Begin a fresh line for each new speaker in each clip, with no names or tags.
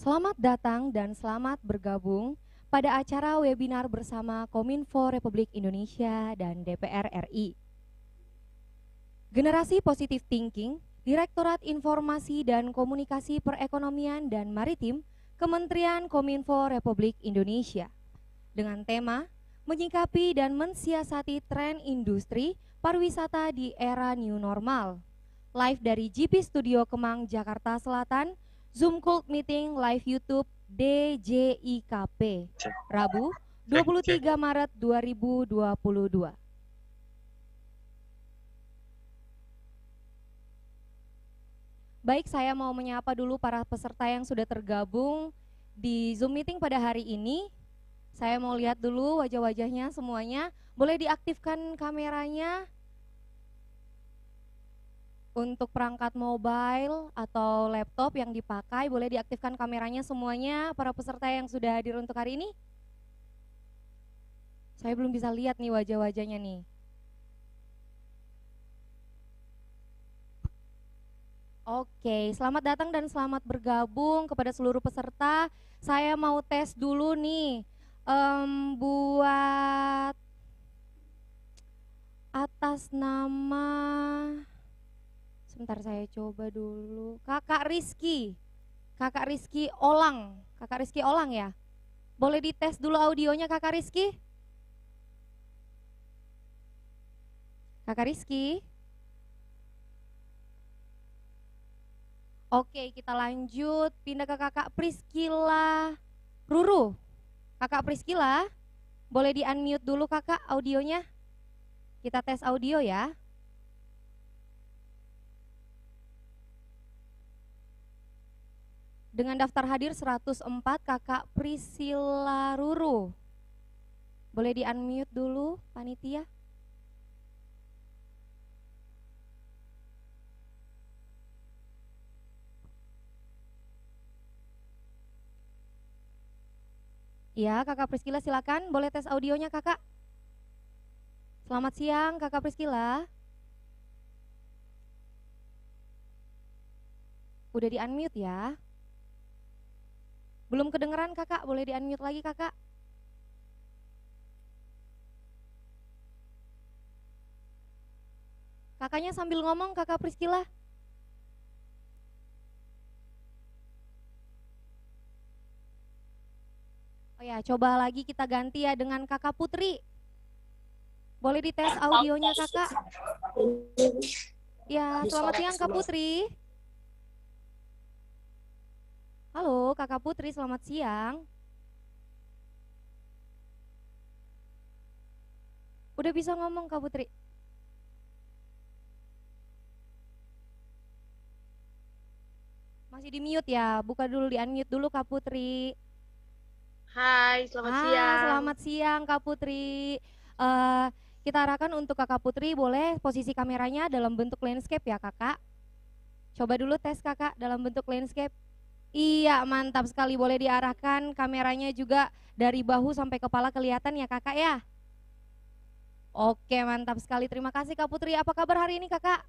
Selamat datang dan selamat bergabung pada acara webinar bersama Kominfo Republik Indonesia dan DPR RI. Generasi Positive Thinking, Direktorat Informasi dan Komunikasi Perekonomian dan Maritim, Kementerian Kominfo Republik Indonesia. Dengan tema, menyikapi dan mensiasati tren industri pariwisata di era new normal. Live dari GP Studio Kemang, Jakarta Selatan, Zoom Cult Meeting live YouTube DJIKP, Rabu 23 Maret 2022. Baik, saya mau menyapa dulu para peserta yang sudah tergabung di Zoom Meeting pada hari ini. Saya mau lihat dulu wajah-wajahnya semuanya. Boleh diaktifkan kameranya. Untuk perangkat mobile atau laptop yang dipakai, boleh diaktifkan kameranya semuanya para peserta yang sudah hadir untuk hari ini. Saya belum bisa lihat nih wajah-wajahnya nih. Oke, selamat datang dan selamat bergabung kepada seluruh peserta. Saya mau tes dulu nih, buat atas nama... Sebentar saya coba dulu. Kakak Rizky Olang. Kakak Rizky Olang ya? Boleh dites dulu audionya Kakak Rizky? Kakak Rizky? Oke, kita lanjut. Pindah ke Kakak Priscila Ruru. Kakak Priscila, boleh di-unmute dulu Kakak audionya? Kita tes audio ya. Dengan daftar hadir 104, Kakak Priscila Ruru. Boleh di-unmute dulu, panitia? Ya, Kakak Priscila silakan, boleh tes audionya Kakak. Selamat siang, Kakak Priscila. Udah di-unmute ya. Belum kedengeran Kakak, boleh di-unmute lagi Kakak. Kakaknya sambil ngomong Kakak Priscila. Oh ya, coba lagi kita ganti ya dengan Kakak Putri. Boleh dites audionya Kakak. Ya, selamat siang Kak Putri. Halo Kakak Putri, selamat siang. Udah bisa ngomong Kak Putri? Masih di mute ya, buka dulu, di unmute dulu Kak Putri.
Hai, selamat siang.
Selamat siang Kak Putri. Kita arahkan untuk Kakak Putri, boleh posisi kameranya dalam bentuk landscape ya Kakak. Coba dulu tes Kakak dalam bentuk landscape. Iya, mantap sekali, boleh diarahkan kameranya juga dari bahu sampai kepala kelihatan ya Kakak ya. Oke, mantap sekali, terima kasih Kak Putri. Apa kabar hari ini Kakak?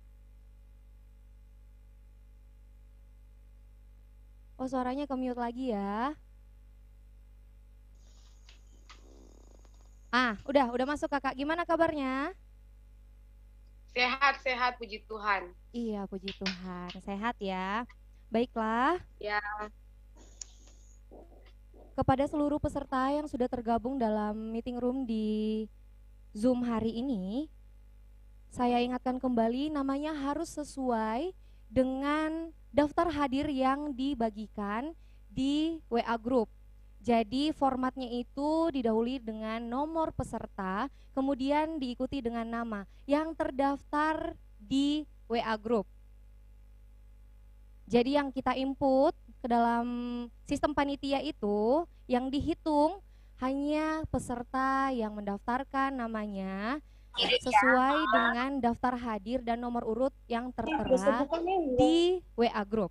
Oh, suaranya ke mute lagi ya. Udah masuk Kakak. Gimana kabarnya?
Sehat, puji Tuhan.
Iya, puji Tuhan. Sehat ya. Baiklah.
Ya.
Kepada seluruh peserta yang sudah tergabung dalam meeting room di Zoom hari ini, saya ingatkan kembali namanya harus sesuai dengan daftar hadir yang dibagikan di WA Group. Jadi formatnya itu didahului dengan nomor peserta, kemudian diikuti dengan nama yang terdaftar di WA Group. Jadi yang kita input ke dalam sistem panitia itu, yang dihitung hanya peserta yang mendaftarkan namanya sesuai dengan daftar hadir dan nomor urut yang tertera di WA Group.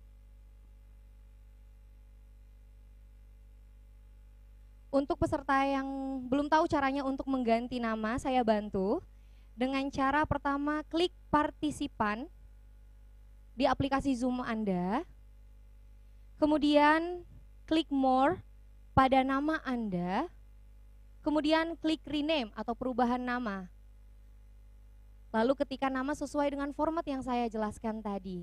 Untuk peserta yang belum tahu caranya untuk mengganti nama, saya bantu dengan cara pertama klik partisipan di aplikasi Zoom Anda. kemudian klik more pada nama Anda, kemudian klik rename atau perubahan nama. Lalu ketikkan nama sesuai dengan format yang saya jelaskan tadi.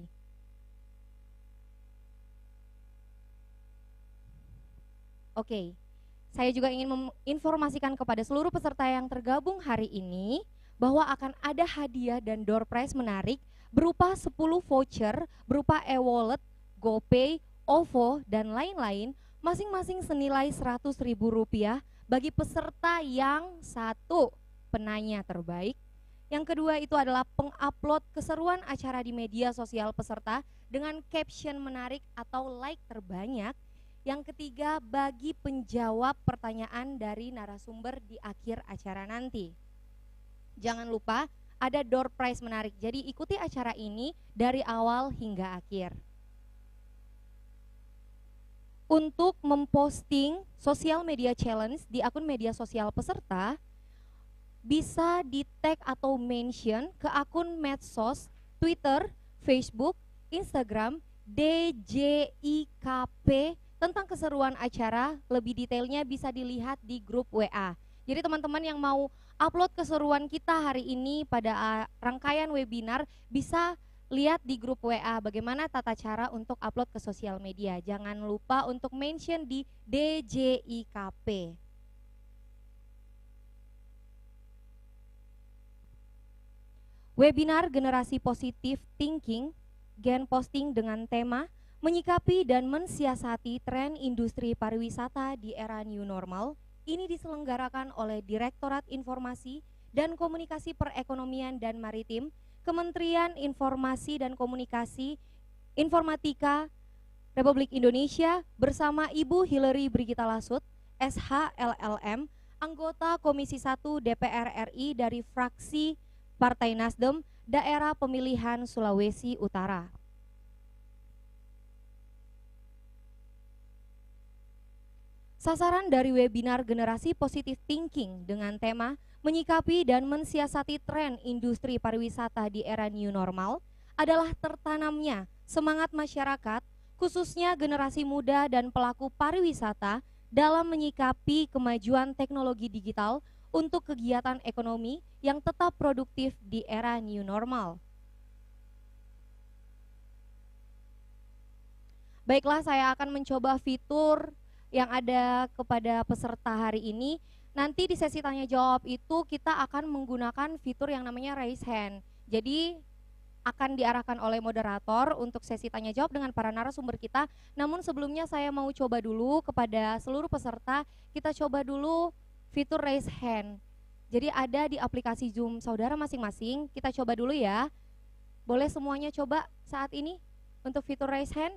Oke, saya juga ingin menginformasikan kepada seluruh peserta yang tergabung hari ini bahwa akan ada hadiah dan door prize menarik berupa 10 voucher, berupa e-wallet, GoPay, OVO, dan lain-lain, masing-masing senilai Rp100.000 bagi peserta yang satu, penanya terbaik. Yang kedua itu adalah pengupload keseruan acara di media sosial peserta dengan caption menarik atau like terbanyak. Yang ketiga, bagi penjawab pertanyaan dari narasumber di akhir acara nanti. Jangan lupa ada door prize menarik, jadi ikuti acara ini dari awal hingga akhir. Untuk memposting social media challenge di akun media sosial peserta, bisa di tag atau mention ke akun medsos, Twitter, Facebook, Instagram, DJIKP tentang keseruan acara. Lebih detailnya bisa dilihat di grup WA. Jadi teman-teman yang mau upload keseruan kita hari ini pada rangkaian webinar bisa lihat di grup WA bagaimana tata cara untuk upload ke sosial media. Jangan lupa untuk mention di DJIKP. Webinar Generasi Positif Thinking, Gen Posting dengan tema menyikapi dan mensiasati tren industri pariwisata di era new normal, ini diselenggarakan oleh Direktorat Informasi dan Komunikasi Perekonomian dan Maritim, Kementerian Informasi dan Komunikasi Informatika Republik Indonesia bersama Ibu Hillary Brigita Lasut, SH LLM, anggota Komisi 1 DPR RI dari fraksi Partai Nasdem, Daerah Pemilihan Sulawesi Utara. Sasaran dari webinar Generasi Positif Thinking dengan tema menyikapi dan mensiasati tren industri pariwisata di era new normal adalah tertanamnya semangat masyarakat, khususnya generasi muda dan pelaku pariwisata dalam menyikapi kemajuan teknologi digital untuk kegiatan ekonomi yang tetap produktif di era new normal. Baiklah, saya akan mencoba fitur yang ada kepada peserta hari ini. Nanti di sesi tanya jawab itu kita akan menggunakan fitur yang namanya raise hand. Jadi akan diarahkan oleh moderator untuk sesi tanya jawab dengan para narasumber kita. Namun sebelumnya saya mau coba dulu kepada seluruh peserta, kita coba dulu fitur raise hand. Jadi ada di aplikasi Zoom saudara masing-masing, kita coba dulu ya. Boleh semuanya coba saat ini untuk fitur raise hand?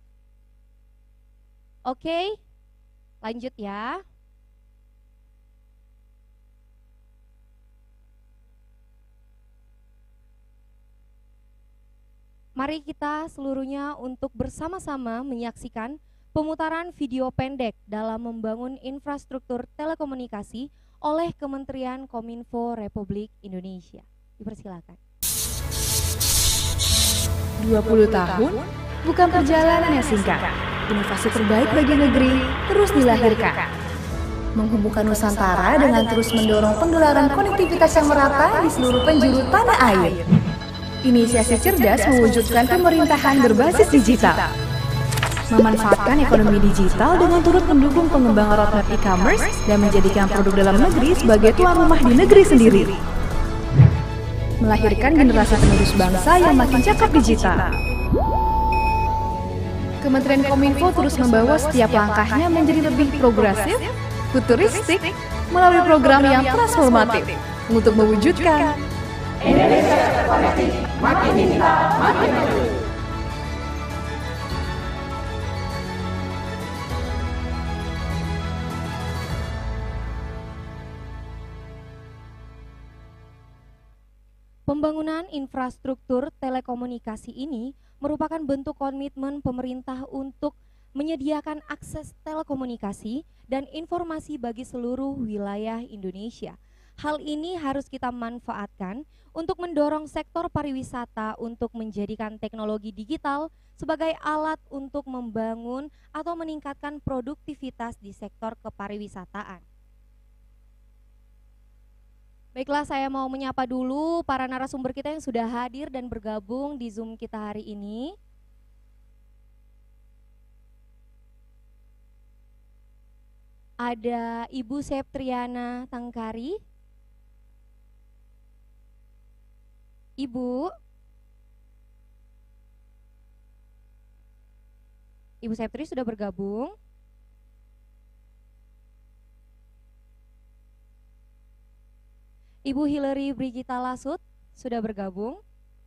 Oke. Lanjut ya. Mari kita seluruhnya untuk bersama-sama menyaksikan pemutaran video pendek dalam membangun infrastruktur telekomunikasi oleh Kementerian Kominfo Republik Indonesia. Dipersilakan.
20 tahun bukan perjalanan yang singkat. Inovasi terbaik bagi negeri terus dilahirkan. Menghubungkan Nusantara dengan terus mendorong penggelaran konektivitas yang merata di seluruh penjuru tanah air. Inisiasi cerdas mewujudkan pemerintahan berbasis digital. Memanfaatkan ekonomi digital dengan turut mendukung pengembangan roadmap e-commerce dan menjadikan produk dalam negeri sebagai tuan rumah di negeri sendiri. Melahirkan generasi penerus bangsa yang makin cakap digital. Kementerian Kominfo terus membawa setiap langkahnya menjadi lebih progresif, futuristik, melalui program yang transformatif untuk mewujudkan Indonesia terkoneksi, makin digital, makin maju.
Pembangunan infrastruktur telekomunikasi ini merupakan bentuk komitmen pemerintah untuk menyediakan akses telekomunikasi dan informasi bagi seluruh wilayah Indonesia. Hal ini harus kita manfaatkan untuk mendorong sektor pariwisata untuk menjadikan teknologi digital sebagai alat untuk membangun atau meningkatkan produktivitas di sektor kepariwisataan. Baiklah, saya mau menyapa dulu para narasumber kita yang sudah hadir dan bergabung di Zoom kita hari ini. Ada Ibu Septriana Tangkari. Ibu Septri sudah bergabung. Ibu Hillary Brigita Lasut sudah bergabung.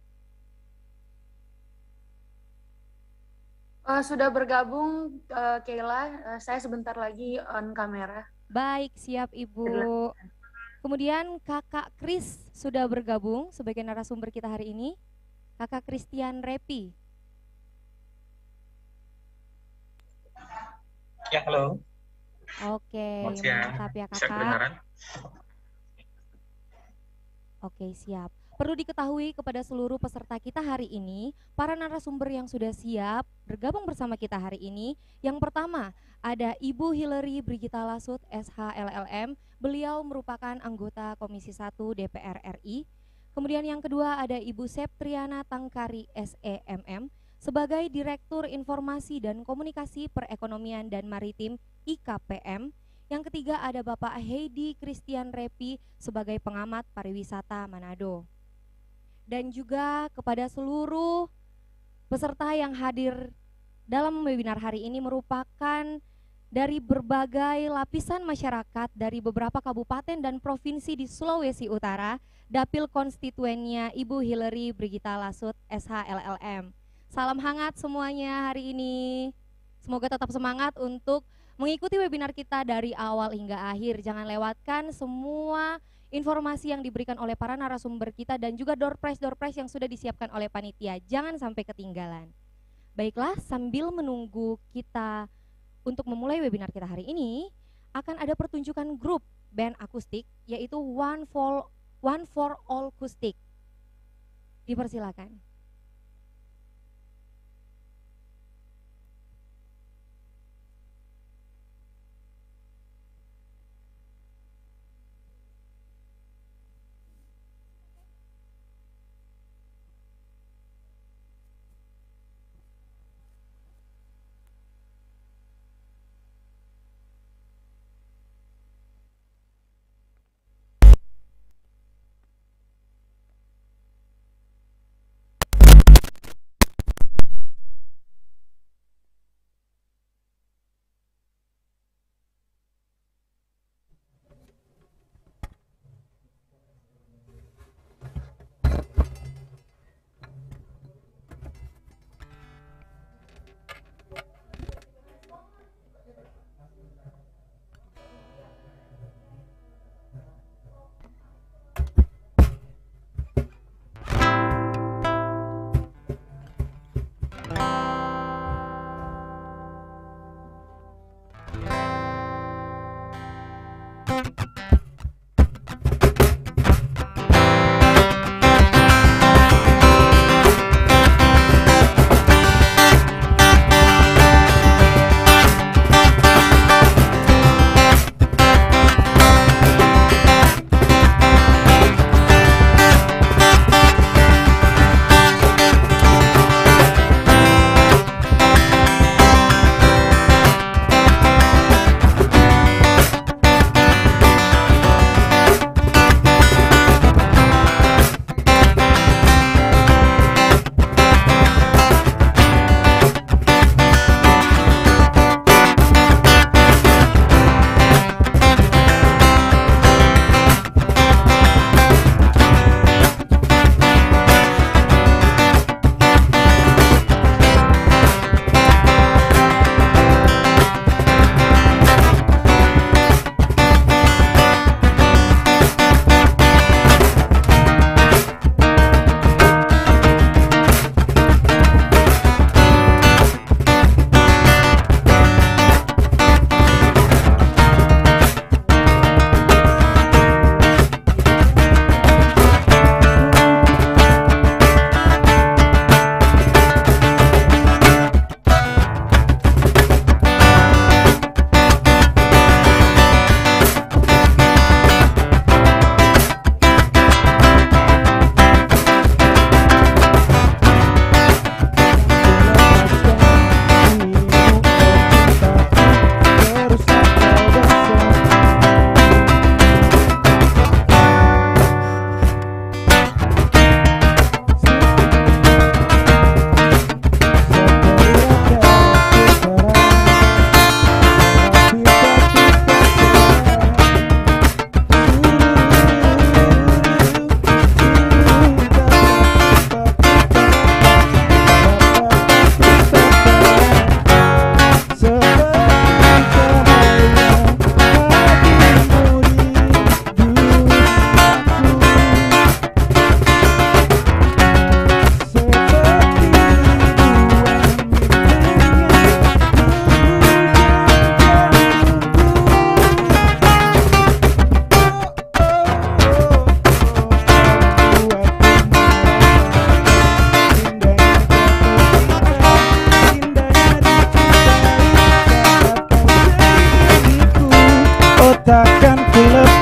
Sudah bergabung, Kayla. Saya sebentar lagi on kamera.
Baik, siap Ibu. Kemudian Kakak Kris sudah bergabung sebagai narasumber kita hari ini. Kakak Christian Repi.
Ya, halo.
Oke, mantap ya Kakak.
Bisa kedengaran?
Oke, siap. Perlu diketahui kepada seluruh peserta kita hari ini, para narasumber yang sudah siap bergabung bersama kita hari ini. Yang pertama, ada Ibu Hillary Brigita Lasut, SH-LLM. Beliau merupakan anggota Komisi 1 DPR RI. Kemudian yang kedua ada Ibu Septriana Tangkari, SEMM, sebagai Direktur Informasi dan Komunikasi Perekonomian dan Maritim IKPM. Yang ketiga ada Bapak Heidi Christian Repi sebagai pengamat pariwisata Manado. Dan juga kepada seluruh peserta yang hadir dalam webinar hari ini merupakan dari berbagai lapisan masyarakat dari beberapa kabupaten dan provinsi di Sulawesi Utara, Dapil konstituennya Ibu Hillary Brigita Lasut, SH-LLM. Salam hangat semuanya hari ini. Semoga tetap semangat untuk mengikuti webinar kita dari awal hingga akhir. Jangan lewatkan semua informasi yang diberikan oleh para narasumber kita dan juga door prize yang sudah disiapkan oleh panitia. Jangan sampai ketinggalan. Baiklah, sambil menunggu kita untuk memulai webinar kita hari ini, akan ada pertunjukan grup band akustik yaitu One for All Acoustic. Dipersilakan.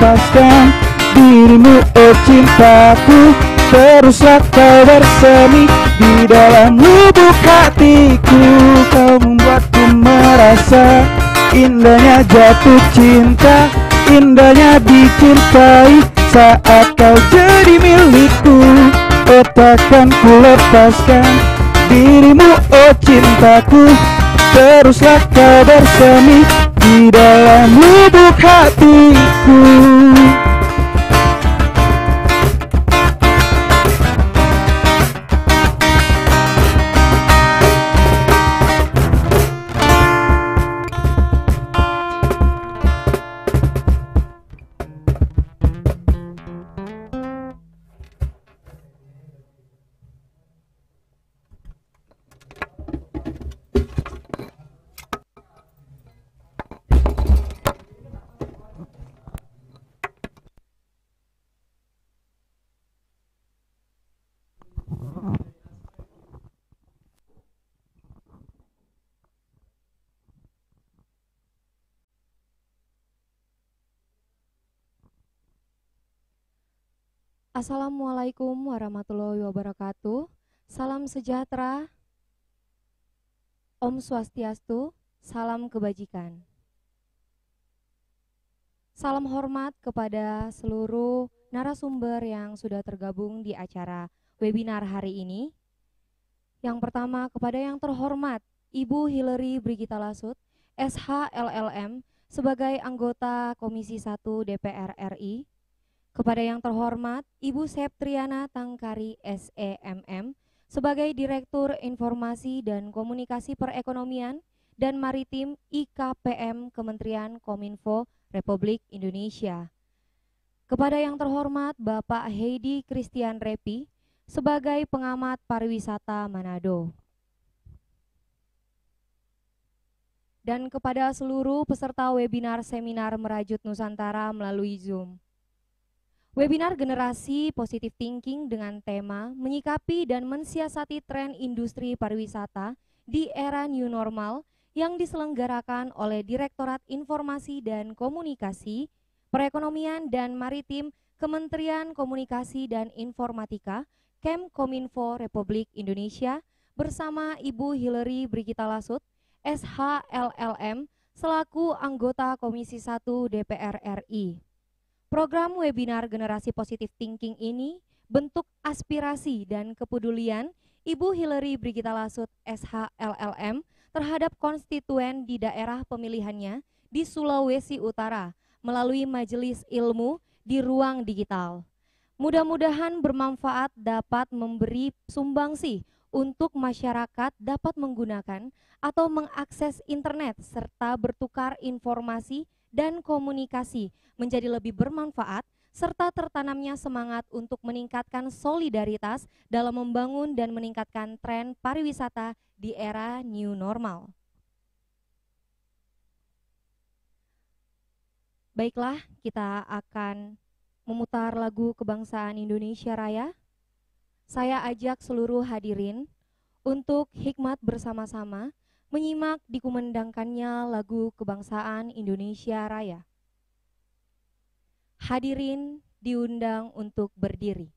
lepaskan dirimu, oh cintaku. Teruslah kau bersemi di dalam lubuk hatiku. Kau membuatku merasa indahnya jatuh cinta, indahnya dicintai saat kau jadi milikku. Oh takkan ku lepaskan dirimu, oh cintaku. Teruslah kau bersemi di dalam lubuk hatiku.
Assalamualaikum warahmatullahi wabarakatuh. Salam sejahtera, Om Swastiastu, salam kebajikan. Salam hormat kepada seluruh narasumber yang sudah tergabung di acara webinar hari ini. Yang pertama kepada yang terhormat Ibu Hillary Brigita Lasut, SH LLM, sebagai anggota Komisi 1 DPR RI. Kepada yang terhormat Ibu Septriana Tangkari SEMM sebagai Direktur Informasi dan Komunikasi Perekonomian dan Maritim IKPM Kementerian Kominfo Republik Indonesia. Kepada yang terhormat Bapak Heidi Christian Repi sebagai Pengamat Pariwisata Manado. Dan kepada seluruh peserta webinar seminar Merajut Nusantara melalui Zoom. Webinar Generasi Positive Thinking dengan tema menyikapi dan mensiasati tren industri pariwisata di era new normal yang diselenggarakan oleh Direktorat Informasi dan Komunikasi, Perekonomian dan Maritim Kementerian Komunikasi dan Informatika, Kemkominfo Republik Indonesia bersama Ibu Hillary Brigita Lasut, SH LLM, selaku anggota Komisi 1 DPR RI. Program webinar Generasi Positive Thinking ini bentuk aspirasi dan kepedulian Ibu Hillary Brigita Lasut SH LLM terhadap konstituen di daerah pemilihannya di Sulawesi Utara melalui Majelis Ilmu di ruang digital. Mudah-mudahan bermanfaat, dapat memberi sumbangsi untuk masyarakat dapat menggunakan atau mengakses internet serta bertukar informasi dan komunikasi menjadi lebih bermanfaat, serta tertanamnya semangat untuk meningkatkan solidaritas dalam membangun dan meningkatkan tren pariwisata di era new normal. Baiklah, kita akan memutar lagu Kebangsaan Indonesia Raya. Saya ajak seluruh hadirin untuk hikmat bersama-sama menyimak dikumandangkannya lagu Kebangsaan Indonesia Raya. Hadirin diundang untuk berdiri.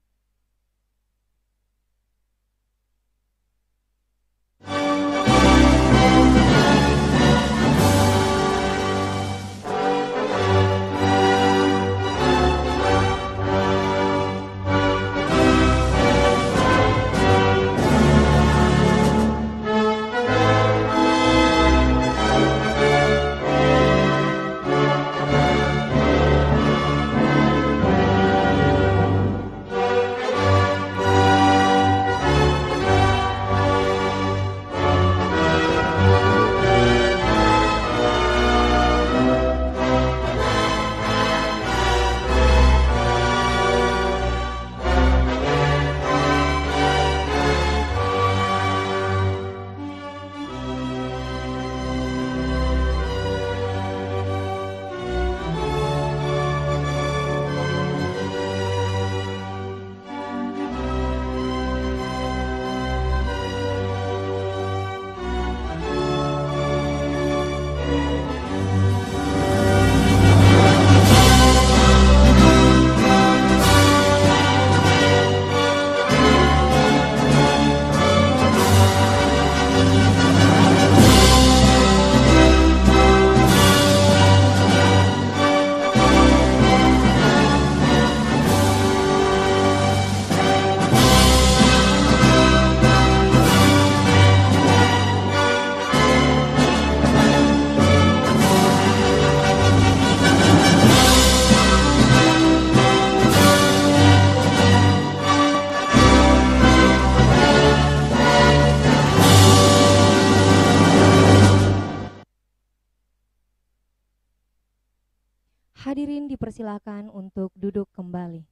Hadirin dipersilakan untuk duduk kembali.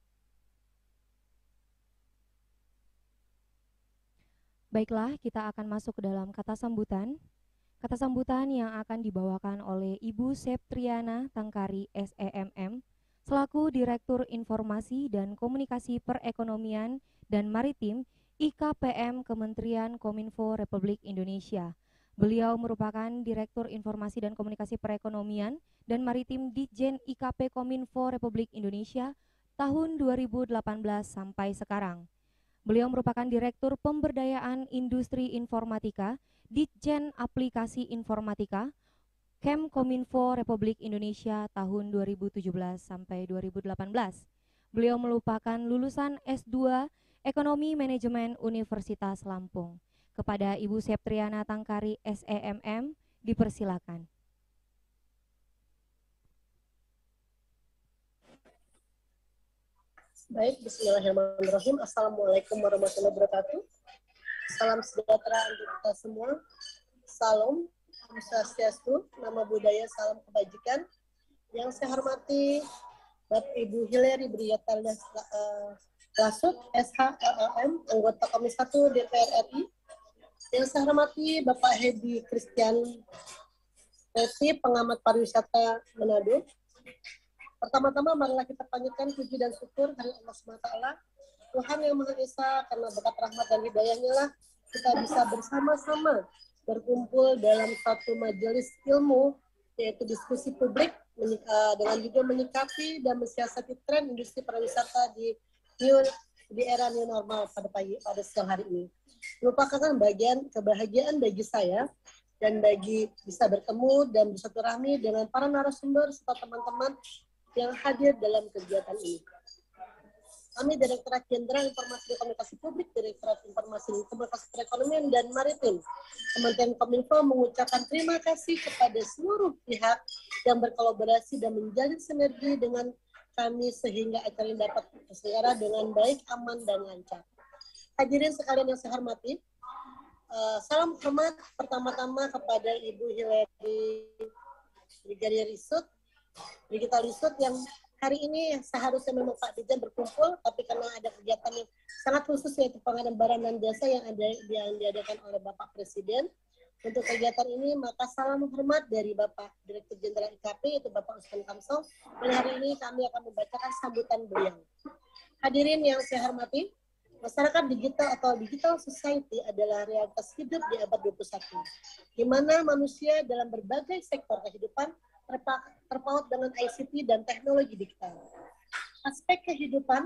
Baiklah, kita akan masuk ke dalam kata sambutan. Kata sambutan yang akan dibawakan oleh Ibu Septriana Tangkari SEMM selaku Direktur Informasi dan Komunikasi Perekonomian dan Maritim IKPM Kementerian Kominfo Republik Indonesia. Beliau merupakan Direktur Informasi dan Komunikasi Perekonomian dan Maritim Ditjen IKP Kominfo Republik Indonesia tahun 2018 sampai sekarang. Beliau merupakan Direktur Pemberdayaan Industri Informatika Ditjen Aplikasi Informatika Kemkominfo Republik Indonesia tahun 2017 sampai 2018. Beliau merupakan lulusan S2 Ekonomi Manajemen Universitas Lampung. Kepada Ibu Septriana Tangkari SEMM, dipersilakan.
Baik, bismillahirrahmanirrahim. Assalamualaikum warahmatullahi wabarakatuh. Salam sejahtera untuk kita semua. Salam, Om Swastiastu, nama budaya, salam kebajikan. Yang saya hormati Bapak Ibu Hilary Briatalda Lasut, SHLLM, anggota Komisi 1 DPR RI. Yang saya hormati Bapak Hedi Christian Resi, pengamat pariwisata Manado. Pertama-tama marilah kita panjatkan puji dan syukur kepada Allah SWT, Tuhan yang Maha Esa, karena berkat rahmat dan hidayahnya lah kita bisa bersama-sama berkumpul dalam satu majelis ilmu, yaitu diskusi publik, dengan juga menyikapi dan mensiasati tren industri pariwisata di era new normal pada siang hari ini. Merupakan bagian kebahagiaan bagi saya dan bagi bisa bertemu dan bersilaturahmi dengan para narasumber serta teman-teman yang hadir dalam kegiatan ini. Kami Direktorat Jenderal Informasi dan Komunikasi Publik, Direktorat Informasi dan Komunikasi Perekonomian dan Maritim, Kementerian Kominfo mengucapkan terima kasih kepada seluruh pihak yang berkolaborasi dan menjalin sinergi dengan kami sehingga acara ini dapat terselenggara dengan baik, aman, dan lancar. Hadirin sekalian yang saya hormati, salam hormat pertama-tama kepada Ibu Hilary Brigadir Risut yang hari ini seharusnya memang Pak Dirjen berkumpul, tapi karena ada kegiatan yang sangat khusus yaitu pengadaan barang dan jasa yang diadakan oleh Bapak Presiden. Untuk kegiatan ini, maka salam hormat dari Bapak Direktur Jenderal IKP, yaitu Bapak Usman Kamsong, dan hari ini kami akan membacakan sambutan beliau. Hadirin yang saya hormati, masyarakat digital atau digital society adalah realitas hidup di abad 21, di mana manusia dalam berbagai sektor kehidupan terpaut dengan ICT dan teknologi digital. Aspek kehidupan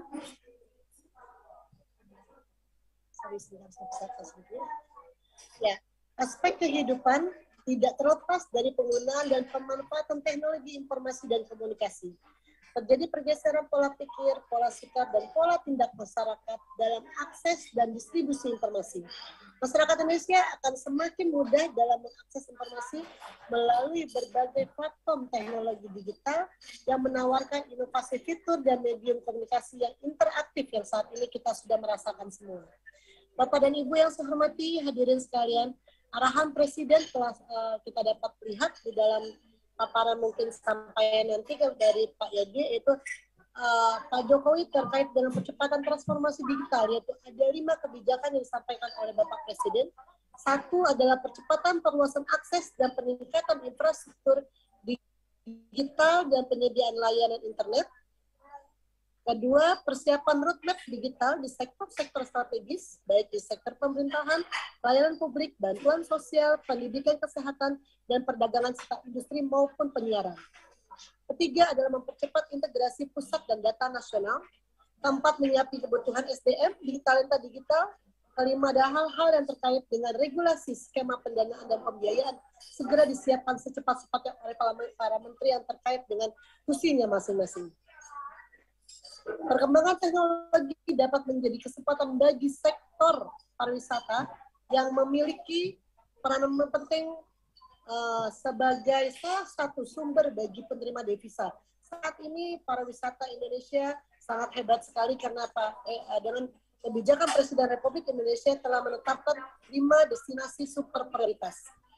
aspek kehidupan tidak terlepas dari penggunaan dan pemanfaatan teknologi informasi dan komunikasi. Terjadi pergeseran pola pikir, pola sikap, dan pola tindak masyarakat dalam akses dan distribusi informasi. Masyarakat Indonesia akan semakin mudah dalam mengakses informasi melalui berbagai platform teknologi digital yang menawarkan inovasi fitur dan medium komunikasi yang interaktif yang saat ini kita sudah merasakan semua. Bapak dan Ibu yang saya hormati, hadirin sekalian, arahan Presiden telah kita dapat lihat di dalam paparan mungkin sampai nanti dari Pak Yadi, yaitu Pak Jokowi terkait dengan percepatan transformasi digital, yaitu ada 5 kebijakan yang disampaikan oleh Bapak Presiden. Satu adalah percepatan penguasaan akses dan peningkatan infrastruktur digital dan penyediaan layanan internet. Kedua, persiapan roadmap digital di sektor-sektor strategis, baik di sektor pemerintahan, pelayanan publik, bantuan sosial, pendidikan, kesehatan, dan perdagangan serta industri maupun penyiaran. Ketiga adalah mempercepat integrasi pusat dan data nasional. Keempat, menyiapkan kebutuhan SDM di talenta digital. Kelima, ada hal-hal yang terkait dengan regulasi, skema pendanaan dan pembiayaan segera disiapkan secepat-cepatnya oleh para menteri yang terkait dengan fungsinya masing-masing. Perkembangan teknologi dapat menjadi kesempatan bagi sektor pariwisata yang memiliki peranan penting sebagai salah satu sumber bagi penerima devisa. Saat ini pariwisata Indonesia sangat hebat sekali karena dengan kebijakan Presiden Republik Indonesia telah menetapkan 5 destinasi super prioritas.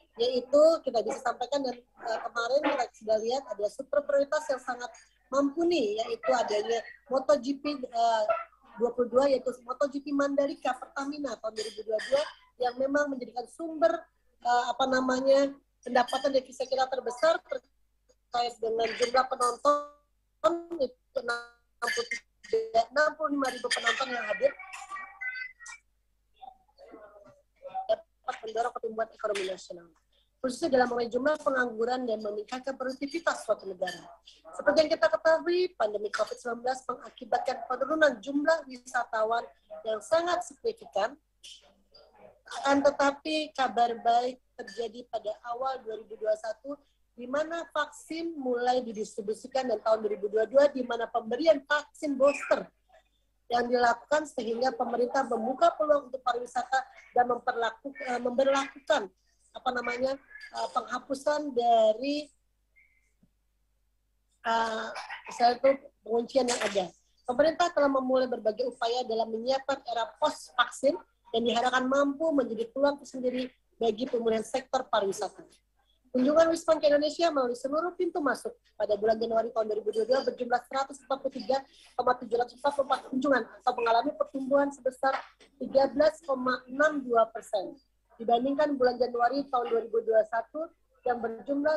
yaitu kita bisa sampaikan dan kemarin kita sudah lihat ada super prioritas yang sangat mumpuni, yaitu adanya MotoGP 22, yaitu MotoGP Mandalika Pertamina tahun 2022 yang memang menjadikan sumber pendapatan devisa kita terbesar terkait dengan jumlah penonton itu 65.000 penonton yang hadir, dapat mendorong pertumbuhan ekonomi nasional, khususnya dalam mengurangi jumlah pengangguran dan meningkatkan produktivitas suatu negara. Seperti yang kita ketahui, pandemi COVID-19 mengakibatkan penurunan jumlah wisatawan yang sangat signifikan. Akan tetapi kabar baik terjadi pada awal 2021, di mana vaksin mulai didistribusikan, dan tahun 2022 di mana pemberian vaksin booster yang dilakukan sehingga pemerintah membuka peluang untuk pariwisata dan memberlakukan penghapusan dari penguncian yang ada. Pemerintah telah memulai berbagai upaya dalam menyiapkan era post vaksin dan diharapkan mampu menjadi peluang tersendiri bagi pemulihan sektor pariwisata. Kunjungan Wisman ke Indonesia melalui seluruh pintu masuk pada bulan Januari tahun 2022 berjumlah 143,744 kunjungan atau mengalami pertumbuhan sebesar 13,62% dibandingkan bulan Januari tahun 2021 yang berjumlah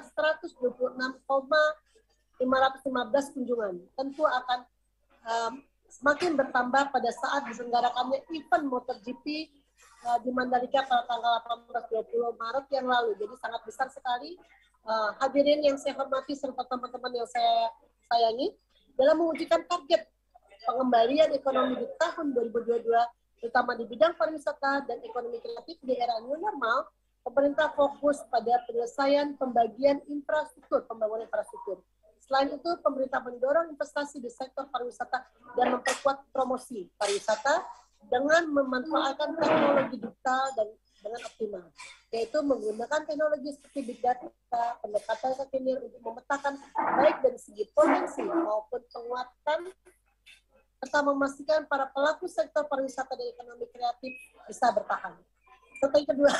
126,515 kunjungan. Tentu akan semakin bertambah pada saat diselenggarakannya event MotoGP di Mandalika pada tanggal 18-20 Maret yang lalu. Jadi sangat besar sekali. Hadirin yang saya hormati serta teman-teman yang saya sayangi, dalam mewujudkan target pengembalian ekonomi di tahun 2022, terutama di bidang pariwisata dan ekonomi kreatif di era new normal, pemerintah fokus pada penyelesaian pembagian infrastruktur, pembangunan infrastruktur. Selain itu, pemerintah mendorong investasi di sektor pariwisata dan memperkuat promosi pariwisata dengan memanfaatkan teknologi digital dan dengan optimal, yaitu menggunakan teknologi seperti big data, pendekatan kekinian untuk memetakan baik dari segi potensi maupun penguatan, serta memastikan para pelaku sektor pariwisata dan ekonomi kreatif bisa bertahan. Strategi kedua,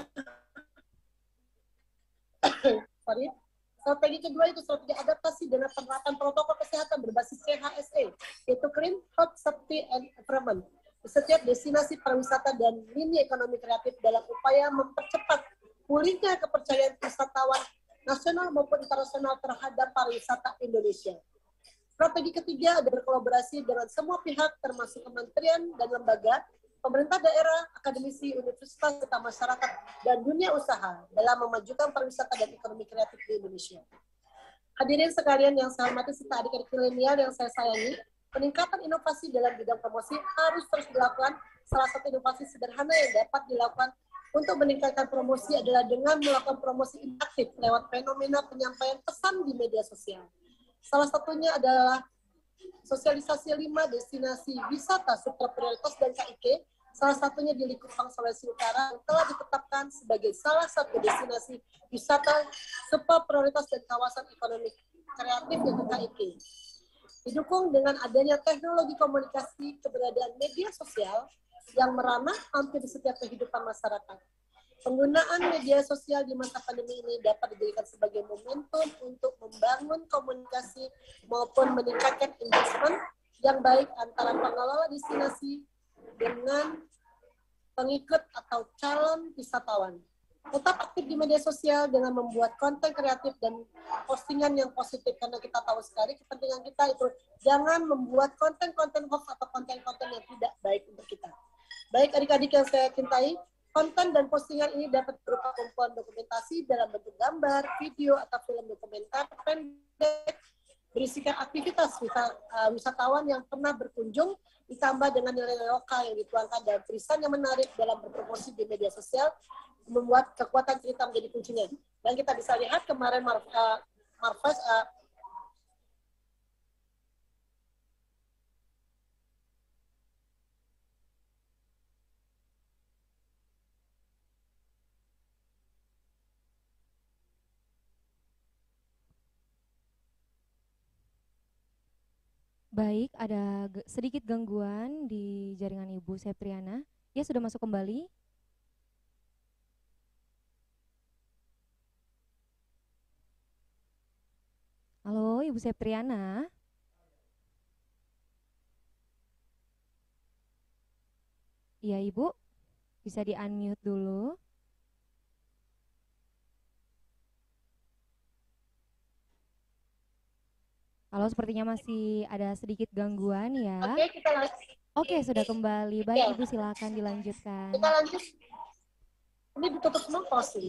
strategi kedua itu strategi adaptasi dengan penerapan protokol kesehatan berbasis CHSE, yaitu Clean, Health, Safety, and Environment di setiap destinasi pariwisata dan lini ekonomi kreatif dalam upaya mempercepat pulihnya kepercayaan wisatawan nasional maupun internasional terhadap pariwisata Indonesia. Strategi ketiga adalah berkolaborasi dengan semua pihak termasuk kementerian dan lembaga, pemerintah daerah, akademisi, universitas, serta masyarakat dan dunia usaha dalam memajukan pariwisata dan ekonomi kreatif di Indonesia. Hadirin sekalian yang saya hormati serta adik-adik milenial yang saya sayangi, peningkatan inovasi dalam bidang promosi harus terus dilakukan. Salah satu inovasi sederhana yang dapat dilakukan untuk meningkatkan promosi adalah dengan melakukan promosi interaktif lewat fenomena penyampaian pesan di media sosial. Salah satunya adalah sosialisasi 5 destinasi wisata super prioritas dan KIK, salah satunya di Likupang, Sulawesi Utara, yang telah ditetapkan sebagai salah satu destinasi wisata super prioritas dan kawasan ekonomi kreatif yaitu KIK. Didukung dengan adanya teknologi komunikasi, keberadaan media sosial yang merambah hampir di setiap kehidupan masyarakat. Penggunaan media sosial di masa pandemi ini dapat dijadikan sebagai momentum untuk membangun komunikasi maupun meningkatkan engagement yang baik antara pengelola destinasi dengan pengikut atau calon wisatawan. Tetap aktif di media sosial dengan membuat konten kreatif dan postingan yang positif, karena kita tahu sekali kepentingan kita itu jangan membuat konten-konten hoax atau konten-konten yang tidak baik untuk kita. Baik adik-adik yang saya cintai, konten dan postingan ini dapat berupa kumpulan dokumentasi dalam bentuk gambar, video, atau film dokumenter pendek berisikan aktivitas wisatawan yang pernah berkunjung, ditambah dengan nilai lokal yang dituangkan dan tulisan yang menarik dalam berpromosi di media sosial, membuat kekuatan cerita menjadi kuncinya. Dan kita bisa lihat kemarin Marves
Baik, ada sedikit gangguan di jaringan Ibu Sepriana. Ya, sudah masuk kembali. Ibu Septriana. Iya Ibu, bisa di-unmute dulu. Kalau sepertinya masih ada sedikit gangguan ya.
Oke, kita lanjut.
Oke, sudah kembali. Baik Ibu, silakan dilanjutkan.
Kita lanjut. Ini ditutup semua posisi.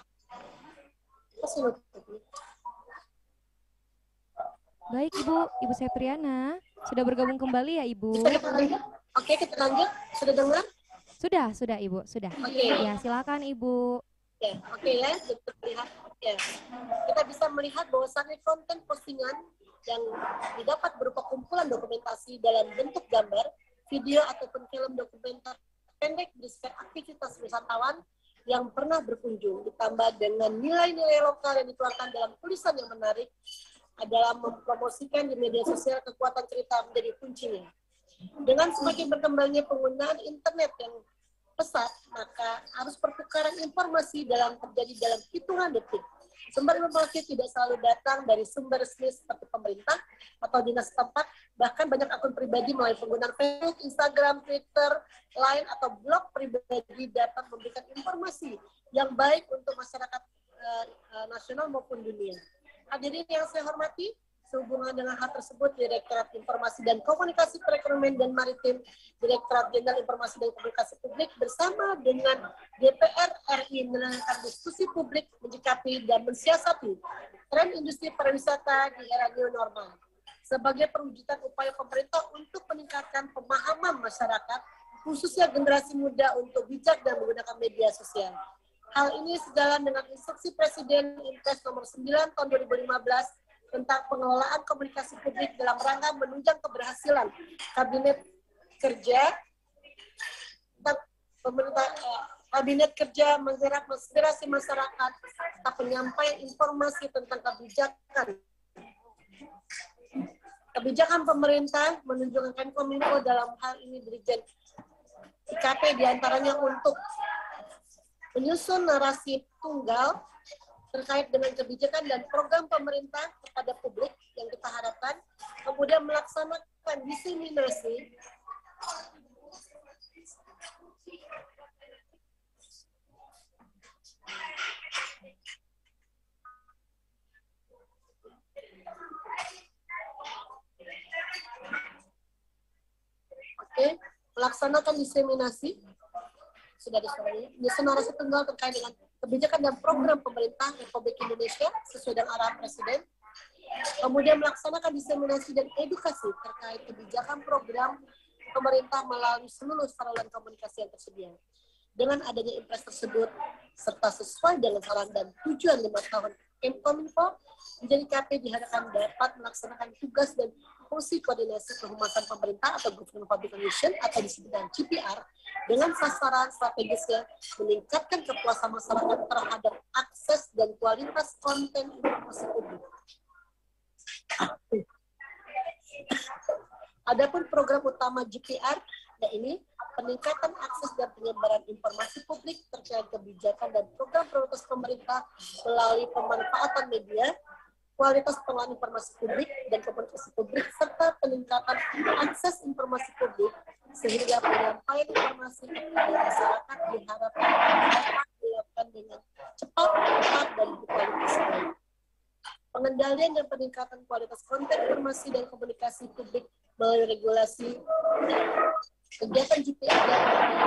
Baik Ibu Septriana, sudah bergabung kembali ya Ibu?
Bisa kita lanjut? Oke, kita lanjut. Sudah dengar?
Sudah Ibu, sudah.
Oke.
Ya, silakan Ibu.
Ya, oke ya, kita lihat. Ya. Kita bisa melihat bahwasannya konten postingan yang didapat berupa kumpulan dokumentasi dalam bentuk gambar, video ataupun film dokumenter pendek berisi aktivitas wisatawan yang pernah berkunjung, ditambah dengan nilai-nilai lokal yang dituangkan dalam tulisan yang menarik adalah mempromosikan di media sosial kekuatan cerita menjadi kuncinya. Dengan semakin berkembangnya penggunaan internet yang pesat, maka arus pertukaran informasi terjadi dalam hitungan detik. Sumber informasi tidak selalu datang dari sumber resmi seperti pemerintah atau dinas setempat, bahkan banyak akun pribadi melalui penggunaan Facebook, Instagram, Twitter, Line, atau blog pribadi dapat memberikan informasi yang baik untuk masyarakat nasional maupun dunia. Hadirin yang saya hormati, sehubungan dengan hal tersebut, Direktorat Informasi dan Komunikasi Perekonomian dan Maritim, Direktorat Jenderal Informasi dan Komunikasi Publik bersama dengan DPR RI menanyakan diskusi publik menyikapi dan mensiasati tren industri pariwisata di era new normal sebagai perwujudan upaya pemerintah untuk meningkatkan pemahaman masyarakat, khususnya generasi muda untuk bijak dan menggunakan media sosial. Hal ini sejalan dengan instruksi Presiden Impres nomor 9 tahun 2015 tentang pengelolaan komunikasi publik dalam rangka menunjang keberhasilan Kabinet Kerja tentang Kabinet Kerja menggerak menginspirasi masyarakat tentang penyampaian informasi tentang kebijakan pemerintah, menunjukkan Menkominfo dalam hal ini Dirjen IKP diantaranya untuk menyusun narasi tunggal terkait dengan kebijakan dan program pemerintah kepada publik yang kita harapkan, kemudian melaksanakan diseminasi sudah disuruh narasi tunggal terkait dengan kebijakan dan program pemerintah Republik Indonesia sesuai dengan arahan Presiden, kemudian melaksanakan diseminasi dan edukasi terkait kebijakan program pemerintah melalui seluruh saluran komunikasi yang tersedia. Dengan adanya impres tersebut, serta sesuai dengan saran dan tujuan 5 tahun Menkominfo, menjadi KP diharapkan dapat melaksanakan tugas dan fungsi koordinasi kehumasan pemerintah atau Government Public Relation atau disebut dengan GPR dengan sasaran strategisnya meningkatkan kepuasan masyarakat terhadap akses dan kualitas konten informasi publik. Adapun program utama GPR yaitu peningkatan akses dan penyebaran informasi publik terkait kebijakan dan program prioritas pemerintah melalui pemanfaatan media, kualitas pengelolaan informasi publik dan komunikasi publik, serta peningkatan akses informasi publik sehingga penyampaian informasi kepada masyarakat diharapkan dapat dilakukan dengan cepat, tepat, dan berkualitas baik. Pengendalian dan peningkatan kualitas konten informasi dan komunikasi publik melalui regulasi kegiatan GPR dan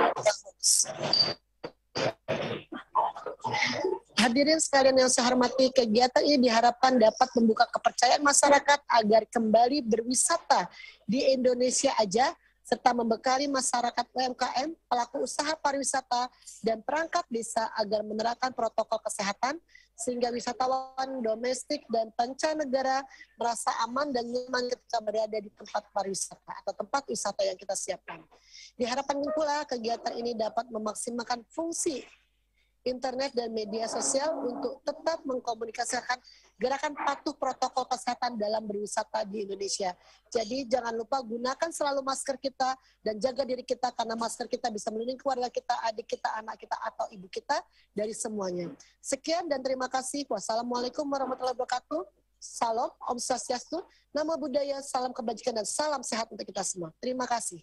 hadirin sekalian yang saya hormati, kegiatan ini diharapkan dapat membuka kepercayaan masyarakat agar kembali berwisata di Indonesia aja, serta membekali masyarakat UMKM, pelaku usaha pariwisata, dan perangkat desa agar menerapkan protokol kesehatan, sehingga wisatawan domestik dan mancanegara merasa aman dan nyaman ketika berada di tempat pariwisata atau tempat wisata yang kita siapkan. Diharapkan pula kegiatan ini dapat memaksimalkan fungsi internet dan media sosial untuk tetap mengkomunikasikan gerakan patuh protokol kesehatan dalam berwisata di Indonesia. Jadi jangan lupa gunakan selalu masker kita dan jaga diri kita karena masker kita bisa melindungi keluarga kita, adik kita, anak kita, atau ibu kita dari semuanya. Sekian dan terima kasih. Wassalamualaikum warahmatullahi wabarakatuh. Salam, Om Swastiastu, Namo Buddhaya, salam kebajikan dan salam sehat untuk kita semua. Terima kasih.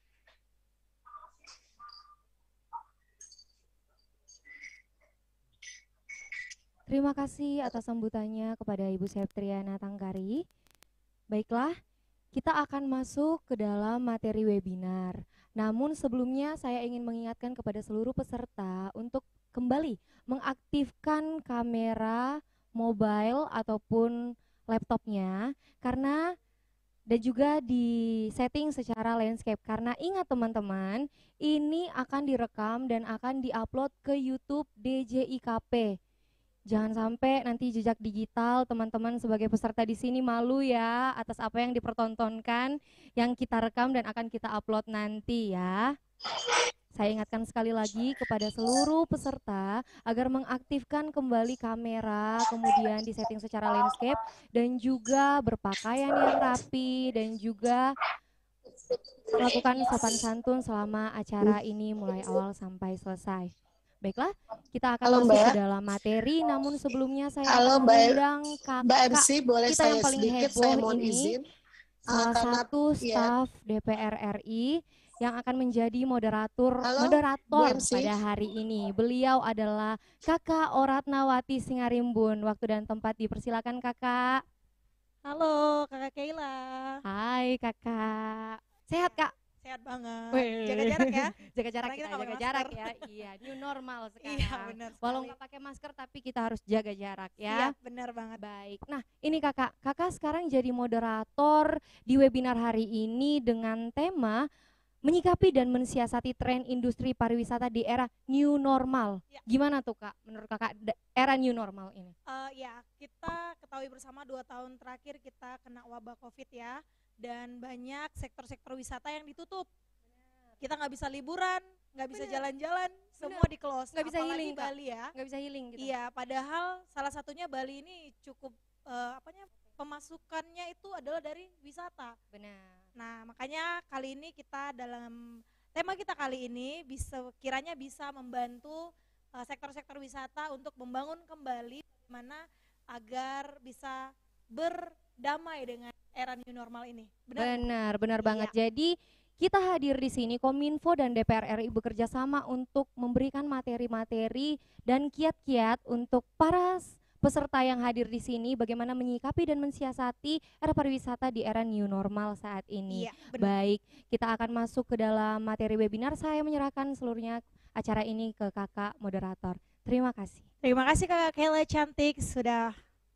Terima kasih atas sambutannya kepada Ibu Septriana Tangkari. Baiklah, kita akan masuk ke dalam materi webinar. Namun sebelumnya saya ingin mengingatkan kepada seluruh peserta untuk kembali mengaktifkan kamera mobile ataupun laptopnya karena dan juga di setting secara landscape karena ingat teman-teman, ini akan direkam dan akan diupload ke YouTube DJIKP. Jangan sampai nanti jejak digital teman-teman sebagai peserta di sini malu ya atas apa yang dipertontonkan yang kita rekam dan akan kita upload nanti ya. Saya ingatkan sekali lagi kepada seluruh peserta agar mengaktifkan kembali kamera, kemudian disetting secara landscape dan juga berpakaian yang rapi dan juga melakukan sopan santun selama acara ini mulai awal sampai selesai. Baiklah, kita akan
Halo,
masuk
Mbak.
ke dalam materi, namun sebelumnya saya
Halo,
akan
Mbak.
mengundang
Mbak
kakak
MC, boleh
kita yang
saya
paling
sedikit,
heboh
saya mohon
ini,
izin.
salah
Karena
satu
ya,
staf DPR RI yang akan menjadi moderator
Halo, Bu MC.
pada hari ini. Beliau adalah Kakak Oratnawati Singarimbun. Waktu dan tempat dipersilakan Kakak.
Halo, Kakak Keila.
Hai Kakak. Sehat Kak?
Sehat banget.
Wih.
Jaga jarak ya.
Jaga jarak,
Karena kita
kita
nggak
jaga
pakai
jarak
masker.
ya. Iya, new normal sekarang.
Iya, benar sekali.
Walau nggak pakai masker tapi kita harus jaga jarak ya.
Siap, benar banget.
Baik. Nah, ini Kakak sekarang jadi moderator di webinar hari ini dengan tema menyikapi dan mensiasati tren industri pariwisata di era new normal.
Ya.
Gimana tuh Kak menurut Kakak era new normal ini?
Ya, kita ketahui bersama 2 tahun terakhir kita kena wabah COVID ya. Dan banyak sektor-sektor wisata yang ditutup. Kita nggak bisa liburan, nggak bisa jalan-jalan, semua di close.
Nggak bisa
Apalagi
healing, Kak.
Bali ya.
Nggak bisa healing gitu.
Iya, padahal salah satunya Bali ini cukup pemasukannya itu adalah dari wisata.
Benar.
Nah, makanya kali ini kita dalam tema kita kali ini kiranya bisa membantu sektor-sektor wisata untuk membangun kembali bagaimana agar bisa berdamai dengan era new normal ini.
Benar
Iya.
banget. Jadi kita hadir di sini Kominfo dan DPR RI bekerja sama untuk memberikan materi-materi dan kiat-kiat untuk para peserta yang hadir di sini bagaimana menyikapi dan mensiasati era pariwisata di era new normal saat ini.
Iya, benar.
Baik, kita akan masuk ke dalam materi webinar. Saya menyerahkan seluruhnya acara ini ke Kakak moderator. Terima kasih.
Terima kasih Kakak Kela cantik sudah.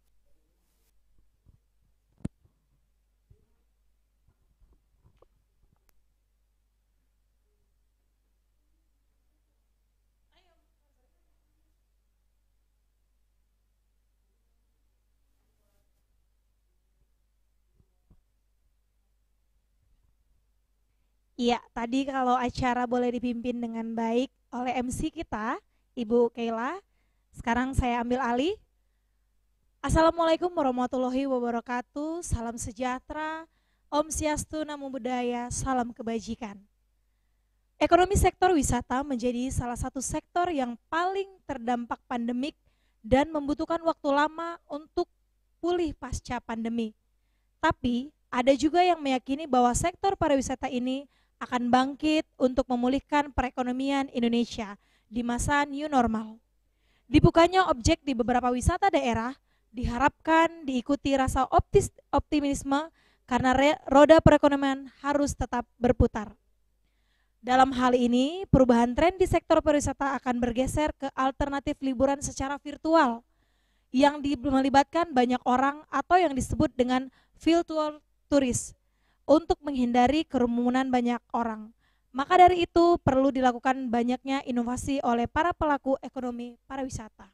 Iya, tadi kalau acara boleh dipimpin dengan baik oleh MC kita, Ibu Keila. Sekarang saya ambil alih. Assalamualaikum warahmatullahi wabarakatuh. Salam sejahtera. Om Swastiastu, Namo Buddhaya, salam kebajikan. Ekonomi sektor wisata menjadi salah satu sektor yang paling terdampak pandemik dan membutuhkan waktu lama untuk pulih pasca pandemi. Tapi ada juga yang meyakini bahwa sektor pariwisata ini akan bangkit untuk memulihkan perekonomian Indonesia di masa new normal. Dibukanya objek di beberapa wisata daerah diharapkan diikuti rasa optimisme karena roda perekonomian harus tetap berputar. Dalam hal ini, perubahan tren di sektor pariwisata akan bergeser ke alternatif liburan secara virtual yang melibatkan banyak orang atau yang disebut dengan virtual tourism untuk menghindari kerumunan banyak orang. Maka dari itu perlu dilakukan banyaknya inovasi oleh para pelaku ekonomi pariwisata.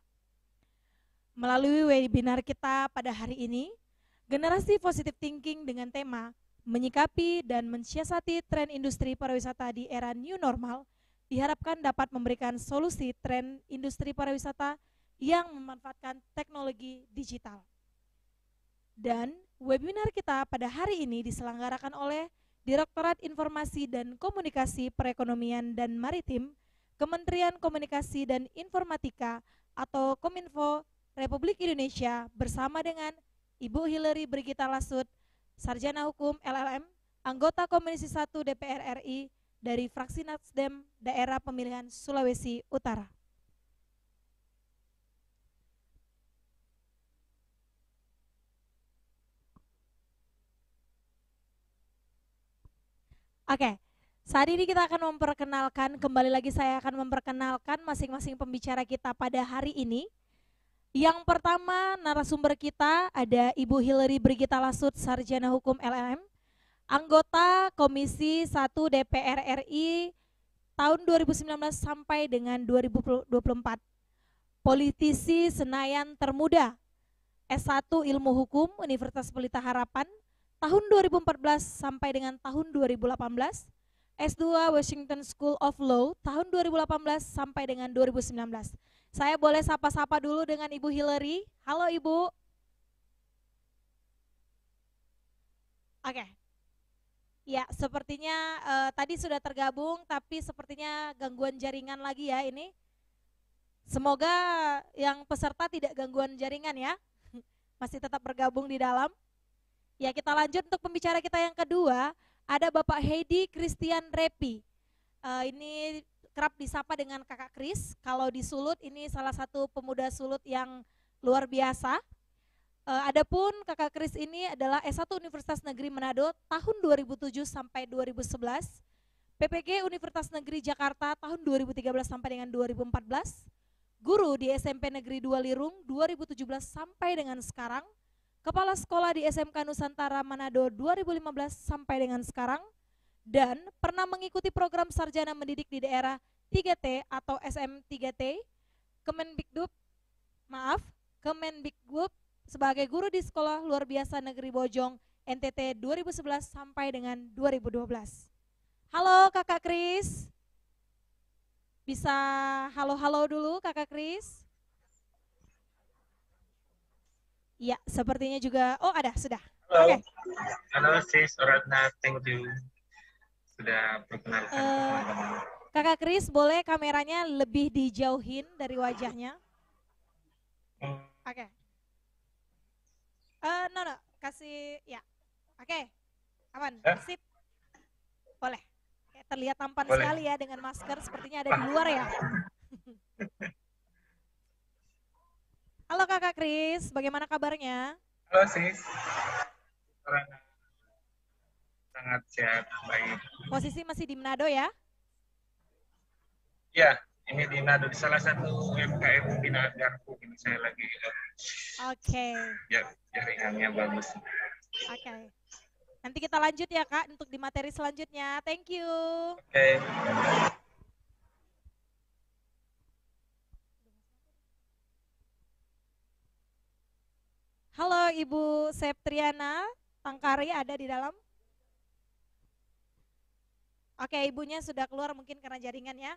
Melalui webinar kita pada hari ini, generasi positive thinking dengan tema menyikapi dan mensiasati tren industri pariwisata di era new normal diharapkan dapat memberikan solusi tren industri pariwisata yang memanfaatkan teknologi digital. Dan webinar kita pada hari ini diselenggarakan oleh Direktorat Informasi dan Komunikasi Perekonomian dan Maritim, Kementerian Komunikasi dan Informatika atau Kominfo Republik Indonesia bersama dengan Ibu Hillary Brigita Lasut, Sarjana Hukum LLM, anggota Komisi 1 DPR RI dari fraksi Nasdem Daerah Pemilihan Sulawesi Utara. Oke, saat ini kita akan memperkenalkan, kembali lagi saya akan memperkenalkan masing-masing pembicara kita pada hari ini. Yang pertama, narasumber kita ada Ibu Hillary Brigita Lasut, Sarjana Hukum LLM, anggota Komisi 1 DPR RI tahun 2019 sampai dengan 2024. Politisi Senayan termuda, S1 Ilmu Hukum Universitas Pelita Harapan tahun 2014 sampai dengan tahun 2018, S2 Washington School of Law tahun 2018 sampai dengan 2019. Saya boleh sapa-sapa dulu dengan Ibu Hillary. Halo Ibu. Oke. Ya, sepertinya tadi sudah tergabung, tapi sepertinya gangguan jaringan lagi ya ini. Semoga yang peserta tidak gangguan jaringan ya, masih tetap bergabung di dalam. Ya, kita lanjut untuk pembicara kita yang kedua, ada Bapak Heidi Christian Repi. Ini kerap disapa dengan Kakak Kris. Kalau di Sulut ini salah satu pemuda Sulut yang luar biasa. Adapun Kakak Kris ini adalah S1 Universitas Negeri Manado tahun 2007 sampai 2011. PPG Universitas Negeri Jakarta tahun 2013 sampai dengan 2014. Guru di SMP Negeri 2 Lirung 2017 sampai dengan sekarang. Kepala Sekolah di SMK Nusantara Manado 2015 sampai dengan sekarang, dan pernah mengikuti program Sarjana Mendidik di daerah 3T atau SM3T, Kemendikbud sebagai guru di Sekolah Luar Biasa Negeri Bojong NTT 2011 sampai dengan 2012. Halo Kakak Kris. Bisa halo-halo dulu Kakak Kris? Ya, sepertinya juga. Oh, ada, sudah.
Halo.
Okay.
Halo sis, Ratna, thank you sudah perkenalkan teman-teman.
Kakak Kris, boleh kameranya lebih dijauhin dari wajahnya? Oke. No, kasih ya. Oke. Aman, sip. Boleh. Terlihat tampan sekali ya dengan masker, sepertinya ada di luar ya. Halo Kakak Kris, bagaimana kabarnya?
Halo sis, sangat sehat, baik.
Posisi masih di Manado ya?
Ya, ini di Manado, di salah satu UMKM binaan Garpu, ini saya lagi.
Oke.
Ya, jaringannya bagus.
Oke. Nanti kita lanjut ya Kak untuk di materi selanjutnya. Thank you.
Oke.
Halo Ibu Septriana Tangkari, ada di dalam? Oke, ibunya sudah keluar mungkin karena jaringan ya.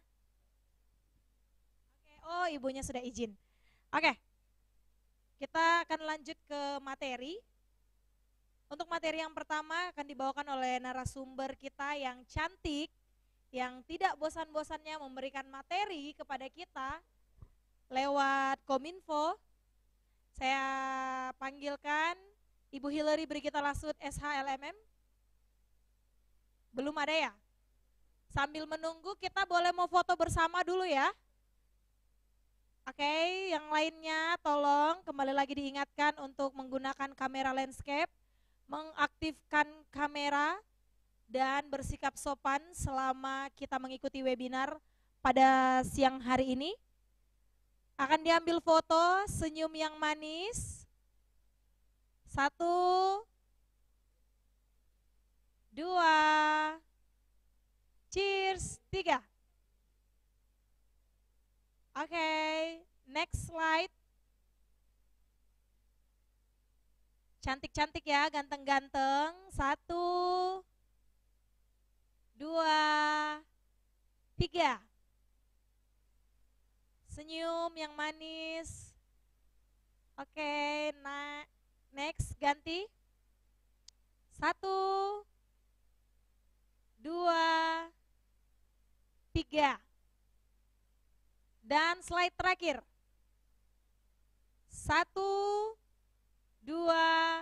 Oke, oh ibunya sudah izin. Oke, kita akan lanjut ke materi. Untuk materi yang pertama akan dibawakan oleh narasumber kita yang cantik, yang tidak bosan-bosannya memberikan materi kepada kita lewat Kominfo. Saya panggilkan Ibu Hillary Brigita Lasut SHLMM. Belum ada ya? Sambil menunggu kita boleh mau foto bersama dulu ya. Oke, yang lainnya tolong kembali lagi diingatkan untuk menggunakan kamera landscape, mengaktifkan kamera, dan bersikap sopan selama kita mengikuti webinar pada siang hari ini. Akan diambil foto senyum yang manis. 1, 2, cheers, 3. Oke, next slide. Cantik-cantik ya, ganteng-ganteng. 1, 2, 3. Senyum yang manis. Oke, nah, next ganti. 1, 2, 3. Dan slide terakhir. 1, 2,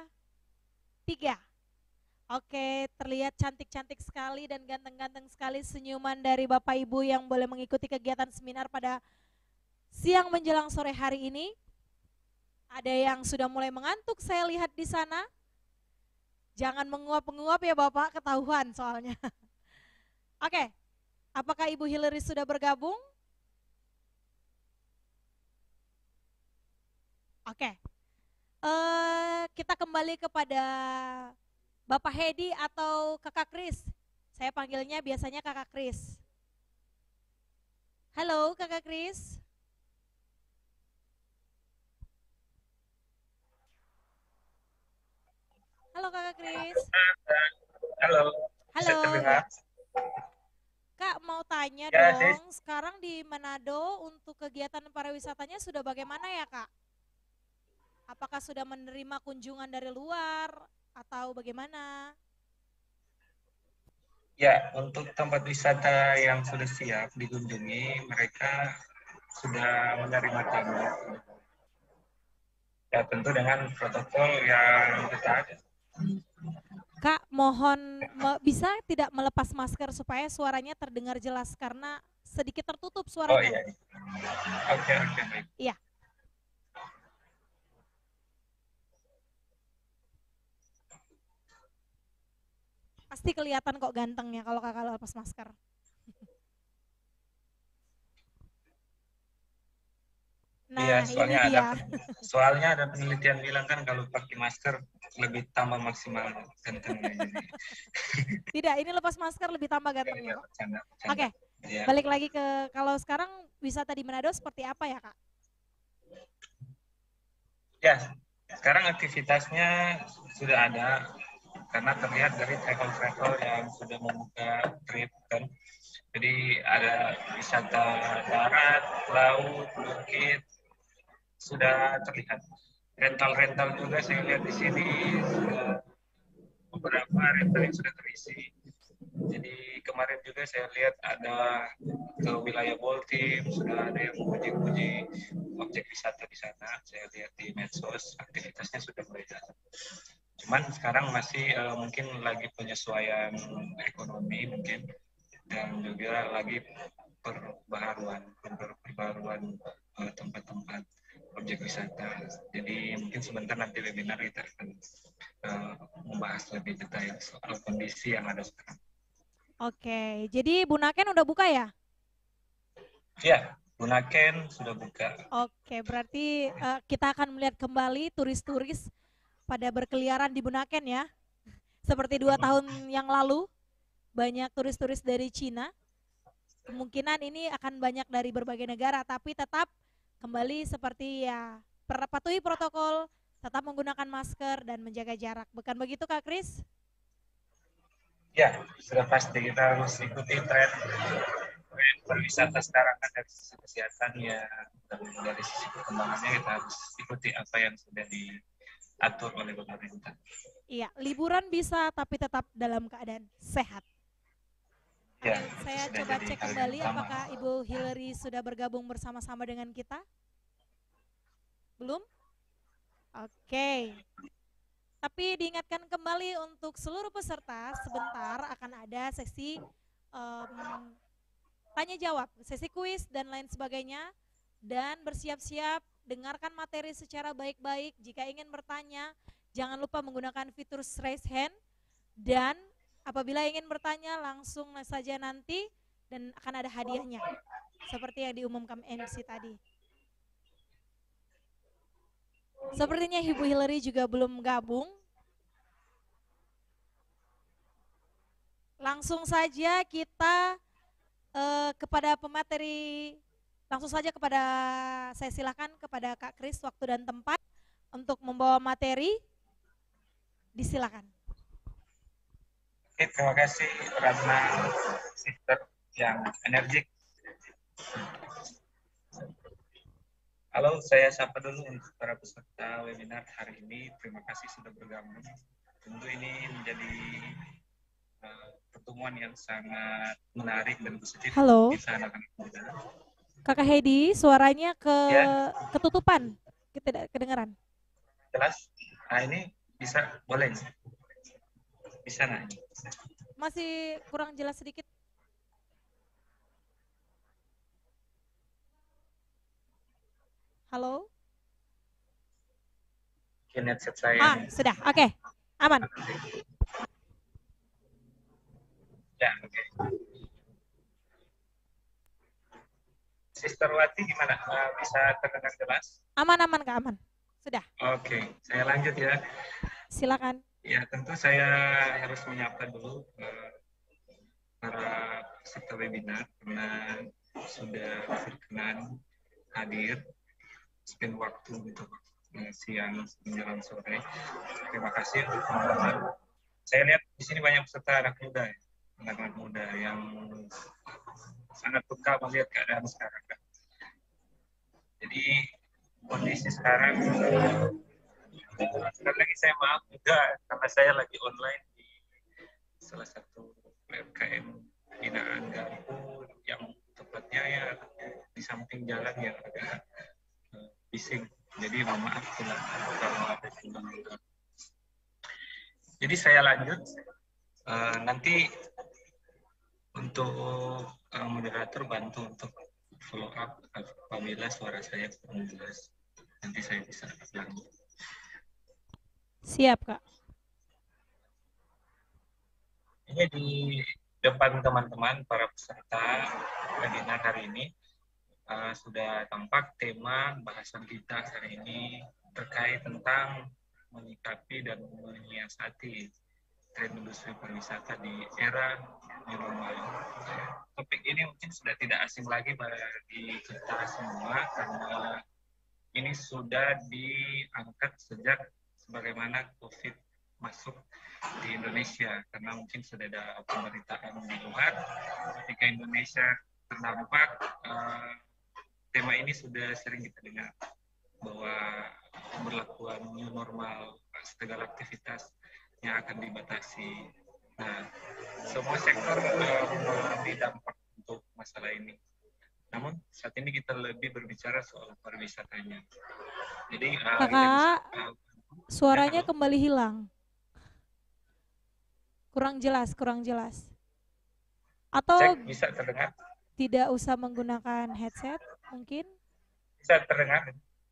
3. Oke, terlihat cantik-cantik sekali dan ganteng-ganteng sekali senyuman dari Bapak Ibu yang boleh mengikuti kegiatan seminar pada siang menjelang sore hari ini. Ada yang sudah mulai mengantuk saya lihat di sana. Jangan menguap-menguap ya Bapak, ketahuan soalnya. Oke, apakah Ibu Hillary sudah bergabung? Oke, kita kembali kepada Bapak Hedi atau Kakak Kris. Saya panggilnya biasanya Kakak Kris. Halo Kakak Kris. Halo Kakak Kris.
Halo.
Halo.
Bisa terdengar?
Kak mau tanya
Ya,
dong, sekarang di Manado untuk kegiatan pariwisatanya sudah bagaimana ya Kak? Apakah sudah menerima kunjungan dari luar atau bagaimana?
Ya, untuk tempat wisata yang sudah siap dikunjungi, mereka sudah menerima tamu. Ya, tentu dengan protokol yang ketat.
Kak, mohon bisa tidak melepas masker supaya suaranya terdengar jelas karena sedikit tertutup
Oh
suaranya.
iya. Oke, baik.
Iya. Pasti kelihatan kok gantengnya kalau kakak lepas masker. Nah,
Iya,
ini dia.
soalnya ada penelitian bilang kan kalau pakai masker lebih tambah maksimal gantengnya.
Tidak, ini lepas masker lebih tambah gantengnya kok.
Bercanda.
Oke,
Ya.
balik lagi ke kalau sekarang wisata di Manado seperti apa ya Kak?
Ya, sekarang aktivitasnya sudah ada karena terlihat dari travel yang sudah membuka trip kan. Jadi ada wisata darat, laut, bukit, sudah terlihat. Rental juga saya lihat di sini sudah beberapa rental yang sudah terisi. Jadi kemarin juga saya lihat ada ke wilayah Baltim, sudah ada yang menguji objek wisata di sana. Saya lihat di medsos aktivitasnya sudah mulai jalan. Cuman sekarang masih mungkin lagi penyesuaian ekonomi mungkin, dan juga lagi perbaharuan tempat-tempat objek wisata. Jadi mungkin sebentar nanti webinar kita akan membahas lebih detail soal kondisi yang ada sekarang.
Oke, jadi Bunaken udah buka ya?
Ya, Bunaken sudah buka.
Oke, berarti kita akan melihat kembali turis-turis pada berkeliaran di Bunaken ya. Seperti 2 tahun yang lalu, banyak turis-turis dari Cina. Kemungkinan ini akan banyak dari berbagai negara, tapi tetap kembali seperti ya, patuhi protokol, tetap menggunakan masker dan menjaga jarak. Bukan begitu Kak Kris?
Ya, sudah pasti kita harus ikuti tren berwisata sekarang kan, dari sisi kesehatannya dan dari sisi perkembangannya kita harus ikuti apa yang sudah diatur oleh pemerintah.
Iya, liburan bisa tapi tetap dalam keadaan sehat.
Ya,
saya coba cek kembali apakah Ibu Hillary sudah bergabung bersama-sama dengan kita. Belum? Oke. Tapi diingatkan kembali untuk seluruh peserta, sebentar akan ada sesi tanya jawab, sesi kuis dan lain sebagainya. Dan bersiap-siap, dengarkan materi secara baik-baik. Jika ingin bertanya, jangan lupa menggunakan fitur raise hand. Dan apabila ingin bertanya, langsung saja nanti dan akan ada hadiahnya. Seperti yang diumumkan MC tadi. Sepertinya Ibu Hillary juga belum gabung. Langsung saja kita kepada pemateri, langsung saja kepada, saya silakan kepada Kak Kris waktu dan tempat untuk membawa materi. Disilakan.
Oke, terima kasih Ratna, sister yang energik. Halo, saya sapa dulu untuk para peserta webinar hari ini. Terima kasih sudah bergabung. Tentu ini menjadi pertemuan yang sangat menarik dan positif.
Halo.
Bisa anak-anak muda.
Kakak Hedi, suaranya ketutupan, tidak kedengaran.
Jelas? Nah ini bisa, boleh. Bisa nanya.
Masih kurang jelas sedikit. Halo?
Mungkin headset saya.
Sudah. Oke. Aman.
Ya, oke. Sister Wati gimana? Bisa terdengar jelas?
Aman, Kak, aman. Sudah.
Oke, saya lanjut ya.
Silakan.
Ya, tentu saya harus menyapa dulu para peserta webinar karena sudah berkenan hadir spend waktu untuk siang menjelang sore. Terima kasih untuk teman-teman. Saya lihat di sini banyak peserta anak muda, anak-anak muda yang sangat peka melihat keadaan sekarang. Jadi kondisi sekarang, sekali lagi saya maaf juga karena saya lagi online di salah satu UMKM binaan Garpu yang tepatnya ya di samping jalan yang agak bising. Jadi mohon maaf kalau jadi saya lanjut. Nanti untuk moderator bantu untuk follow up apabila suara saya kurang jelas. Nanti saya bisa lanjut.
Siap, Kak.
Ini di depan teman-teman para peserta webinar hari ini sudah tampak tema bahasan kita hari ini terkait tentang menyikapi dan menyiasati tren industri pariwisata di era new normal. Topik ini mungkin sudah tidak asing lagi bagi kita semua karena ini sudah diangkat sejak sebagaimana COVID masuk di Indonesia, karena mungkin sudah ada pemberitaan di luar ketika Indonesia terdampak. Tema ini sudah sering kita dengar bahwa pemberlakuan new normal, segala aktivitas yang akan dibatasi. Nah, semua sektor mengalami dampak untuk masalah ini. Namun saat ini kita lebih berbicara soal pariwisatanya. Jadi
Kakak, suaranya kembali hilang. Kurang jelas. Atau
cek, bisa terdengar?
Tidak usah menggunakan headset, mungkin?
Bisa terdengar?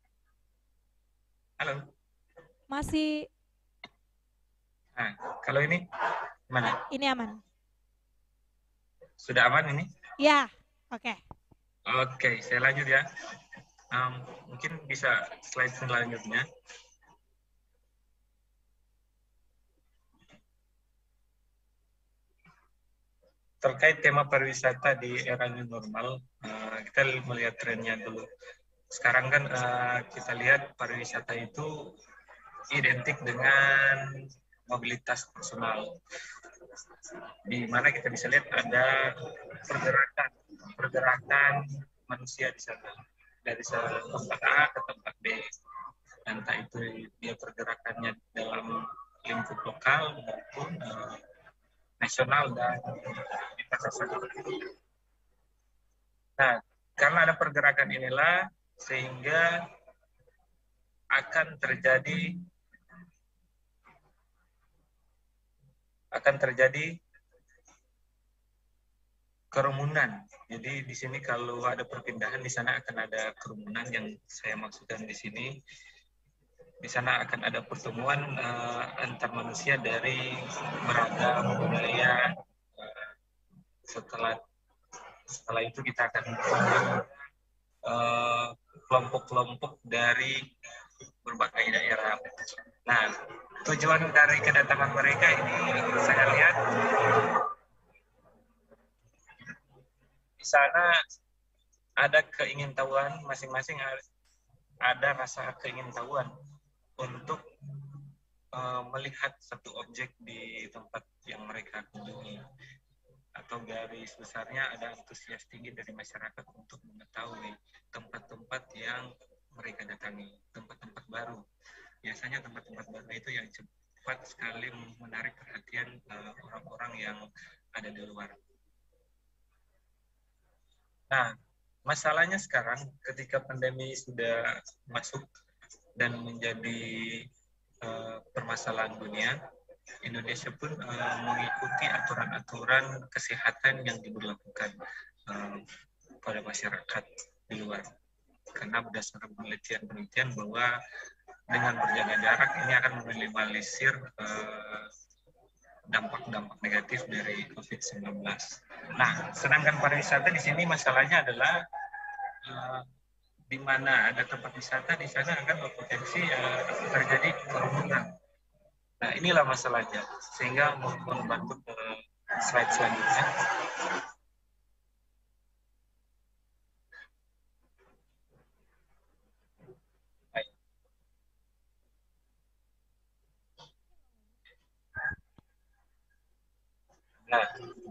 Halo?
Masih.
Nah, kalau ini gimana?
Ini aman.
Sudah aman ini?
Ya, oke.
Oke, saya lanjut ya. Mungkin bisa slide selanjutnya. Terkait tema pariwisata di era new normal, kita melihat trennya dulu. Sekarang kan kita lihat pariwisata itu identik dengan mobilitas personal, di mana kita bisa lihat ada pergerakan manusia di sana dari tempat A ke tempat B, entah itu dia pergerakannya dalam lingkup lokal maupun nasional dan internasional. Nah, karena ada pergerakan inilah sehingga akan terjadi kerumunan. Jadi di sini kalau ada perpindahan, di sana akan ada kerumunan yang saya maksudkan di sini. Di sana akan ada pertemuan antar manusia dari beragam budaya. Setelah itu kita akan kelompok-kelompok dari berbagai daerah. Nah, tujuan dari kedatangan mereka ini saya lihat di sana ada keingintahuan masing-masing, ada rasa keingintahuan untuk melihat satu objek di tempat yang mereka kunjungi, atau garis besarnya ada antusias tinggi dari masyarakat untuk mengetahui tempat-tempat yang mereka datangi, tempat-tempat baru. Biasanya tempat-tempat baru itu yang cepat sekali menarik perhatian orang-orang yang ada di luar. Nah, masalahnya sekarang ketika pandemi sudah masuk dan menjadi permasalahan dunia, Indonesia pun mengikuti aturan-aturan kesehatan yang diberlakukan pada masyarakat di luar. Karena berdasarkan penelitian bahwa dengan berjaga jarak ini akan meminimalisir dampak-dampak negatif dari COVID-19. Nah, sedangkan pariwisata di sini masalahnya adalah di mana ada tempat wisata, di sana akan berpotensi terjadi kerumunan. Nah, inilah masalahnya. Sehingga mohon bantu ke slide selanjutnya. Nah,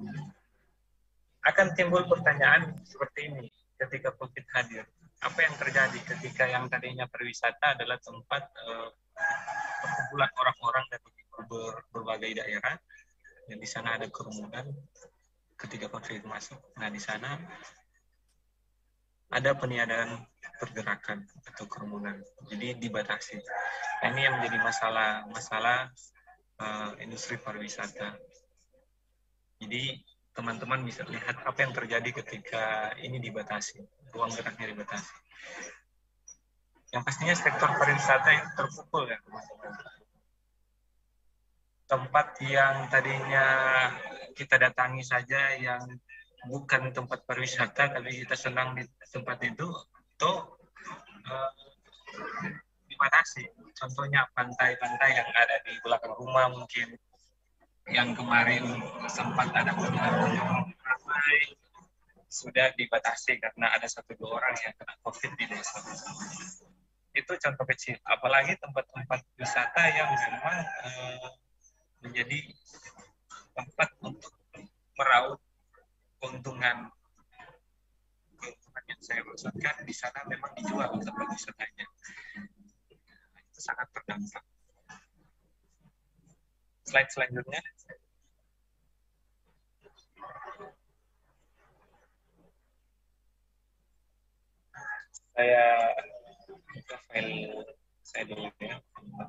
akan timbul pertanyaan seperti ini ketika COVID hadir. Apa yang terjadi ketika yang tadinya pariwisata adalah tempat perkumpulan orang-orang dari berbagai daerah, yang di sana ada kerumunan ketika COVID masuk. Nah, di sana ada peniadaan pergerakan atau kerumunan, jadi dibatasi. Nah, ini yang menjadi masalah industri pariwisata. Jadi teman-teman bisa lihat apa yang terjadi ketika ini dibatasi, ruang geraknya dibatasi. Yang pastinya sektor pariwisata itu terpukul ya teman-teman. Tempat yang tadinya kita datangi saja yang bukan tempat pariwisata, tapi kita senang di tempat itu dibatasi. Contohnya pantai-pantai yang ada di belakang rumah mungkin, yang kemarin sempat ada kunjungan ramai, sudah dibatasi karena ada 1-2 orang yang kena COVID di desa. Itu contoh kecil. Apalagi tempat-tempat wisata yang memang menjadi tempat untuk meraup keuntungan yang saya maksudkan di sana memang dijual tempat wisatanya. Itu sangat terdampak. Slide selanjutnya. Saya buka file saya dulu ya.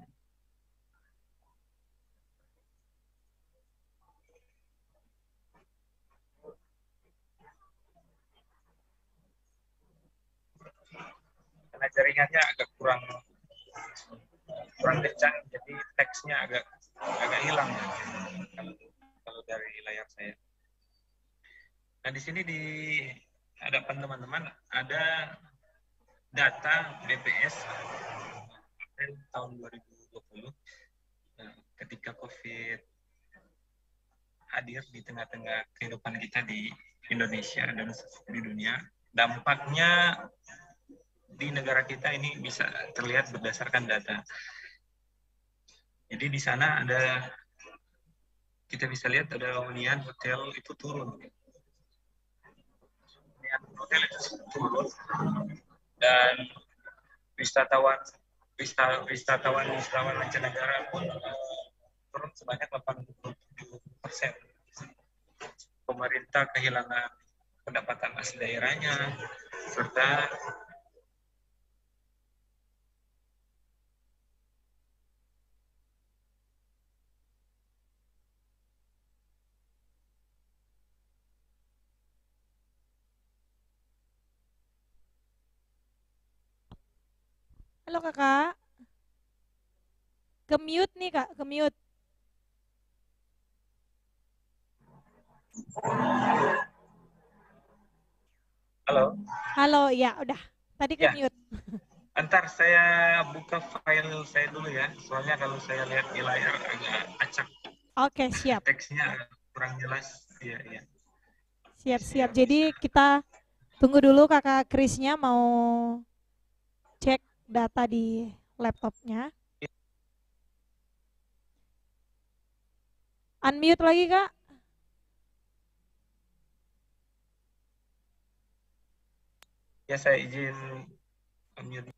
Karena jaringannya agak kurang kencang, jadi teksnya agak hilang ya, kalau dari layar saya. Nah, di sini di hadapan teman-teman ada data BPS tahun 2020. Nah, ketika COVID hadir di tengah-tengah kehidupan kita di Indonesia dan di dunia, dampaknya di negara kita ini bisa terlihat berdasarkan data. Jadi di sana kita bisa lihat ada hunian hotel itu turun. Hunian hotel itu turun, dan wisatawan mancanegara pun turun sebanyak 87%. Pemerintah kehilangan pendapatan asli daerahnya, serta
Halo kakak, ke-mute nih kak, ke-mute.
Halo.
Halo, ya udah. Tadi ke-mute.
Antar saya buka file saya dulu ya, soalnya kalau saya lihat di layar agak acak.
Oke, siap.
Teksnya kurang jelas. Iya.
Siap. Jadi kita tunggu dulu kakak Krisnya mau cek data di laptopnya. Unmute lagi kak.
Ya, saya izin unmute.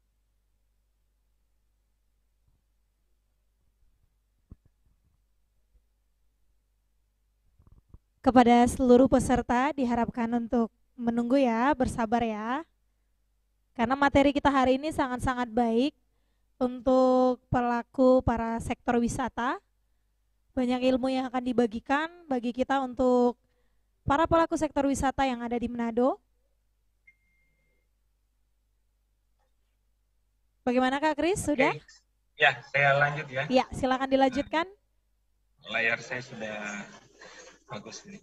Kepada seluruh peserta diharapkan untuk menunggu ya, bersabar ya. Karena materi kita hari ini sangat-sangat baik untuk para sektor wisata, banyak ilmu yang akan dibagikan bagi kita untuk para pelaku sektor wisata yang ada di Manado. Bagaimana Kak Kris, sudah?
Oke. Ya, saya lanjut ya.
Ya, silakan dilanjutkan.
Layar saya sudah bagus ini.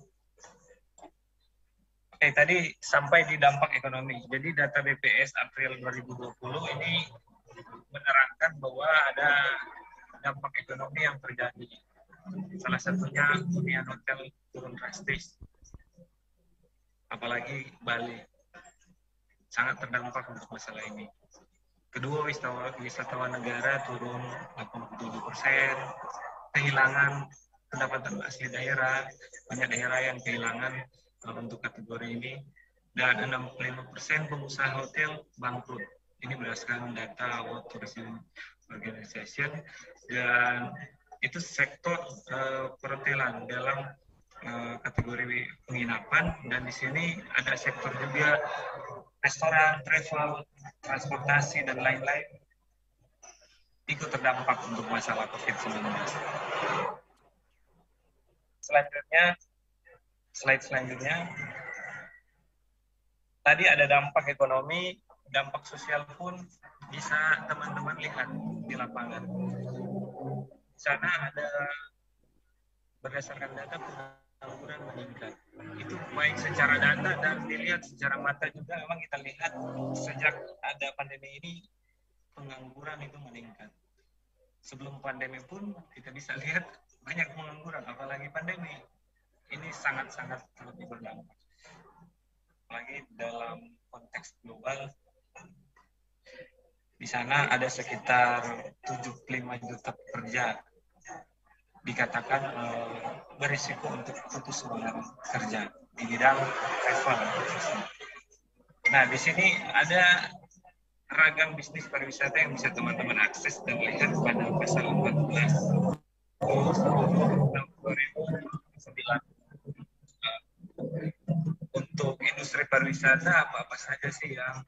Oke, tadi sampai di dampak ekonomi. Jadi data BPS April 2020 ini menerangkan bahwa ada dampak ekonomi yang terjadi. Salah satunya hunian hotel turun drastis. Apalagi Bali. Sangat terdampak untuk masalah ini. Kedua, wisatawan negara turun 87%, kehilangan pendapatan asli daerah, banyak daerah yang kehilangan untuk kategori ini, dan 65% pengusaha hotel bangkrut. Ini berdasarkan data World Tourism Organization, dan itu sektor perhotelan dalam kategori penginapan, dan di sini ada sektor juga restoran, travel, transportasi, dan lain-lain ikut terdampak untuk masalah COVID-19. Slide selanjutnya, tadi ada dampak ekonomi, dampak sosial pun bisa teman-teman lihat di lapangan. Di sana ada berdasarkan data pengangguran meningkat. Itu baik secara data dan dilihat secara mata juga. Memang kita lihat sejak ada pandemi ini pengangguran itu meningkat. Sebelum pandemi pun kita bisa lihat banyak pengangguran, apalagi pandemi. Ini sangat-sangat lebih berdampak. Apalagi dalam konteks global, di sana ada sekitar 75 juta pekerja dikatakan berisiko untuk putus hubungan kerja di bidang travel. Nah, di sini ada ragam bisnis pariwisata yang bisa teman-teman akses dan lihat pada pasal 14 2009. Untuk industri pariwisata apa saja sih yang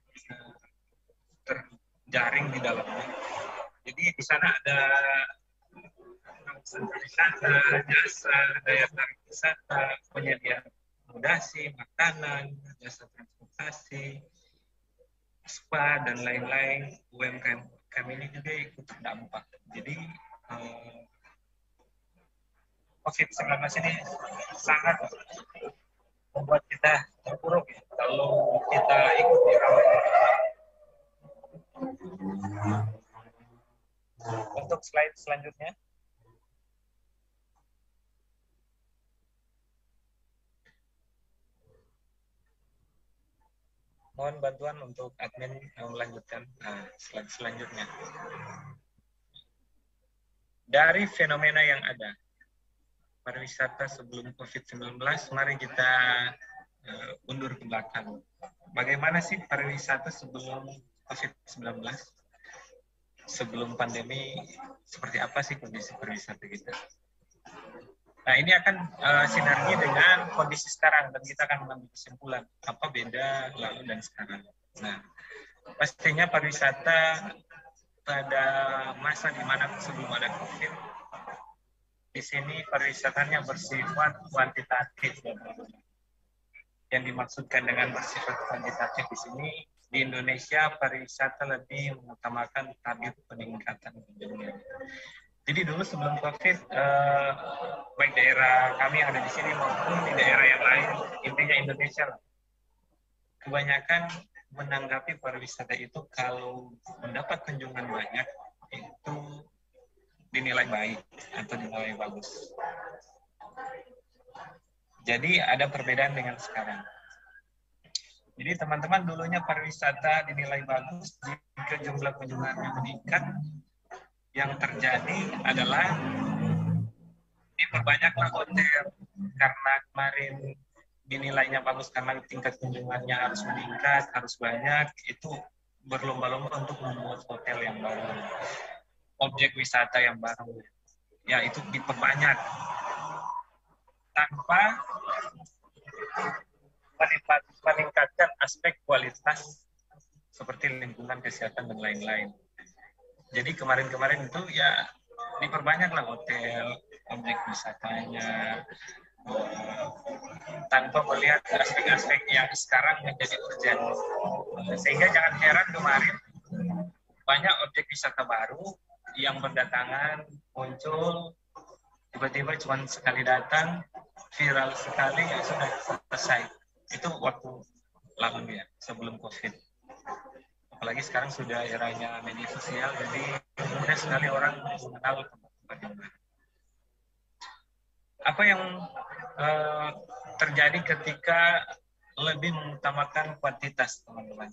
terjaring di dalamnya. Jadi di sana ada wisata, jasa, daya tarik wisata, penyediaan akomodasi, makanan, jasa transportasi, spa, dan lain-lain. UMKM ini juga ikut terdampak. Jadi COVID-19 ini sangat membuat kita terpuruk ya, kalau kita ikut dirawat. Untuk slide selanjutnya. Mohon bantuan untuk admin melanjutkan slide selanjutnya. Dari fenomena yang ada, pariwisata sebelum COVID-19, mari kita undur ke belakang. Bagaimana sih pariwisata sebelum COVID-19? Sebelum pandemi, seperti apa sih kondisi pariwisata kita? Nah, ini akan sinergi dengan kondisi sekarang, dan kita akan mengambil kesimpulan apa beda lalu dan sekarang. Nah, pastinya pariwisata pada masa di mana sebelum ada COVID, di sini pariwisatanya bersifat kuantitatif. Yang dimaksudkan dengan bersifat kuantitatif di sini, di Indonesia pariwisata lebih mengutamakan target peningkatan kunjungan. Jadi dulu sebelum COVID, baik daerah kami yang ada di sini maupun di daerah yang lain, intinya Indonesia, kebanyakan menanggapi pariwisata itu kalau mendapat kunjungan banyak, itu dinilai baik atau dinilai bagus. Jadi ada perbedaan dengan sekarang. Jadi teman-teman, dulunya pariwisata dinilai bagus jika jumlah kunjungannya meningkat. Yang terjadi adalah diperbanyaklah hotel, karena kemarin dinilainya bagus karena tingkat kunjungannya harus meningkat, harus banyak, itu berlomba-lomba untuk membuat hotel yang baru, objek wisata yang baru, ya itu diperbanyak tanpa meningkatkan aspek kualitas seperti lingkungan kesehatan dan lain-lain. Jadi kemarin-kemarin itu ya diperbanyaklah hotel, objek wisatanya, tanpa melihat aspek-aspek yang sekarang menjadi urgent. Sehingga jangan heran kemarin banyak objek wisata baru yang berdatangan, muncul, tiba-tiba cuma sekali datang, viral sekali, ya sudah selesai. Itu waktu lalu ya, sebelum COVID. Apalagi sekarang sudah eranya media sosial, jadi mudah sekali orang mengenal tempat-tempat yang baru. Apa yang terjadi ketika lebih mengutamakan kuantitas, teman-teman,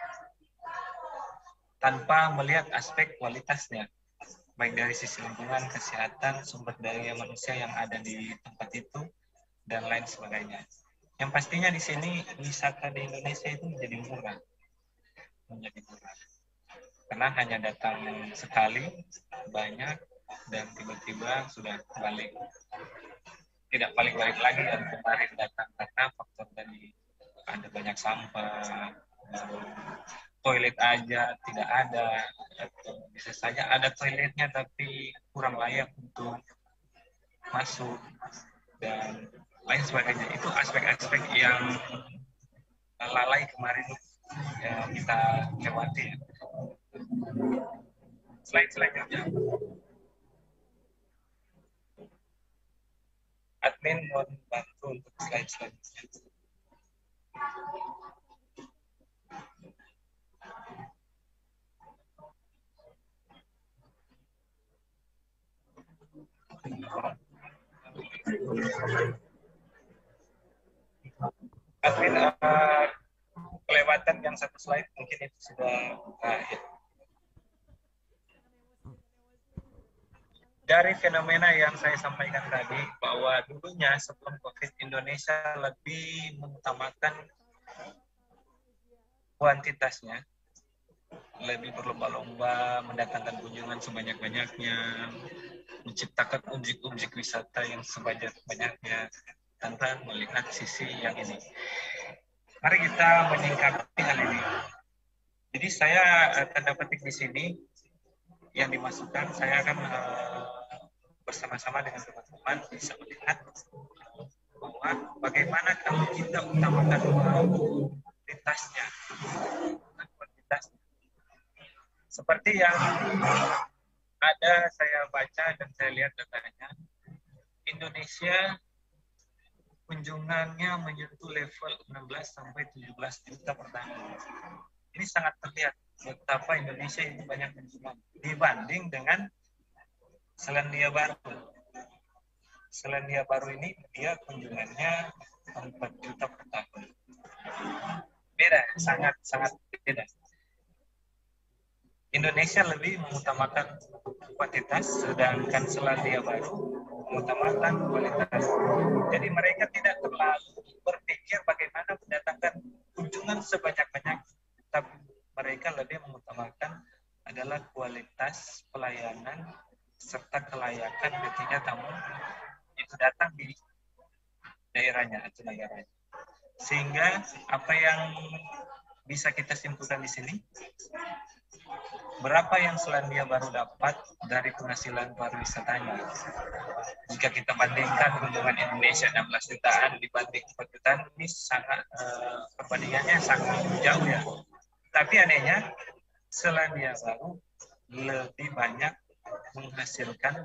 tanpa melihat aspek kualitasnya, baik dari sisi lingkungan, kesehatan, sumber daya manusia yang ada di tempat itu, dan lain sebagainya. Yang pastinya di sini wisata di Indonesia itu menjadi murah. Karena hanya datang sekali, banyak, dan tiba-tiba sudah balik. Tidak balik-balik lagi dan kemarin datang karena faktor dari ada banyak sampah, toilet aja tidak ada, atau bisa saja ada toiletnya tapi kurang layak untuk masuk dan lain sebagainya. Itu aspek-aspek yang lalai kemarin yang kita lewati. Slide selanjutnya. Admin mohon bantu untuk slide selanjutnya. Admin kelewatan yang satu slide, mungkin itu sudah berakhir. Dari fenomena yang saya sampaikan tadi, bahwa dulunya sebelum COVID Indonesia lebih mengutamakan kuantitasnya, lebih berlomba-lomba mendatangkan kunjungan sebanyak-banyaknya, menciptakan objek-objek wisata yang sebanyak-banyaknya, tanpa melihat sisi yang ini. Mari kita menyingkapi hal ini. Jadi saya tanda petik di sini yang dimasukkan, saya akan bersama-sama dengan teman-teman bisa melihat bahwa bagaimana kalau kita utamakan kualitasnya. Seperti yang ada saya baca dan saya lihat datanya, Indonesia kunjungannya menyentuh level 16 sampai 17 juta per tahun. Ini sangat terlihat betapa Indonesia itu banyak kunjungan dibanding dengan Selandia Baru. Selandia Baru ini dia kunjungannya 4 juta per tahun. Beda, sangat beda. Indonesia lebih mengutamakan kuantitas, sedangkan Selandia Baru mengutamakan kualitas. Jadi mereka tidak terlalu berpikir bagaimana mendatangkan kunjungan sebanyak-banyak, tapi mereka lebih mengutamakan adalah kualitas pelayanan serta kelayakan ketika tamu itu datang di daerahnya atau negaranya. Sehingga apa yang bisa kita simpulkan di sini, berapa yang Selandia Baru dapat dari penghasilan pariwisatanya? Jika kita bandingkan kunjungan Indonesia 16 jutaan dibanding 4 jutaan, ini sangat perbandingannya sangat jauh ya. Tapi anehnya Selandia Baru lebih banyak menghasilkan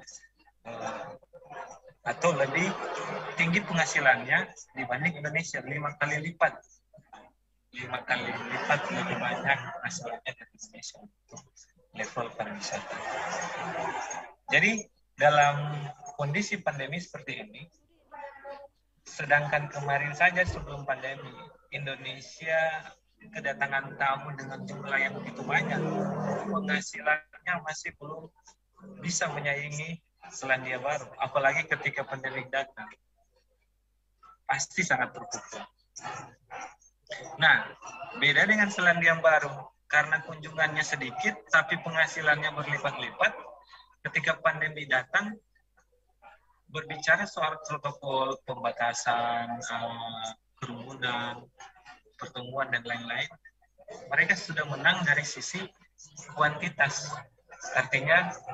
atau lebih tinggi penghasilannya dibanding Indonesia, 5 kali lipat. 5 kali lipat lebih banyak penghasilannya dari Indonesia untuk level pariwisata. Jadi dalam kondisi pandemi seperti ini, sedangkan kemarin saja sebelum pandemi, Indonesia kedatangan tamu dengan jumlah yang begitu banyak, penghasilannya masih belum bisa menyaingi Selandia Baru, apalagi ketika pandemi datang, pasti sangat terpukul. Nah, beda dengan Selandia Baru, karena kunjungannya sedikit, tapi penghasilannya berlipat-lipat. Ketika pandemi datang, berbicara soal protokol pembatasan, kerumunan, pertemuan dan lain-lain, mereka sudah menang dari sisi kuantitas. Artinya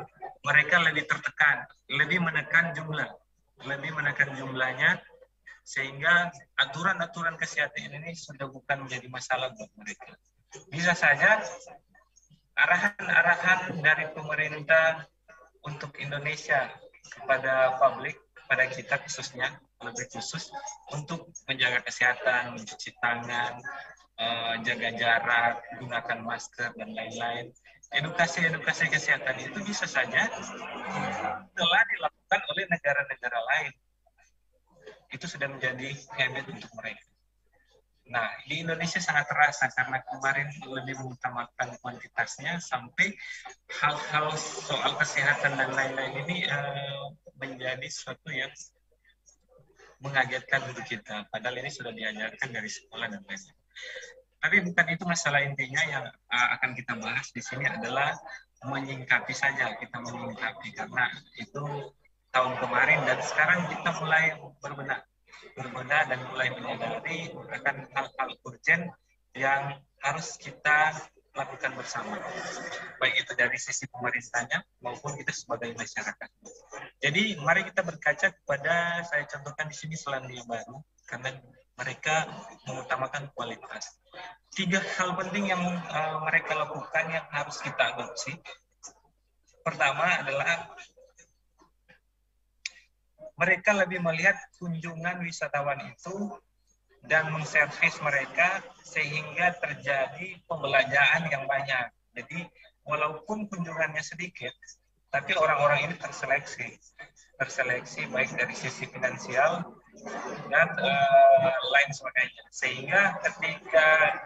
mereka lebih tertekan, lebih menekan jumlahnya, sehingga aturan-aturan kesehatan ini sudah bukan menjadi masalah buat mereka. Bisa saja arahan-arahan dari pemerintah untuk Indonesia kepada publik, pada kita khususnya, lebih khusus untuk menjaga kesehatan, mencuci tangan, jaga jarak, gunakan masker, dan lain-lain. Edukasi kesehatan itu bisa saja telah dilakukan oleh negara-negara lain. Itu sudah menjadi habit untuk mereka. Nah, di Indonesia sangat terasa karena kemarin lebih mengutamakan kuantitasnya sampai hal-hal soal kesehatan dan lain-lain ini menjadi sesuatu yang mengagetkan untuk kita. Padahal ini sudah diajarkan dari sekolah dan lain-lain. Tapi bukan itu masalah intinya. Yang akan kita bahas di sini adalah menyingkapi saja, kita menyingkapi karena itu tahun kemarin dan sekarang kita mulai berbenah dan mulai menyadari akan hal-hal urgent yang harus kita lakukan bersama, baik itu dari sisi pemerintahnya maupun kita sebagai masyarakat. Jadi mari kita berkaca kepada, saya contohkan di sini Selandia Baru, karena mereka mengutamakan kualitas. 3 hal penting yang mereka lakukan yang harus kita adopsi. Pertama adalah mereka lebih melihat kunjungan wisatawan itu dan menservis mereka sehingga terjadi pembelanjaan yang banyak. Jadi walaupun kunjungannya sedikit, tapi orang-orang ini terseleksi baik dari sisi finansial dan lain sebagainya. Sehingga ketika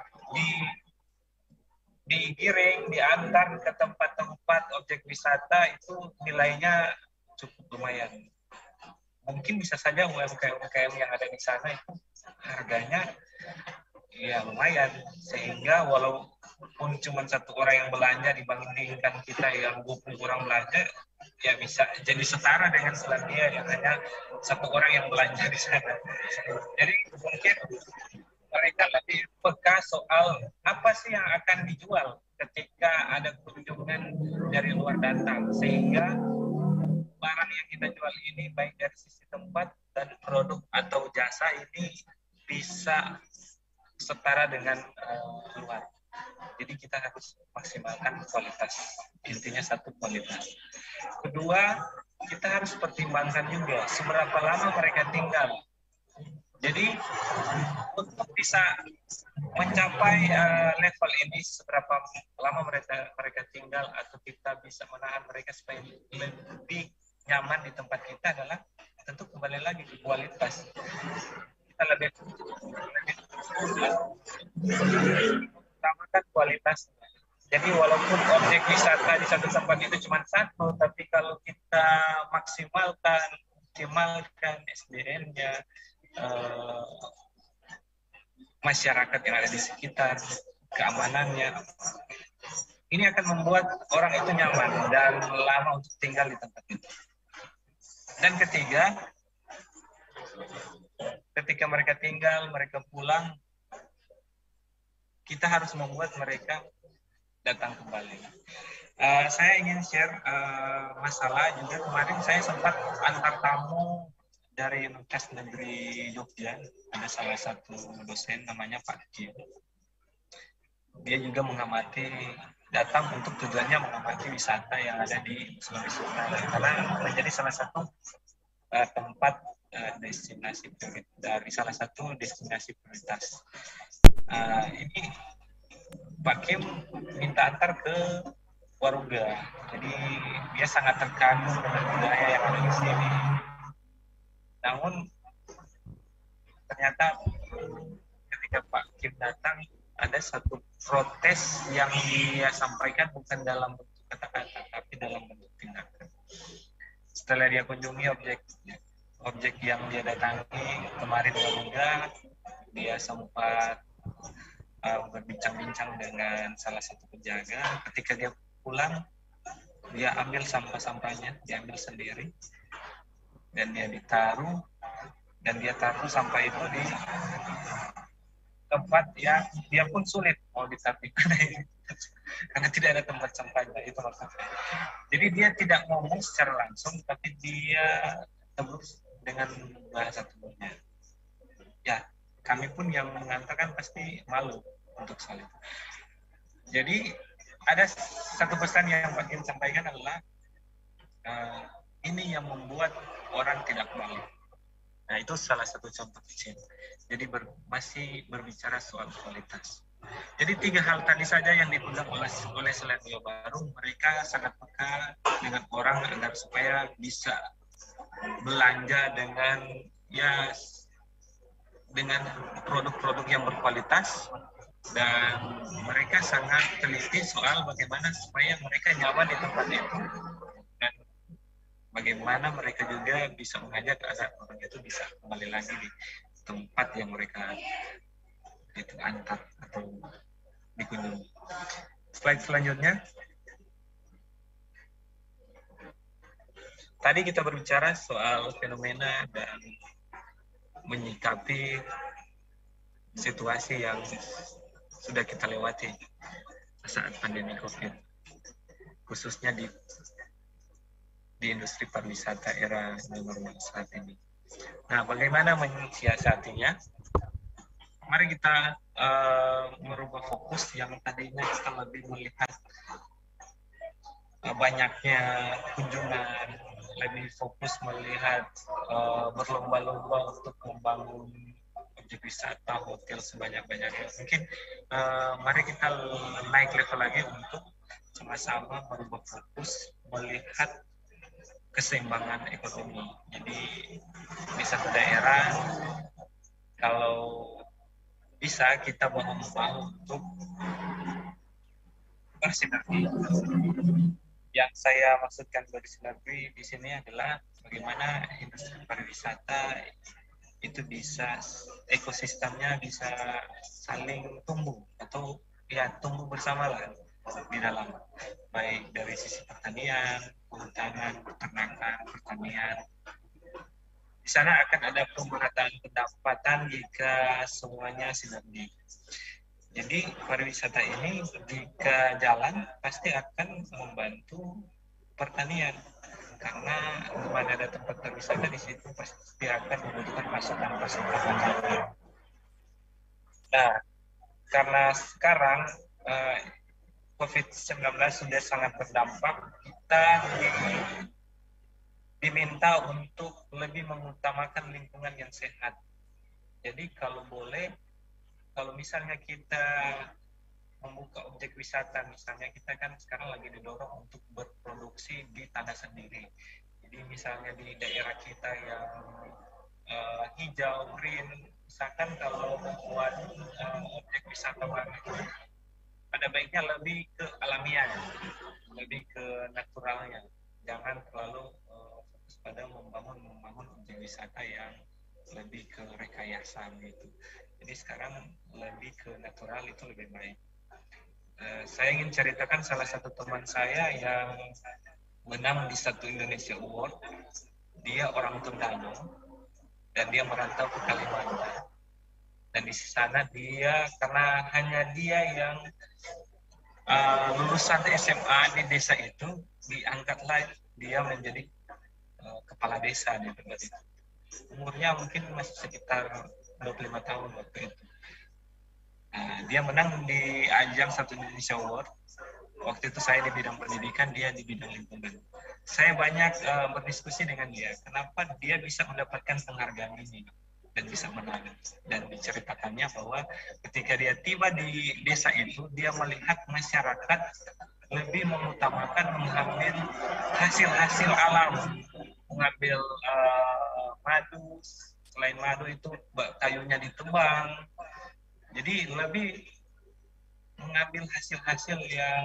digiring, diantar ke tempat-tempat objek wisata itu nilainya cukup lumayan. Mungkin bisa saja UMKM yang ada di sana itu harganya ya lumayan, sehingga walaupun cuma 1 orang yang belanja dibandingkan kita yang 20 orang belanja, ya bisa jadi setara dengan Selandia yang hanya 1 orang yang belanja di sana. Jadi mungkin mereka lebih peka soal apa sih yang akan dijual ketika ada kunjungan dari luar datang, sehingga barang yang kita jual ini baik dari sisi tempat dan produk atau jasa ini bisa setara dengan luar. Jadi kita harus maksimalkan kualitas. Intinya 1, kualitas. Kedua, kita harus pertimbangkan juga seberapa lama mereka tinggal. Jadi untuk bisa mencapai level ini, seberapa lama mereka tinggal atau kita bisa menahan mereka supaya lebih nyaman di tempat kita adalah tentu kembali lagi di kualitas. Kita lebih utamakan kualitas. Jadi walaupun objek wisata di satu tempat itu cuma 1, tapi kalau kita maksimalkan SDM-nya, masyarakat yang ada di sekitar, keamanannya, ini akan membuat orang itu nyaman dan lama untuk tinggal di tempat itu. Dan ketiga, ketika mereka tinggal, mereka pulang, kita harus membuat mereka datang kembali. Saya ingin share masalah juga. Kemarin saya sempat antar tamu dari Universitas Negeri Jogja. Ada salah satu dosen namanya Pak Kim. Dia juga datang untuk tujuannya mengamati wisata yang ada di Sulawesi Utara, karena menjadi salah satu tempat destinasi dari salah satu destinasi prioritas. Ini Pak Kim minta antar ke Waruga, jadi dia sangat terkagum dengan budaya yang ada di sini. Namun ternyata ketika Pak Kim datang, ada satu protes yang dia sampaikan bukan dalam bentuk kata-kata, tapi dalam bentuk tindakan. Setelah dia kunjungi objek yang dia datangi kemarin Waruga, dia sempat berbincang-bincang dengan salah satu penjaga. Ketika dia pulang, dia ambil sampah-sampahnya, dia ambil sendiri, dan dia taruh sampah itu di tempat yang dia pun sulit mau ditarik. karena tidak ada tempat sampahnya, itu maksudnya. Jadi dia tidak ngomong secara langsung, tapi dia tegur dengan bahasa tubuhnya. Ya, kami pun yang mengantarkan pasti malu untuk soal itu. Jadi ada satu pesan yang ingin sampaikan adalah ini yang membuat orang tidak balik. Nah, itu salah satu contoh kecil. Jadi masih berbicara soal kualitas. Jadi 3 hal tadi saja yang dipegang oleh Selandia Baru. Mereka sangat peka dengan orang agar supaya bisa belanja dengan produk-produk yang berkualitas, dan mereka sangat teliti soal bagaimana supaya mereka nyaman di tempat itu, dan bagaimana mereka juga bisa mengajak agar orang itu bisa kembali lagi di tempat yang mereka itu antar atau dikunjungi. Slide selanjutnya. Tadi kita berbicara soal fenomena dan menyikapi situasi yang sudah kita lewati saat pandemi COVID, khususnya di industri pariwisata era new normal saat ini. Nah, bagaimana mensiasatinya? Mari kita merubah fokus yang tadinya kita lebih melihat banyaknya kunjungan, lebih fokus melihat berlomba-lomba untuk membangun objek wisata, hotel sebanyak-banyaknya. Mungkin mari kita naik level lagi untuk sama-sama merubah fokus melihat keseimbangan ekonomi. Jadi di satu daerah kalau bisa kita bahu-membahu untuk bersinergi. Yang saya maksudkan bersinergi di sini adalah bagaimana industri pariwisata itu bisa, ekosistemnya bisa saling tumbuh atau ya tumbuh bersama lah di dalam, baik dari sisi pertanian, kehutanan, peternakan, pertanian. Di sana akan ada pemerataan pendapatan jika semuanya sinergi. Jadi pariwisata ini jika jalan pasti akan membantu pertanian, karena di mana ada tempat pariwisata di situ pasti akan membutuhkan pasokan. Nah, karena sekarang COVID-19 sudah sangat berdampak, kita diminta untuk lebih mengutamakan lingkungan yang sehat. Jadi kalau boleh, kalau misalnya kita membuka objek wisata, misalnya kita kan sekarang lagi didorong untuk berproduksi di tanah sendiri. Jadi misalnya di daerah kita yang hijau, green, misalkan kalau membuat objek wisata baru itu, pada baiknya lebih ke alamiah, lebih ke naturalnya. Jangan terlalu fokus pada membangun objek wisata yang lebih ke rekayasa gitu. Jadi sekarang lebih ke natural itu lebih baik. Saya ingin ceritakan salah satu teman saya yang menang di satu Indonesia Award. Dia orang Tondano dan dia merantau ke Kalimantan. Dan di sana dia, karena hanya dia yang lulusan SMA di desa itu, diangkatlah dia menjadi kepala desa di tempat itu. Umurnya mungkin masih sekitar 25 tahun waktu itu. Dia menang di ajang satu Indonesia Award. Waktu itu saya di bidang pendidikan, dia di bidang lingkungan. Saya banyak berdiskusi dengan dia, kenapa dia bisa mendapatkan penghargaan ini dan bisa menang. Dan diceritakannya bahwa ketika dia tiba di desa itu, dia melihat masyarakat lebih mengutamakan mengambil hasil-hasil alam, mengambil madu. Selain madu itu kayunya ditebang, jadi lebih mengambil hasil-hasil yang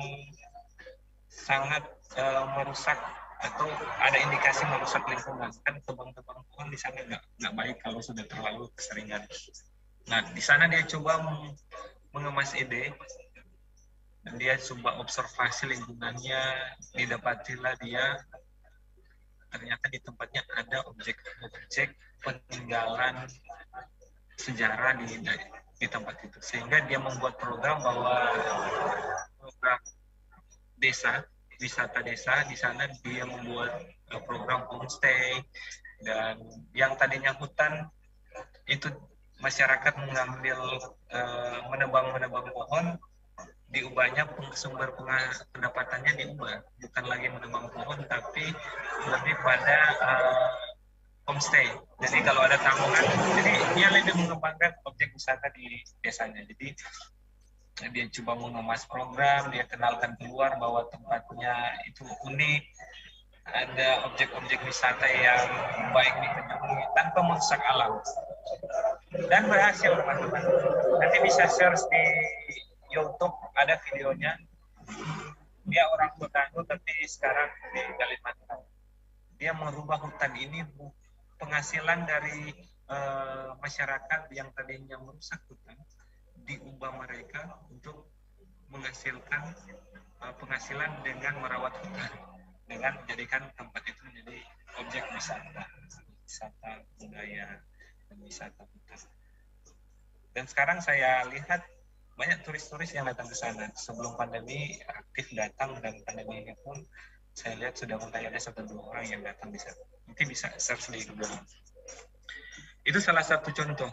sangat merusak atau ada indikasi merusak lingkungan. Kan tebang-tebang pohon di sana nggak baik kalau sudah terlalu keseringan. Nah, di sana dia coba mengemas ide dan dia coba observasi lingkungannya. Didapatilah dia ternyata di tempatnya ada objek peninggalan sejarah di tempat itu, sehingga dia membuat program bahwa program desa, wisata desa, di sana dia membuat program homestay, dan yang tadinya hutan itu masyarakat mengambil menebang pohon, diubahnya sumber pendapatannya diubah, bukan lagi menebang pohon tapi lebih pada homestay. Jadi kalau ada tanggungan, jadi dia lebih mengembangkan objek wisata di desanya. Jadi dia coba mengemas program, dia kenalkan keluar bahwa tempatnya itu unik, ada objek-objek wisata yang baik dikunjungi tanpa merusak alam, dan berhasil teman-teman. Nanti bisa search di YouTube, ada videonya. Dia orang Botanu tapi sekarang di Kalimantan. Dia merubah hutan ini, penghasilan dari masyarakat yang tadinya merusak hutan diubah mereka untuk menghasilkan penghasilan dengan merawat hutan, dengan menjadikan tempat itu menjadi objek wisata budaya dan wisata hutan. Dan sekarang saya lihat banyak turis-turis yang datang ke sana. Sebelum pandemi aktif datang, dan pandemi ini pun saya lihat sudah mulai ada 1-2 orang yang datang di sana. Nanti bisa search di Google. Itu salah satu contoh.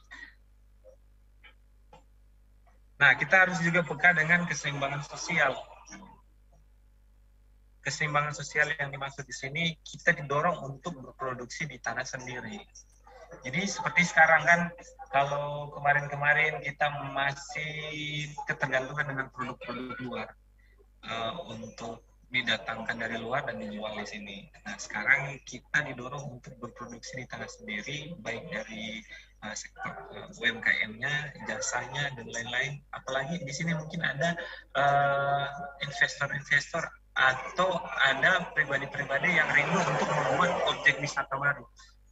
Nah, kita harus juga peka dengan keseimbangan sosial. Keseimbangan sosial yang dimaksud di sini, kita didorong untuk berproduksi di tanah sendiri. Jadi seperti sekarang kan, kalau kemarin-kemarin kita masih ketergantungan dengan produk-produk luar untuk didatangkan dari luar dan dijual di sini. Nah, sekarang kita didorong untuk berproduksi di tanah sendiri, baik dari sektor UMKM-nya, jasanya, dan lain-lain. Apalagi di sini mungkin ada investor-investor atau ada pribadi-pribadi yang rindu untuk membuat objek wisata baru.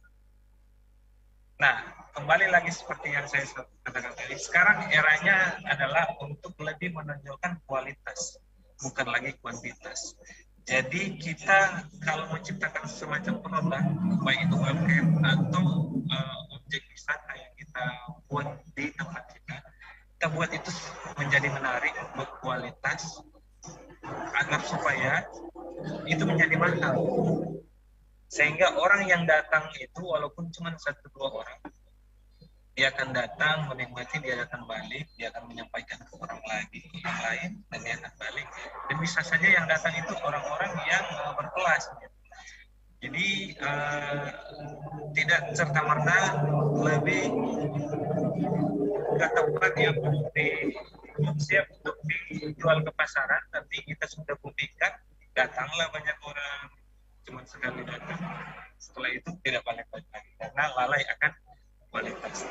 Nah, kembali lagi seperti yang saya katakan tadi, sekarang eranya adalah untuk lebih menonjolkan kualitas, bukan lagi kuantitas. Jadi kita kalau menciptakan semacam produk, baik itu UMKM atau objek wisata yang kita buat di tempat kita buat itu menjadi menarik, berkualitas, agar supaya itu menjadi mahal. Sehingga orang yang datang itu walaupun cuma 1-2 orang, dia akan datang, menikmati, dia akan balik, dia akan menyampaikan ke orang lagi yang lain, dan dia akan balik. Dan bisa saja yang datang itu orang-orang yang berkelas. Jadi tidak serta-merta lebih ke tempat yang siap untuk dijual ke pasaran, tapi kita sudah buktikan, datanglah banyak orang, cuma sekali datang, setelah itu tidak balik-balik lagi karena lalai akan kualitas.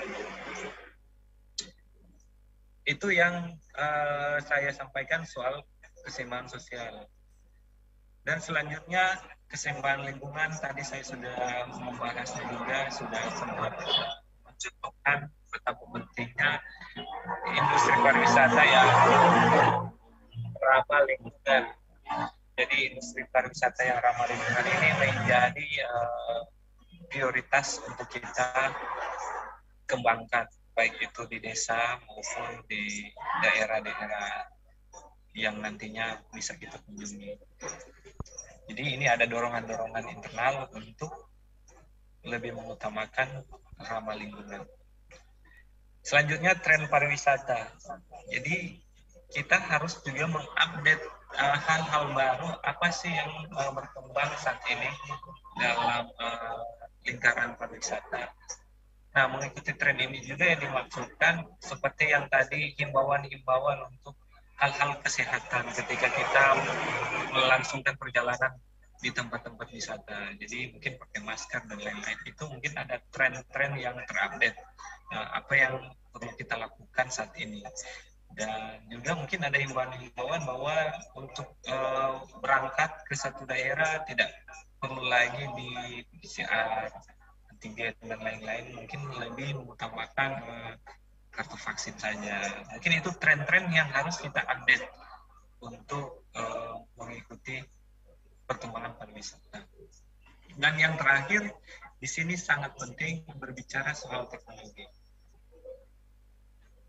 Itu yang saya sampaikan soal keseimbangan sosial. Dan selanjutnya keseimbangan lingkungan, tadi saya sudah membahasnya juga, sudah sempat mencontohkan betapa pentingnya industri pariwisata yang ramah lingkungan. Jadi industri pariwisata yang ramah lingkungan ini menjadi prioritas untuk kita kembangkan, baik itu di desa maupun di daerah-daerah yang nantinya bisa kita kunjungi. Jadi ini ada dorongan-dorongan internal untuk lebih mengutamakan ramah lingkungan. Selanjutnya tren pariwisata. Jadi kita harus juga mengupdate hal-hal baru, apa sih yang berkembang saat ini dalam lingkaran pariwisata. Nah, mengikuti tren ini juga yang dimaksudkan seperti yang tadi, himbauan-himbauan untuk hal-hal kesehatan ketika kita melangsungkan perjalanan di tempat-tempat wisata. Jadi mungkin pakai masker dan lain-lain. Itu mungkin ada tren-tren yang terupdate. Apa yang perlu kita lakukan saat ini. Dan juga mungkin ada himbauan-himbauan bahwa untuk berangkat ke satu daerah tidak perlu lagi di PCR, antigen dan lain-lain, mungkin lebih mengutamakan kartu vaksin saja. Mungkin itu tren-tren yang harus kita update untuk mengikuti perkembangan pariwisata. Dan yang terakhir, di sini sangat penting berbicara soal teknologi.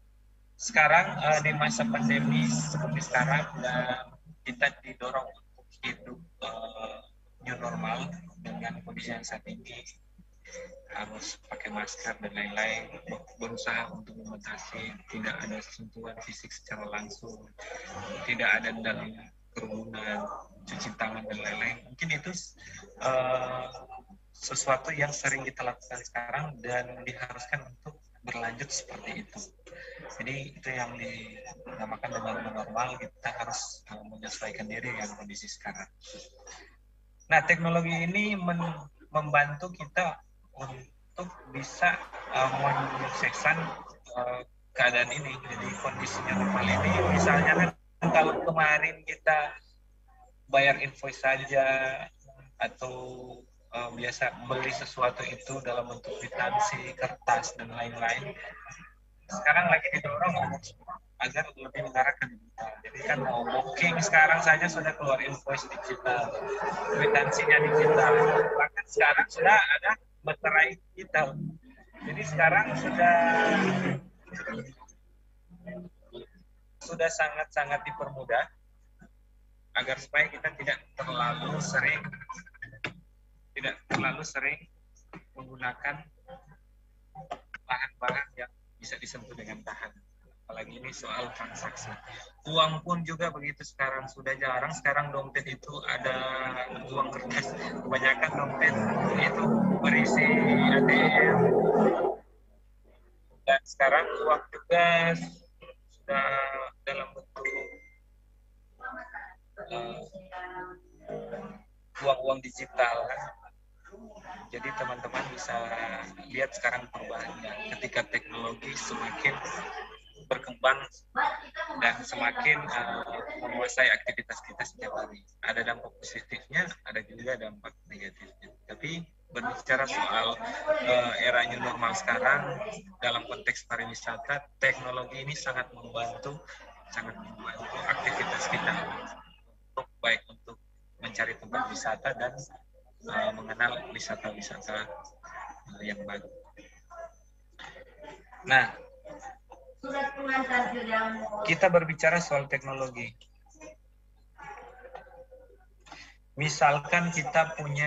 sekarang di masa pandemi seperti sekarang dan kita didorong untuk hidup new normal dengan kondisi yang saat ini harus pakai masker dan lain-lain, berusaha untuk membatasi tidak ada sentuhan fisik secara langsung, tidak ada dalam kerumunan, cuci tangan dan lain-lain. Mungkin itu sesuatu yang sering kita lakukan sekarang dan diharuskan untuk berlanjut seperti itu. Jadi itu yang dinamakan dengan normal, kita harus menyesuaikan diri dengan kondisi sekarang. Nah, teknologi ini membantu kita untuk bisa menyukseskan keadaan ini. Jadi kondisinya normal ini, misalnya kan kalau kemarin kita bayar invoice saja atau biasa beli sesuatu itu dalam bentuk kwitansi, kertas dan lain-lain, sekarang lagi didorong agar lebih mengarah ke digital. Jadi kan mau booking sekarang saja sudah keluar invoice digital, kwitansinya digital, bahkan sekarang sudah ada materai digital. Jadi sekarang sudah sangat-sangat dipermudah agar supaya kita tidak terlalu sering menggunakan bahan-bahan yang bisa disentuh dengan tangan. Apalagi ini soal transaksi. Uang pun juga begitu sekarang, sudah jarang sekarang dompet itu ada uang kertas. Kebanyakan dompet itu berisi ATM. Dan sekarang uang juga sudah dalam bentuk uang-uang digital kan. Jadi teman-teman bisa lihat sekarang perubahannya ketika teknologi semakin berkembang dan semakin menguasai aktivitas kita setiap hari. Ada dampak positifnya, ada juga dampak negatifnya. Tapi berbicara soal era new normal sekarang dalam konteks pariwisata, teknologi ini sangat membantu aktivitas kita baik untuk mencari tempat wisata dan mengenal wisata-wisata yang baru. Nah, kita berbicara soal teknologi. Misalkan kita punya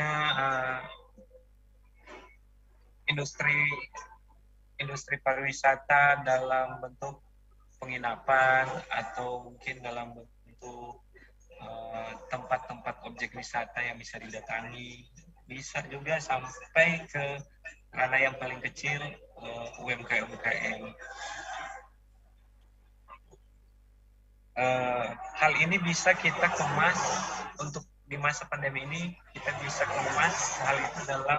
industri pariwisata dalam bentuk penginapan atau mungkin dalam bentuk tempat-tempat objek wisata yang bisa didatangi, bisa juga sampai ke ranah yang paling kecil, UMKM. Hal ini bisa kita kemas untuk di masa pandemi ini, kita bisa kemas hal itu dalam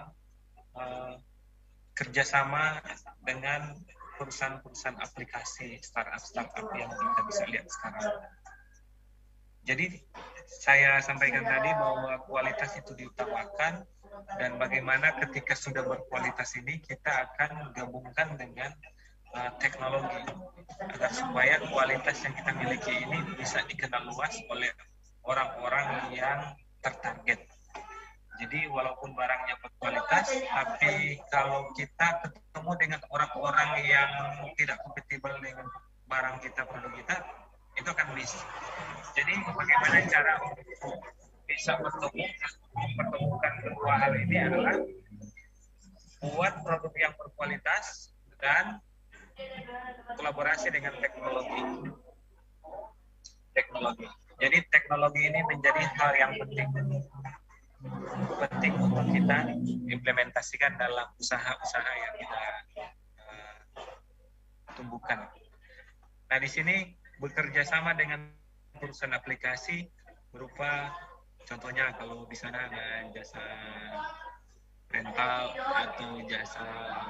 kerjasama dengan perusahaan-perusahaan aplikasi startup yang kita bisa lihat sekarang. Jadi saya sampaikan tadi bahwa kualitas itu diutamakan dan bagaimana ketika sudah berkualitas ini kita akan gabungkan dengan teknologi agar supaya kualitas yang kita miliki ini bisa dikenal luas oleh orang-orang yang tertarget. Jadi walaupun barangnya berkualitas, tapi kalau kita ketemu dengan orang-orang yang tidak kompatibel dengan barang kita, produk kita, itu akan miss. Jadi bagaimana cara untuk bisa mempertemukan kedua hal ini adalah buat produk yang berkualitas dan kolaborasi dengan teknologi. Jadi teknologi ini menjadi hal yang penting untuk kita implementasikan dalam usaha-usaha yang kita tumbuhkan. Nah, di sini bekerja sama dengan perusahaan aplikasi berupa contohnya kalau di sana ada jasa rental atau jasa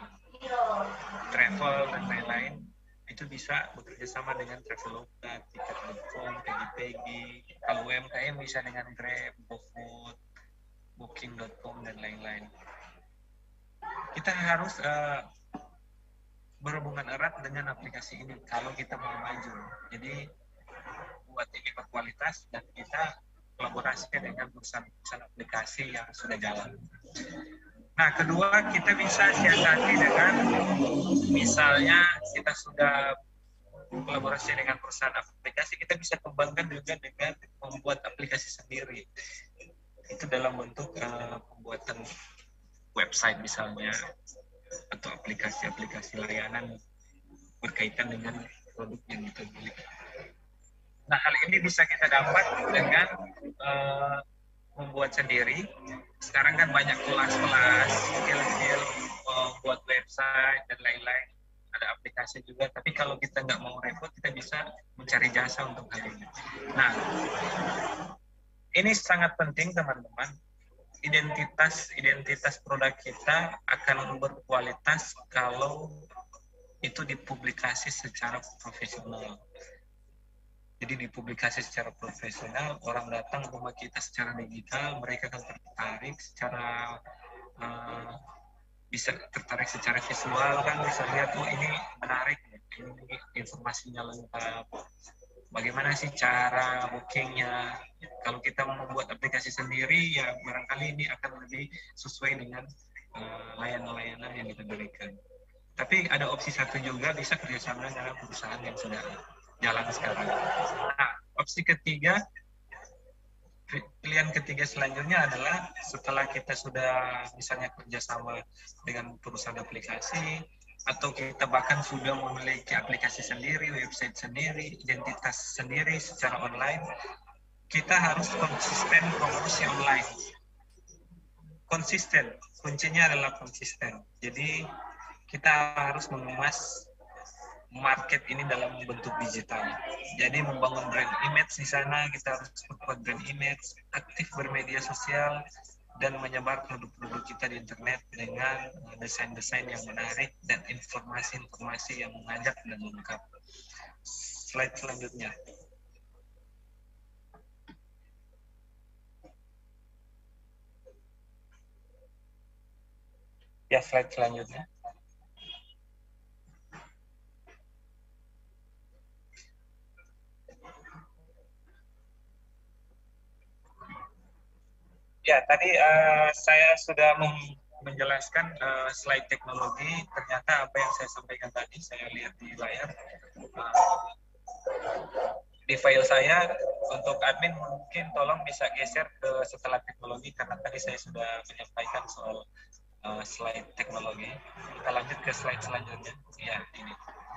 travel dan lain-lain, itu bisa bekerja sama dengan Traveloka, Tiket.com, Pegi-Pegi. Kalau UMKM bisa dengan Grab, GoFood, Booking.com dan lain-lain. Kita harus berhubungan erat dengan aplikasi ini kalau kita mau maju. Jadi buat ini berkualitas dan kita kolaborasi dengan perusahaan aplikasi yang sudah jalan. Nah, kedua kita bisa siasati dengan misalnya kita sudah kolaborasi dengan perusahaan aplikasi, kita bisa kembangkan juga dengan membuat aplikasi sendiri. Itu dalam bentuk pembuatan website misalnya, atau aplikasi-aplikasi layanan berkaitan dengan produk yang kita beli. Nah, hal ini bisa kita dapat dengan membuat sendiri. Sekarang kan banyak kelas-kelas, skill-skill buat website dan lain-lain. Ada aplikasi juga, tapi kalau kita nggak mau repot, kita bisa mencari jasa untuk hal ini. Nah, ini sangat penting teman-teman. Identitas produk kita akan berkualitas kalau itu dipublikasi secara profesional. Jadi dipublikasi secara profesional, orang datang ke rumah kita secara digital, mereka akan tertarik secara bisa tertarik secara visual, kan bisa lihat, oh ini menarik, ini informasinya lengkap, bagaimana sih cara bookingnya. Kalau kita membuat aplikasi sendiri, ya barangkali ini akan lebih sesuai dengan layanan-layanan yang kita berikan. Tapi ada opsi satu juga, bisa kerjasama dengan perusahaan yang sudah jalan sekarang. Nah, opsi ketiga, pilihan ketiga selanjutnya adalah setelah kita sudah misalnya kerjasama dengan perusahaan aplikasi, atau kita bahkan sudah memiliki aplikasi sendiri, website sendiri, identitas sendiri secara online, kita harus konsisten promosi online. Konsisten, kuncinya adalah konsisten. Jadi kita harus mengemas market ini dalam bentuk digital. Jadi membangun brand image di sana, kita harus membuat brand image, aktif bermedia sosial, dan menyebar produk-produk kita di internet dengan desain-desain yang menarik dan informasi-informasi yang mengajak dan lengkap. Slide selanjutnya. Ya, slide selanjutnya. Ya, tadi saya sudah menjelaskan slide teknologi. Ternyata apa yang saya sampaikan tadi, saya lihat di layar. Di file saya, untuk admin mungkin tolong bisa geser ke setelah teknologi, karena tadi saya sudah menyampaikan soal slide teknologi. Kita lanjut ke slide selanjutnya. Ya, ini.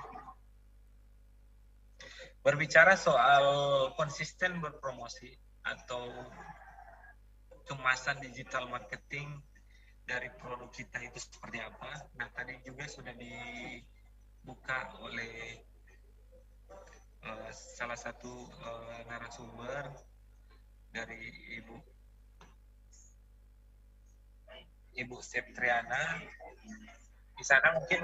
Berbicara soal konsisten berpromosi atau kemasan digital marketing dari produk kita itu seperti apa. Nah, tadi juga sudah dibuka oleh salah satu narasumber dari Ibu Septriana. Di sana mungkin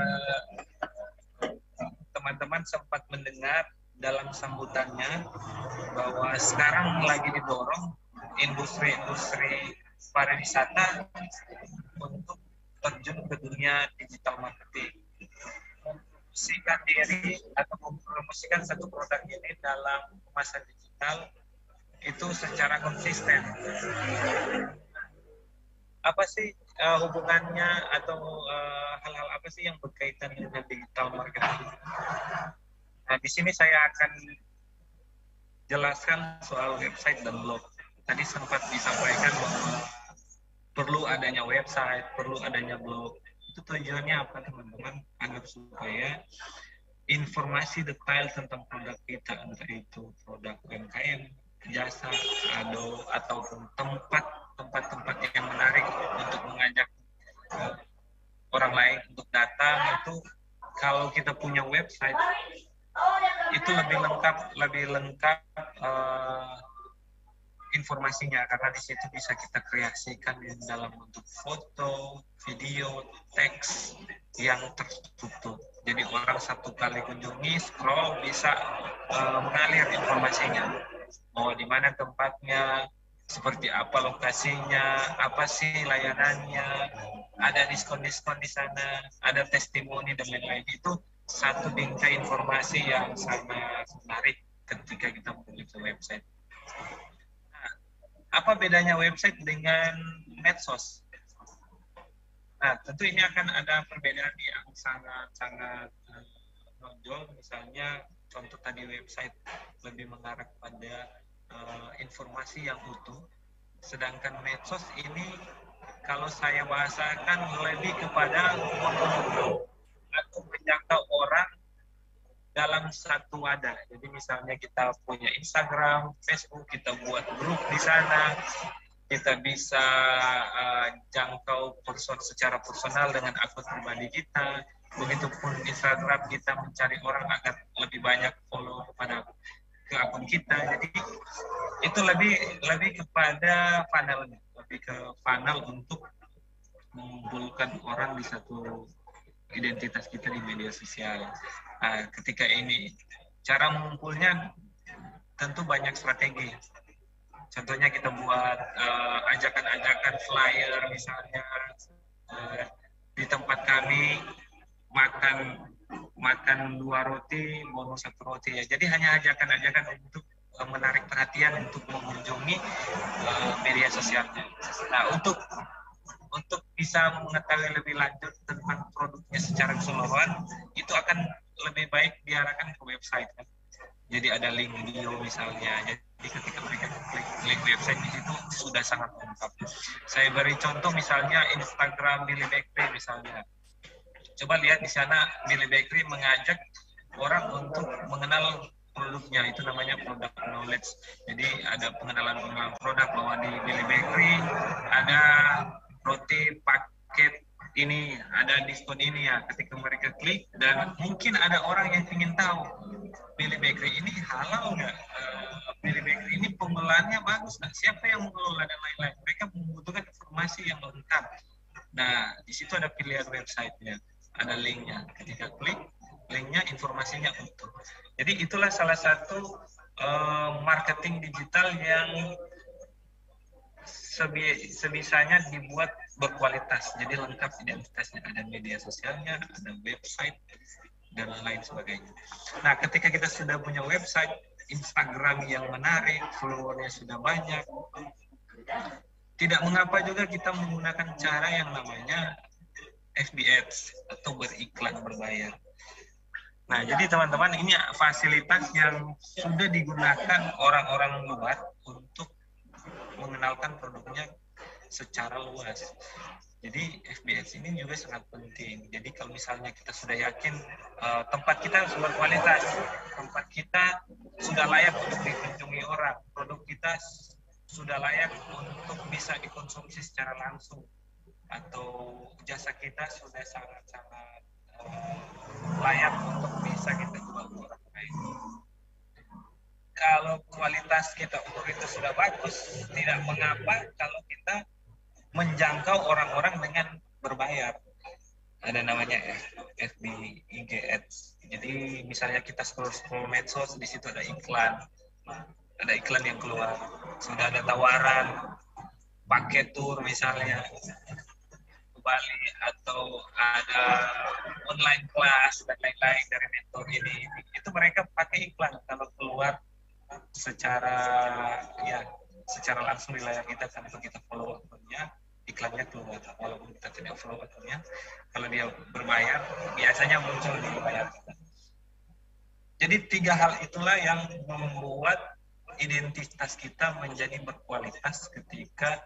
teman-teman sempat mendengar dalam sambutannya bahwa sekarang lagi didorong industri pariwisata untuk terjun ke dunia digital marketing, mempromosikan diri atau mempromosikan satu produk ini dalam kemasan digital itu secara konsisten. Apa sih hubungannya atau hal-hal apa sih yang berkaitan dengan digital marketing? Nah, di sini saya akan jelaskan soal website dan blog. Tadi sempat disampaikan bahwa perlu adanya website, perlu adanya blog. Itu tujuannya apa, teman-teman? Agar supaya informasi detail tentang produk kita, entah itu produk UMKM, jasa, ataupun tempat-tempat yang menarik untuk mengajak orang lain untuk datang, itu kalau kita punya website itu lebih lengkap informasinya, karena di situ bisa kita kreasikan dalam bentuk foto, video, teks yang terstruktur. Jadi orang satu kali kunjungi, scroll, bisa mengalir informasinya. Oh, di mana tempatnya, seperti apa lokasinya, apa sih layanannya, ada diskon-diskon di sana, ada testimoni dan lain-lain. Itu satu bingkai informasi yang sangat menarik ketika kita memiliki website. Apa bedanya website dengan medsos? Nah, tentu ini akan ada perbedaan yang sangat menonjol, misalnya contoh tadi website lebih mengarah pada informasi yang utuh, sedangkan medsos ini kalau saya bahasakan lebih kepada monolog atau menjangkau orang dalam satu wadah. Jadi misalnya kita punya Instagram, Facebook, kita buat grup di sana, kita bisa jangkau secara personal dengan akun pribadi kita. Begitupun Instagram, kita mencari orang agar lebih banyak follow ke akun kita. Jadi itu lebih kepada funnelnya, lebih ke funnel untuk mengumpulkan orang di satu identitas kita di media sosial. Nah, ketika ini cara mengumpulnya tentu banyak strategi. Contohnya kita buat ajakan-ajakan flyer misalnya di tempat kami makan 2 roti bonus 1 roti ya. Jadi hanya ajakan-ajakan untuk menarik perhatian untuk mengunjungi media sosialnya. Nah, untuk bisa mengetahui lebih lanjut tentang produknya secara keseluruhan, itu akan lebih baik diarahkan ke website. Jadi ada link bio misalnya. Jadi ketika mereka klik link website di situ sudah sangat lengkap. Saya beri contoh misalnya Instagram Billy Bakery misalnya. Coba lihat di sana Billy Bakery mengajak orang untuk mengenal produknya, itu namanya product knowledge. Jadi ada pengenalan produk bahwa di Billy Bakery ada roti paket ini, ada diskon ini ya. Ketika mereka klik dan mungkin ada orang yang ingin tahu Billy Bakery ini halal nggak, Billy Bakery ini pengelolaannya bagus nggak, siapa yang mengelola dan lain-lain. Mereka membutuhkan informasi yang lengkap. Nah, di situ ada pilihan websitenya, ada linknya. Ketika klik linknya, informasinya utuh. Jadi itulah salah satu marketing digital yang sebisanya dibuat berkualitas, jadi lengkap identitasnya, ada media sosialnya, ada website, dan lain sebagainya. Nah, ketika kita sudah punya website, Instagram yang menarik, followernya sudah banyak, tidak mengapa juga kita menggunakan cara yang namanya FB Ads atau beriklan berbayar. Nah, jadi teman-teman, ini fasilitas yang sudah digunakan orang-orang luar untuk mengenalkan produknya secara luas. Jadi FBS ini juga sangat penting. Jadi kalau misalnya kita sudah yakin tempat kita sudah berkualitas, tempat kita sudah layak untuk dikunjungi orang, produk kita sudah layak untuk bisa dikonsumsi secara langsung, atau jasa kita sudah sangat-sangat layak untuk bisa kita jual ke orang lain. Kalau kualitas kita ukur itu sudah bagus, tidak mengapa kalau kita menjangkau orang-orang dengan berbayar. Ada namanya FB IG Ads. Jadi misalnya kita scroll medsos, di situ ada iklan yang keluar. Sudah ada tawaran paket tour misalnya ke Bali, atau ada online kelas dan lain-lain dari mentor ini. Itu mereka pakai iklan kalau keluar secara langsung di layar kita tanpa kita follow akunnya, iklannya keluar. Walaupun kita tidak follow akunnya, kalau dia berbayar biasanya muncul di layar kita. Jadi 3 hal itulah yang membuat identitas kita menjadi berkualitas ketika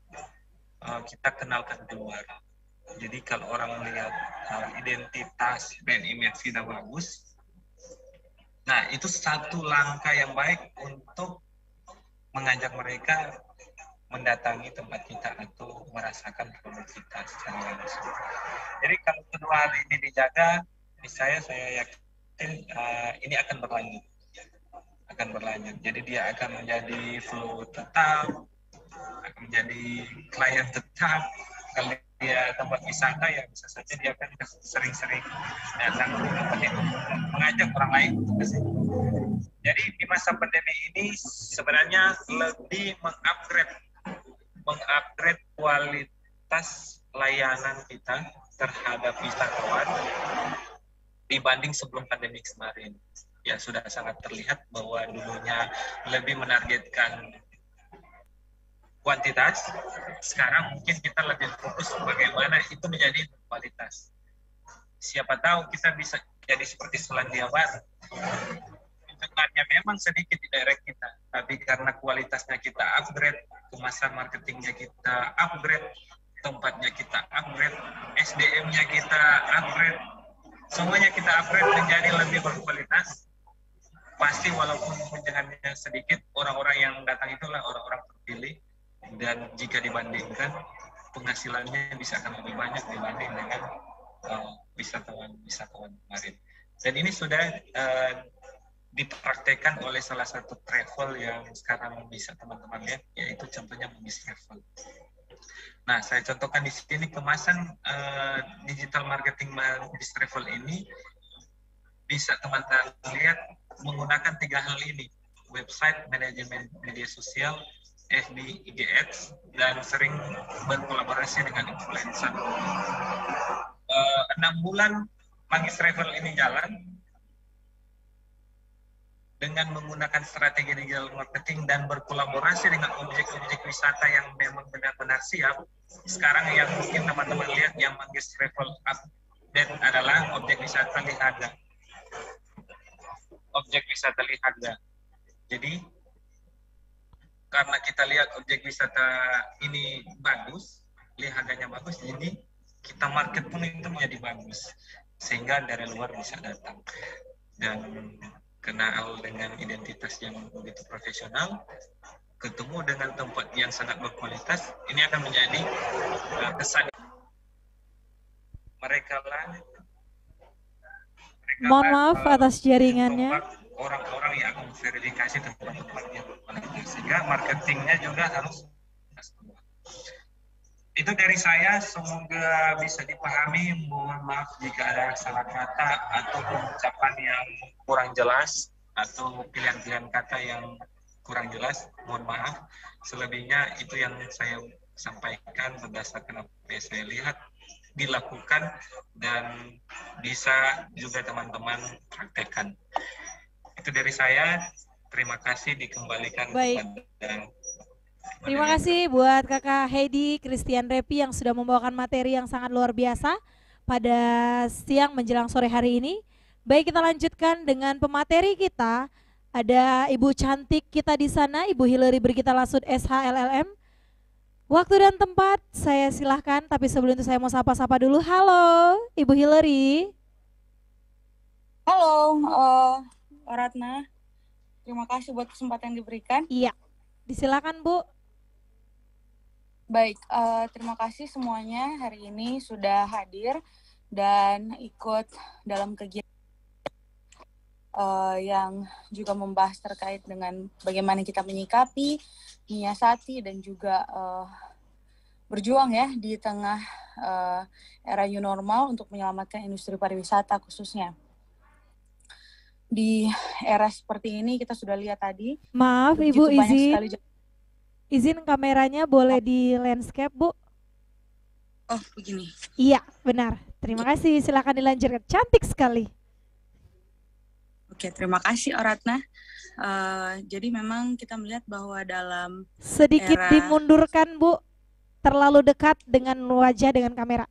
kita kenalkan keluar. Jadi kalau orang melihat identitas brand image kita bagus, nah, itu satu langkah yang baik untuk mengajak mereka mendatangi tempat kita atau merasakan produk kita secara langsung. Jadi kalau kedua hal ini dijaga, saya yakin ini akan berlanjut. Jadi dia akan menjadi flow tetap, akan menjadi klien tetap. Kalau dia tempat wisata, ya bisa saja dia akan sering-sering datang ke tempat itu, mengajak orang lain untuk ke sini. Jadi di masa pandemi ini sebenarnya lebih mengupgrade kualitas layanan kita terhadap wisatawan dibanding sebelum pandemi kemarin. Ya sudah sangat terlihat bahwa dulunya lebih menargetkan kuantitas, sekarang mungkin kita lebih fokus bagaimana itu menjadi kualitas. siapa tahu kita bisa jadi seperti Selandia Baru. Sebenarnya memang sedikit di daerah kita, tapi karena kualitasnya kita upgrade, kemasan marketingnya kita upgrade, tempatnya kita upgrade, SDM-nya kita upgrade, semuanya kita upgrade menjadi lebih berkualitas. Pasti walaupun kunjungannya sedikit, orang-orang yang datang itulah orang-orang terpilih, dan jika dibandingkan penghasilannya bisa akan lebih banyak dibanding dengan wisatawan kemarin. Dan ini sudah dipraktekkan oleh salah satu travel yang sekarang bisa teman-teman lihat, yaitu contohnya Bugis Travel. Nah, saya contohkan di sini kemasan digital marketing Bugis Travel ini bisa teman-teman lihat menggunakan 3 hal ini: website, manajemen media sosial, FB, IG Ads, dan sering berkolaborasi dengan influencer. 6 bulan Bugis Travel ini jalan dengan menggunakan strategi digital marketing dan berkolaborasi dengan objek-objek wisata yang memang benar-benar siap. Sekarang yang mungkin teman-teman lihat yang Bugis Travel update adalah objek wisata Lihaga. Objek wisata Lihaga. Jadi karena kita lihat objek wisata ini bagus, Lihaganya bagus, jadi kita market pun itu menjadi bagus, sehingga dari luar bisa datang dan kenal dengan identitas yang begitu profesional, ketemu dengan tempat yang sangat berkualitas. Ini akan menjadi kesan mereka lah.
Mohon maaf atas jaringannya.
Orang-orang yang akan verifikasi tempat-tempat yang berkualitas, sehingga marketingnya juga harus. Itu dari saya, semoga bisa dipahami. Mohon maaf jika ada salah kata atau ucapan yang kurang jelas atau pilihan-pilihan kata yang kurang jelas. Mohon maaf. Selebihnya itu yang saya sampaikan berdasarkan apa yang saya lihat dilakukan dan bisa juga teman-teman praktekkan. Itu dari saya. Terima kasih, dikembalikan kepada.
Terima kasih buat Kakak Heidi Christian Repi yang sudah membawakan materi yang sangat luar biasa pada siang menjelang sore hari ini. Baik, kita lanjutkan dengan pemateri kita. Ada Ibu cantik kita di sana, Ibu Hillary Brigita Lasud SHLLM. Waktu dan tempat saya silahkan, tapi sebelum itu saya mau sapa-sapa dulu. Halo Ibu Hillary.
Halo Ratna, terima kasih buat kesempatan yang diberikan.
Iya, disilakan Bu.
Baik, terima kasih semuanya hari ini sudah hadir dan ikut dalam kegiatan yang juga membahas terkait dengan bagaimana kita menyikapi, menyiasati, dan juga berjuang ya di tengah era new normal untuk menyelamatkan industri pariwisata khususnya. Di era seperti ini kita sudah lihat tadi.
Maaf Ibu, izin kameranya boleh di landscape Bu.
Oh begini.
Iya benar, terima kasih, silakan dilanjutkan, cantik sekali.
Oke, terima kasih Ratna. Jadi memang kita melihat bahwa dalam
sedikit dimundurkan Bu, terlalu dekat dengan wajah dengan kamera.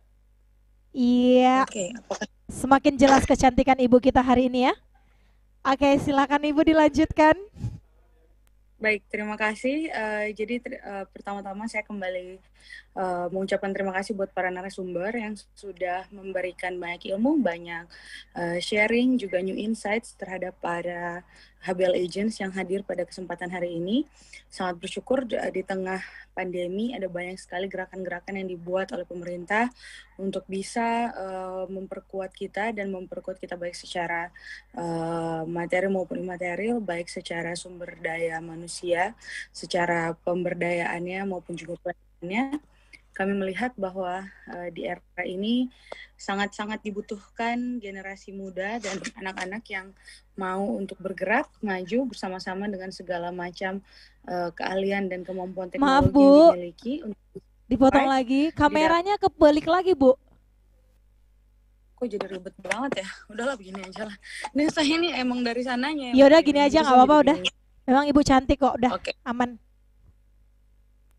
Iya.
Oke,
semakin jelas kecantikan Ibu kita hari ini ya. Oke, silakan Ibu dilanjutkan.
Baik, terima kasih. Jadi pertama-tama saya kembali mengucapkan terima kasih buat para narasumber yang sudah memberikan banyak ilmu, banyak sharing, juga new insights terhadap para HBL Agents yang hadir pada kesempatan hari ini. Sangat bersyukur di tengah pandemi ada banyak sekali gerakan-gerakan yang dibuat oleh pemerintah untuk bisa memperkuat kita dan memperkuat kita baik secara materi maupun imaterial, baik secara sumber daya manusia, secara pemberdayaannya maupun juga pelayanannya. Kami melihat bahwa di era ini sangat-sangat dibutuhkan generasi muda dan anak-anak yang mau untuk bergerak, maju bersama-sama dengan segala macam keahlian dan kemampuan teknologi yang dimiliki.
Dipotong lagi, kameranya kebalik lagi Bu.
Kok jadi ribet banget ya? Udahlah begini aja lah. Ini saya ini emang dari sananya.
Ya udah gini aja, nggak apa-apa udah. Memang Ibu cantik kok, udah aman.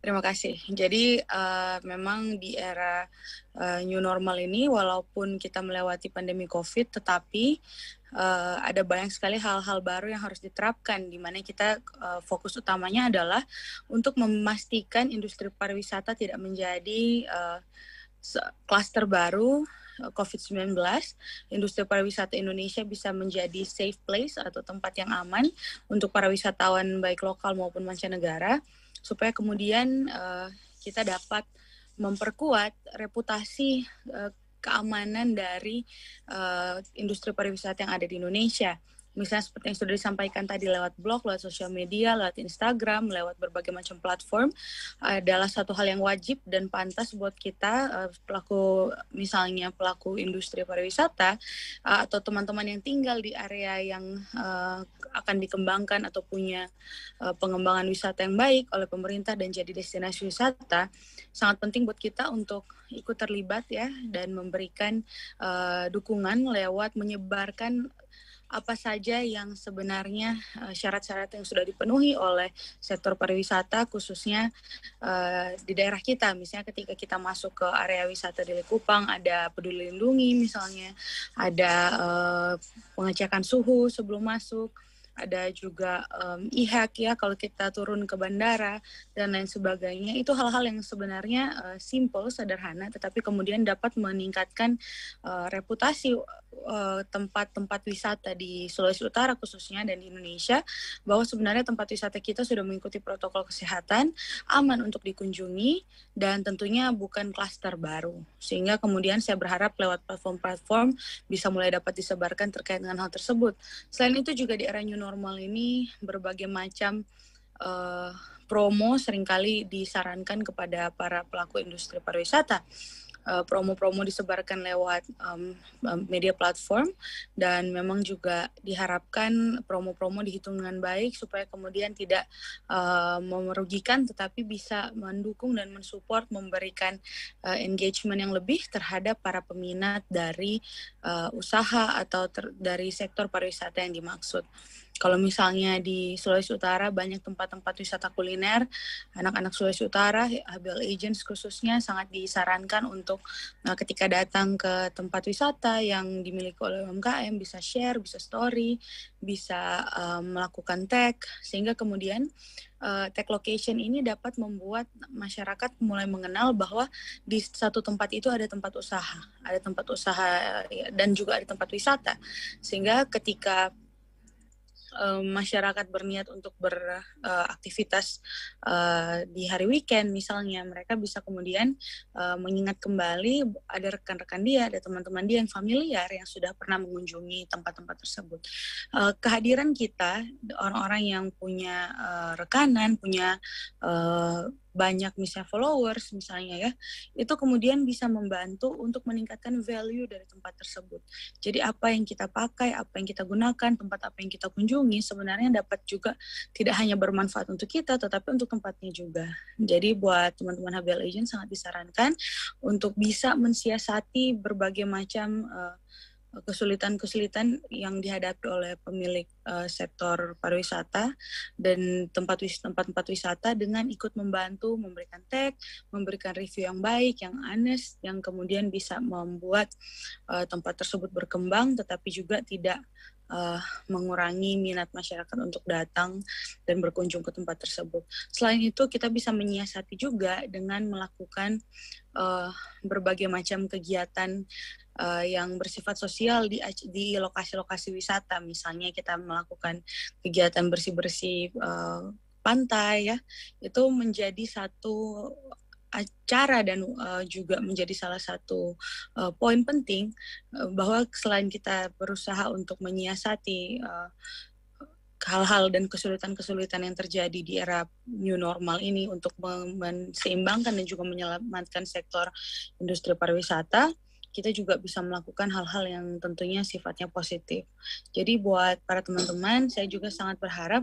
Terima kasih. Jadi memang di era new normal ini, walaupun kita melewati pandemi COVID, tetapi ada banyak sekali hal-hal baru yang harus diterapkan, di mana kita fokus utamanya adalah untuk memastikan industri pariwisata tidak menjadi klaster baru COVID-19. Industri pariwisata Indonesia bisa menjadi safe place atau tempat yang aman untuk para wisatawan baik lokal maupun mancanegara, supaya kemudian kita dapat memperkuat reputasi keamanan dari industri pariwisata yang ada di Indonesia. Misalnya seperti yang sudah disampaikan tadi lewat blog, lewat sosial media, lewat Instagram, lewat berbagai macam platform, adalah satu hal yang wajib dan pantas buat kita misalnya pelaku industri pariwisata atau teman-teman yang tinggal di area yang akan dikembangkan atau punya pengembangan wisata yang baik oleh pemerintah dan jadi destinasi wisata. Sangat penting buat kita untuk ikut terlibat ya, dan memberikan dukungan lewat menyebarkan apa saja yang sebenarnya syarat-syarat yang sudah dipenuhi oleh sektor pariwisata, khususnya di daerah kita. Misalnya ketika kita masuk ke area wisata di Likupang, ada peduli lindungi misalnya, ada pengecekan suhu sebelum masuk, ada juga e-hack ya kalau kita turun ke bandara dan lain sebagainya. Itu hal-hal yang sebenarnya simple, sederhana, tetapi kemudian dapat meningkatkan reputasi tempat-tempat wisata di Sulawesi Utara khususnya dan di Indonesia, bahwa sebenarnya tempat wisata kita sudah mengikuti protokol kesehatan, aman untuk dikunjungi, dan tentunya bukan klaster baru. Sehingga kemudian saya berharap lewat platform-platform bisa mulai dapat disebarkan terkait dengan hal tersebut. Selain itu juga di era new normal ini berbagai macam promo seringkali disarankan kepada para pelaku industri pariwisata. Promo-promo disebarkan lewat media platform, dan memang juga diharapkan promo-promo dihitung dengan baik supaya kemudian tidak merugikan, tetapi bisa mendukung dan mensupport, memberikan engagement yang lebih terhadap para peminat dari usaha atau dari sektor pariwisata yang dimaksud. Kalau misalnya di Sulawesi Utara banyak tempat-tempat wisata kuliner, anak-anak Sulawesi Utara, Habel Agents khususnya sangat disarankan untuk ketika datang ke tempat wisata yang dimiliki oleh UMKM bisa share, bisa story, bisa melakukan tag, sehingga kemudian tag location ini dapat membuat masyarakat mulai mengenal bahwa di satu tempat itu ada tempat usaha dan juga ada tempat wisata, sehingga ketika masyarakat berniat untuk beraktivitas di hari weekend misalnya, mereka bisa kemudian mengingat kembali ada rekan-rekan dia, ada teman-teman dia yang familiar yang sudah pernah mengunjungi tempat-tempat tersebut. Kehadiran kita, orang-orang yang punya rekanan, punya banyak misalnya followers misalnya ya, itu kemudian bisa membantu untuk meningkatkan value dari tempat tersebut. Jadi apa yang kita pakai, apa yang kita gunakan, tempat apa yang kita kunjungi sebenarnya dapat juga tidak hanya bermanfaat untuk kita, tetapi untuk tempatnya juga. Jadi buat teman-teman Habel Agent sangat disarankan untuk bisa mensiasati berbagai macam kesulitan-kesulitan yang dihadapi oleh pemilik sektor pariwisata dan tempat-tempat wisata dengan ikut membantu, memberikan tag, memberikan review yang baik, yang honest, yang kemudian bisa membuat tempat tersebut berkembang, tetapi juga tidak mengurangi minat masyarakat untuk datang dan berkunjung ke tempat tersebut. Selain itu, kita bisa menyiasati juga dengan melakukan berbagai macam kegiatan yang bersifat sosial di lokasi-lokasi wisata. Misalnya kita melakukan kegiatan bersih-bersih pantai ya, itu menjadi satu acara dan juga menjadi salah satu poin penting bahwa selain kita berusaha untuk menyiasati hal-hal dan kesulitan-kesulitan yang terjadi di era new normal ini untuk menseimbangkan dan juga menyelamatkan sektor industri pariwisata, kita juga bisa melakukan hal-hal yang tentunya sifatnya positif. Jadi buat para teman-teman, saya juga sangat berharap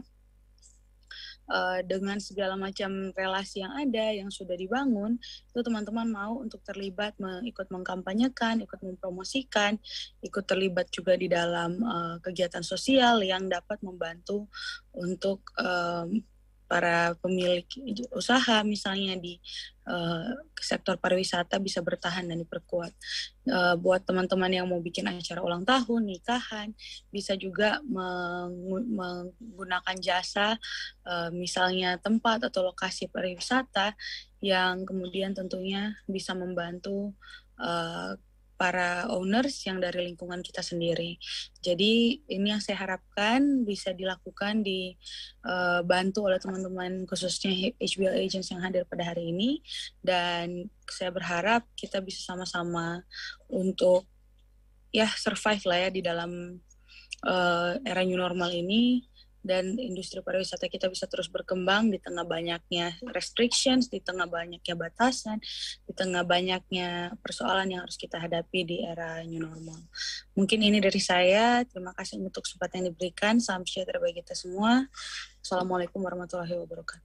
dengan segala macam relasi yang ada, yang sudah dibangun, itu teman-teman mau untuk terlibat, ikut mengkampanyekan, ikut mempromosikan, ikut terlibat juga di dalam kegiatan sosial yang dapat membantu untuk para pemilik usaha misalnya di sektor pariwisata bisa bertahan dan diperkuat. Buat teman-teman yang mau bikin acara ulang tahun, nikahan, bisa juga menggunakan jasa misalnya tempat atau lokasi pariwisata yang kemudian tentunya bisa membantu para owners yang dari lingkungan kita sendiri. Jadi ini yang saya harapkan bisa dilakukan, dibantu oleh teman-teman khususnya HBL Agents yang hadir pada hari ini, dan saya berharap kita bisa sama-sama untuk ya survive lah ya di dalam era new normal ini, dan industri pariwisata kita bisa terus berkembang di tengah banyaknya restrictions, di tengah banyaknya batasan, di tengah banyaknya persoalan yang harus kita hadapi di era new normal. Mungkin ini dari saya. Terima kasih untuk kesempatan yang diberikan. Salam sejahtera bagi kita semua. Assalamualaikum warahmatullahi wabarakatuh.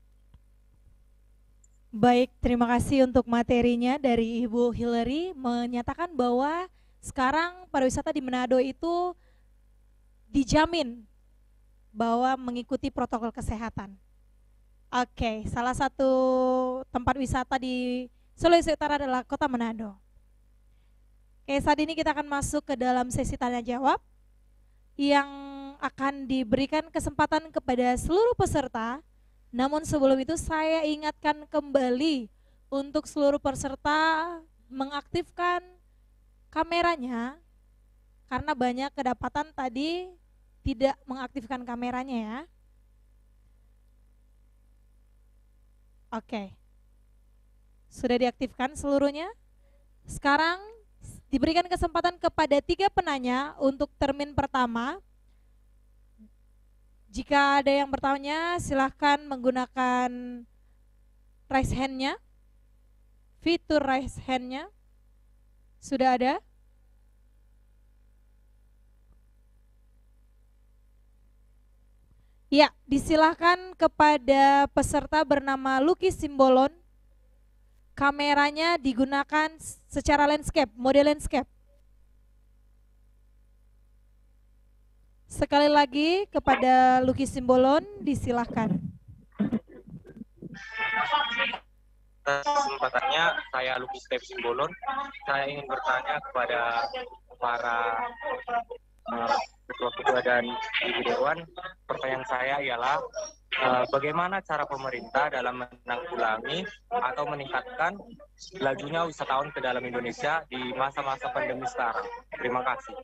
Baik, terima kasih untuk materinya dari Ibu Hillary, menyatakan bahwa sekarang pariwisata di Manado itu dijamin bahwa mengikuti protokol kesehatan. Oke, salah satu tempat wisata di Sulawesi Utara adalah Kota Manado. Oke, saat ini kita akan masuk ke dalam sesi tanya jawab yang akan diberikan kesempatan kepada seluruh peserta. Namun sebelum itu saya ingatkan kembali untuk seluruh peserta mengaktifkan kameranya, karena banyak kedapatan tadi tidak mengaktifkan kameranya ya. Oke. Sudah diaktifkan seluruhnya. Sekarang diberikan kesempatan kepada 3 penanya untuk termin pertama. Jika ada yang bertanya, silahkan menggunakan raise hand-nya. Fitur raise hand-nya sudah ada. Ya, disilahkan kepada peserta bernama Lucky Simbolon. Kameranya digunakan secara landscape, mode landscape. Sekali lagi kepada Lucky Simbolon, disilahkan.
Kesempatannya, saya Lucky Simbolon. Saya ingin bertanya kepada para ketua-ketua dan ibu dewan. Pertanyaan saya ialah bagaimana cara pemerintah dalam menanggulangi atau meningkatkan lajunya wisatawan ke dalam Indonesia di masa-masa pandemi sekarang. Terima kasih.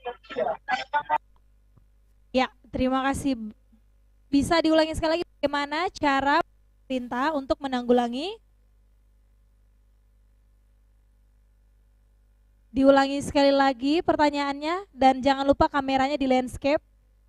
Ya, terima kasih. Bisa diulangi sekali lagi bagaimana cara pemerintah untuk menanggulangi? Diulangi sekali lagi pertanyaannya, dan jangan lupa kameranya di landscape.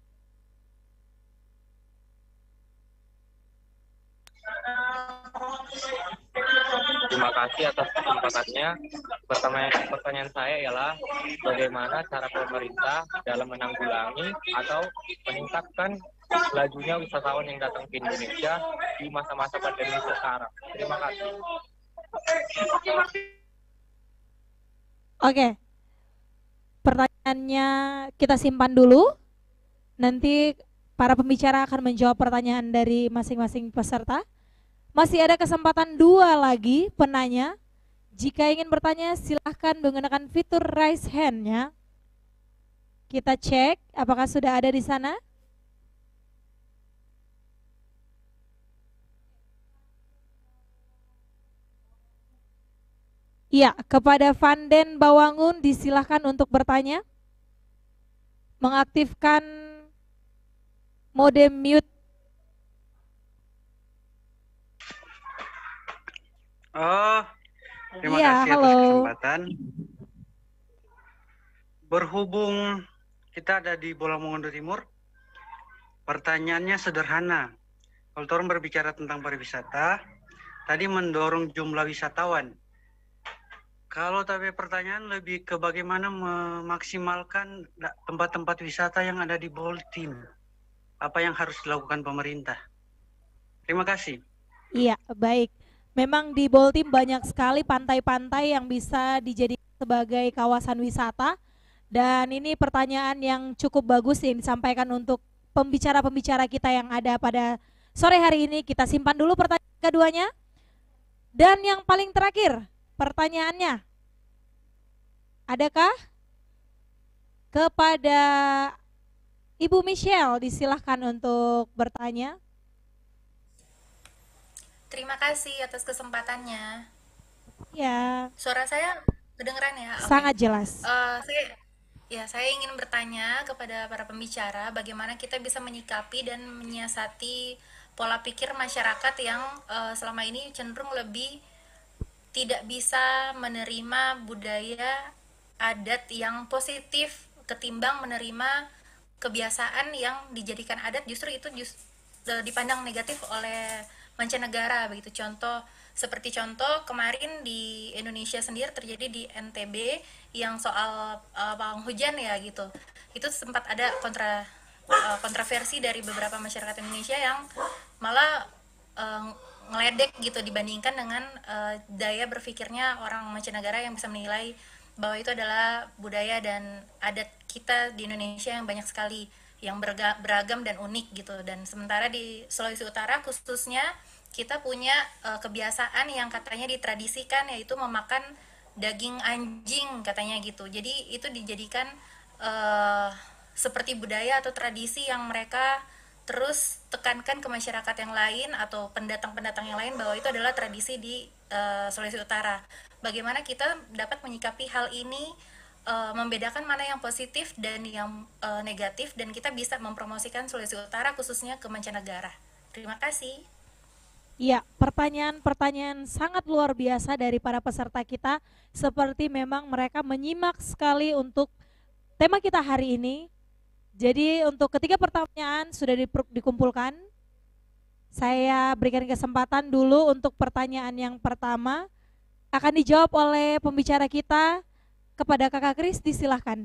Terima kasih atas kesempatannya. Pertanyaan saya ialah bagaimana cara pemerintah dalam menanggulangi atau meningkatkan lajunya wisatawan yang datang ke Indonesia di masa-masa pandemi sekarang. Terima kasih.
Oke, pertanyaannya kita simpan dulu. Nanti para pembicara akan menjawab pertanyaan dari masing-masing peserta. Masih ada kesempatan 2 lagi penanya. Jika ingin bertanya, silahkan menggunakan fitur raise hand-nya. Kita cek apakah sudah ada di sana. Iya, kepada Vanden Bawangun disilahkan untuk bertanya. Mengaktifkan mode mute.
Oh, terima
Iya,
kasih atas
halo.
kesempatan. Berhubung kita ada di Bola Mongondo Timur, pertanyaannya sederhana. Kalau orang berbicara tentang pariwisata, tadi mendorong jumlah wisatawan. Kalau tapi pertanyaan lebih ke bagaimana memaksimalkan tempat-tempat wisata yang ada di Boltim. Apa yang harus dilakukan pemerintah? Terima kasih.
Iya, baik. Memang di Boltim banyak sekali pantai-pantai yang bisa dijadikan sebagai kawasan wisata. Dan ini pertanyaan yang cukup bagus yang disampaikan untuk pembicara-pembicara kita yang ada pada sore hari ini. Kita simpan dulu pertanyaan keduanya. Dan yang paling terakhir, pertanyaannya, adakah? Kepada Ibu Michelle, disilahkan untuk bertanya.
Terima kasih atas kesempatannya.
Ya.
Suara saya kedengeran ya?
Sangat jelas.
Saya ingin bertanya kepada para pembicara, bagaimana kita bisa menyikapi dan menyiasati pola pikir masyarakat yang selama ini cenderung lebih tidak bisa menerima budaya adat yang positif ketimbang menerima kebiasaan yang dijadikan adat, justru itu dipandang negatif oleh mancanegara begitu. Seperti contoh kemarin di Indonesia sendiri terjadi di NTB yang soal pawang hujan ya gitu. Itu sempat ada kontroversi dari beberapa masyarakat Indonesia yang malah ngeledek gitu dibandingkan dengan daya berpikirnya orang mancanegara yang bisa menilai bahwa itu adalah budaya dan adat kita di Indonesia yang banyak sekali yang beragam dan unik gitu. Dan sementara di Sulawesi Utara khususnya kita punya kebiasaan yang katanya ditradisikan, yaitu memakan daging anjing katanya gitu. Jadi itu dijadikan seperti budaya atau tradisi yang mereka terus tekankan ke masyarakat yang lain atau pendatang-pendatang yang lain bahwa itu adalah tradisi di Sulawesi Utara. Bagaimana kita dapat menyikapi hal ini, membedakan mana yang positif dan yang negatif, dan kita bisa mempromosikan Sulawesi Utara khususnya ke mancanegara. Terima kasih.
Iya, pertanyaan-pertanyaan sangat luar biasa dari para peserta kita. Seperti memang mereka menyimak sekali untuk tema kita hari ini. Jadi untuk ketiga pertanyaan sudah dikumpulkan. Saya berikan kesempatan dulu untuk pertanyaan yang pertama. Akan dijawab oleh pembicara kita. Kepada Kakak Kris, disilahkan.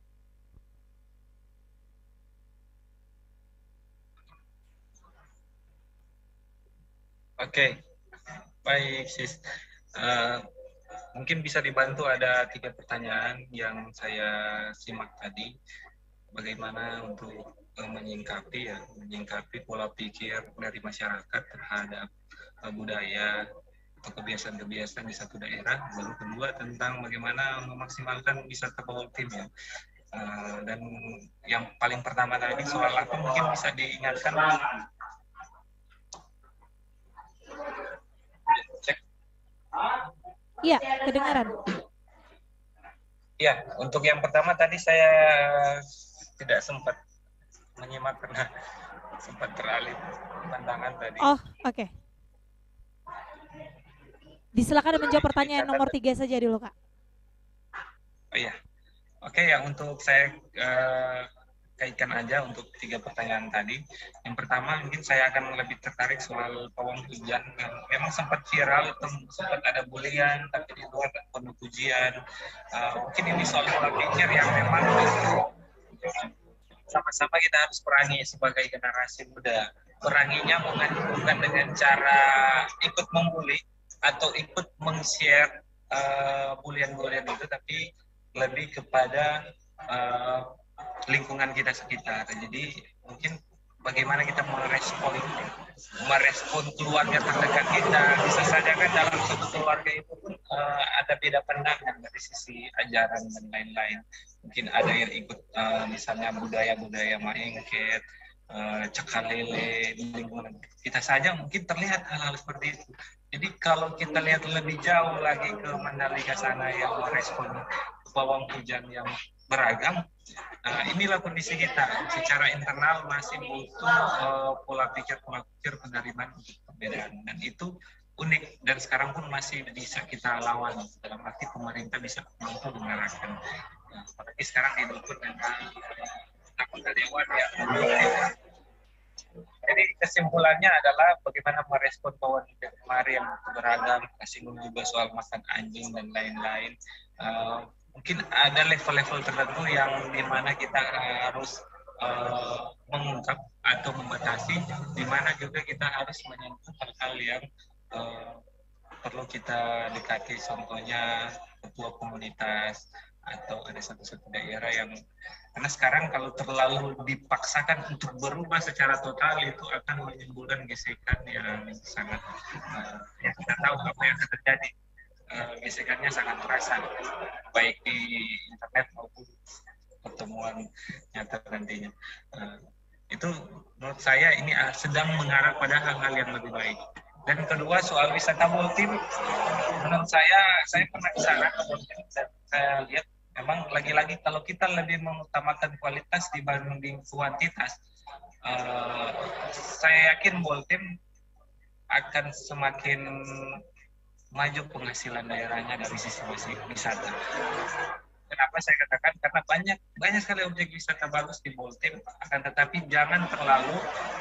Oke, baik sis. Mungkin bisa dibantu, ada 3 pertanyaan yang saya simak tadi. Bagaimana untuk menyingkapi pola pikir dari masyarakat terhadap budaya atau kebiasaan-kebiasaan di satu daerah. Lalu kedua tentang bagaimana memaksimalkan wisata bawah tim ya. Dan yang paling pertama tadi soal apa mungkin bisa diingatkan.
Iya, kedengaran.
Ya, untuk yang pertama tadi saya tidak sempat menyimak karena sempat teralih pandangan tadi.
Oh, oke. Disilakan menjawab pertanyaan nomor 3 saja dulu, Kak.
Oh iya. Oke, yang untuk saya kaitkan aja untuk 3 pertanyaan tadi. Yang pertama mungkin saya akan lebih tertarik soal pawang hujan yang memang sempat viral, sempat ada bulian, tapi di luar penuh pujian. Mungkin ini soal pola pikir yang memang sama-sama kita harus perangi sebagai generasi muda. Peranginya bukan dengan cara ikut membuli atau ikut meng-share bulian-bulian itu, tapi lebih kepada lingkungan kita sekitar. Jadi mungkin bagaimana kita merespon keluarga terdekat kita. Bisa saja kan dalam satu keluarga itu pun ada beda pandangan dari sisi ajaran dan lain-lain. Mungkin ada yang ikut misalnya budaya-budaya maengket, cekalele, lingkungan kita saja mungkin terlihat hal-hal seperti itu. Jadi kalau kita lihat lebih jauh lagi ke Mandalika sana yang merespon pawang hujan yang beragam, inilah kondisi kita secara internal masih butuh pola pikir penerimaan untuk perbedaan, dan itu unik dan sekarang pun masih bisa kita lawan dalam arti pemerintah bisa mampu mengarahkan. Apalagi sekarang didukung dengan anggota dewan ya. Jadi kesimpulannya adalah bagaimana merespon pawang hujan kemarin yang beragam, kasih juga soal makan anjing dan lain-lain. Mungkin ada level-level tertentu yang dimana kita harus mengungkap atau membatasi, dimana juga kita harus menyentuh hal-hal yang perlu kita dekati, contohnya ketua komunitas atau ada satu-satu daerah yang, karena sekarang kalau terlalu dipaksakan untuk berubah secara total itu akan menimbulkan gesekan yang sangat ya kita tahu apa yang akan terjadi. Gesekannya sangat terasa baik di internet maupun pertemuan nyata nantinya. Itu menurut saya ini sedang mengarah pada hal-hal yang lebih baik. Dan kedua, soal wisata multim, menurut saya pernah ke sana dan saya lihat memang lagi-lagi kalau kita lebih mengutamakan kualitas dibanding kuantitas, saya yakin multim akan semakin maju penghasilan daerahnya dari sisi wisata. Kenapa saya katakan? Karena banyak sekali objek wisata bagus di Multim, akan tetapi jangan terlalu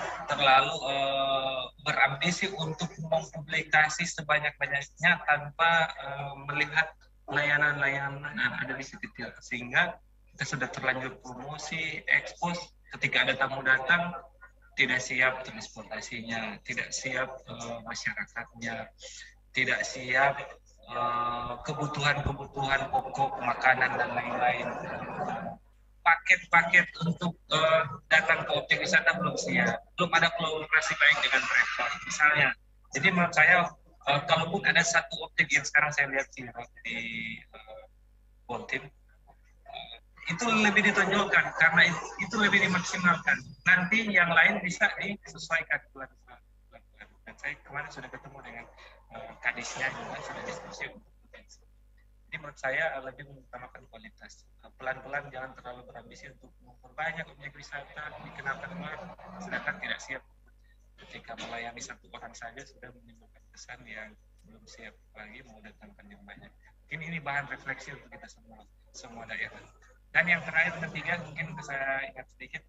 berambisi untuk mempublikasi sebanyak-banyaknya tanpa melihat layanan-layanan yang ada di situ, sehingga kita sudah terlanjur promosi, ekspos, ketika ada tamu datang tidak siap transportasinya, tidak siap masyarakatnya, tidak siap kebutuhan-kebutuhan pokok, makanan dan lain-lain. Paket-paket untuk datang ke objek wisata belum siap, belum ada kolaborasi baik dengan mereka misalnya. Jadi menurut saya kalaupun ada satu objek yang sekarang saya lihat di Multim, itu lebih ditonjolkan karena itu lebih dimaksimalkan. Nanti yang lain bisa disesuaikan pelan-pelan. Dan saya kemarin sudah ketemu dengan kadisnya juga sudah diskusi untuk potensi. Jadi menurut saya lebih mengutamakan kualitas. Pelan-pelan jangan terlalu berambisi untuk memperbanyak objek wisata, dikenalkan orang, sedangkan tidak siap. Ketika melayani satu orang saja sudah menimbulkan kesan yang belum siap lagi mau datangkan yang banyak. Mungkin ini bahan refleksi untuk kita semua daerah. Dan yang terakhir ketiga mungkin saya ingat sedikit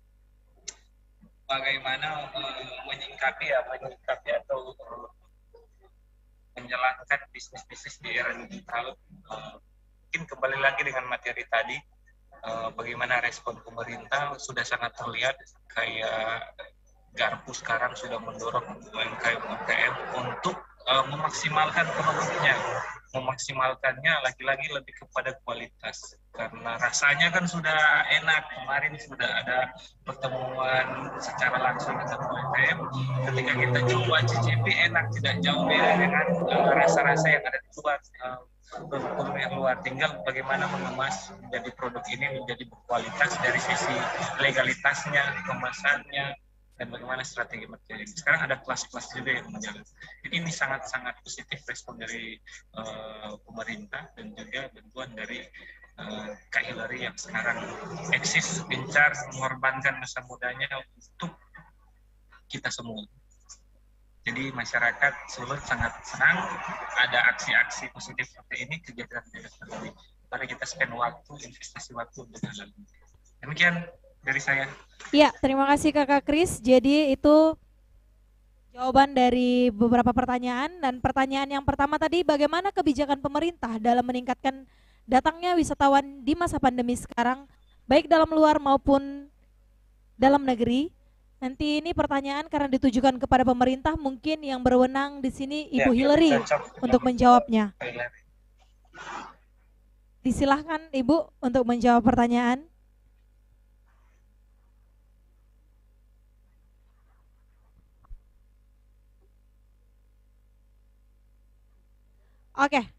bagaimana menyingkapi atau menjalankan bisnis-bisnis di era digital. Mungkin kembali lagi dengan materi tadi, bagaimana respon pemerintah sudah sangat terlihat, kayak Garpu sekarang sudah mendorong UMKM untuk memaksimalkan produknya, memaksimalkannya lagi-lagi lebih kepada kualitas, karena rasanya kan sudah enak. Kemarin sudah ada pertemuan secara langsung dengan UMKM, ketika kita coba cicipi enak, tidak jauh beda dengan rasa-rasa yang ada di luar, produk yang luar. Tinggal bagaimana mengemas menjadi produk ini menjadi berkualitas dari sisi legalitasnya, kemasannya, dan bagaimana strategi marketing. Sekarang ada kelas-kelas juga yang menjalan. Jadi ini sangat-sangat positif respon dari pemerintah dan juga bantuan dari Kak Hillary yang sekarang eksis, gencar mengorbankan masa mudanya untuk kita semua. Jadi masyarakat Sulut sangat senang ada aksi-aksi positif seperti ini, kegiatan-kegiatan seperti ini. Mari kita spend waktu, investasi waktu untuk hal ini. Demikian dari saya.
Ya, terima kasih Kakak Kris. Jadi itu jawaban dari beberapa pertanyaan, dan pertanyaan yang pertama tadi, bagaimana kebijakan pemerintah dalam meningkatkan datangnya wisatawan di masa pandemi sekarang, baik dalam luar maupun dalam negeri. Nanti ini pertanyaan karena ditujukan kepada pemerintah, mungkin yang berwenang di sini Ibu Hillary untuk menjawabnya. Disilahkan Ibu untuk menjawab pertanyaan. Oke.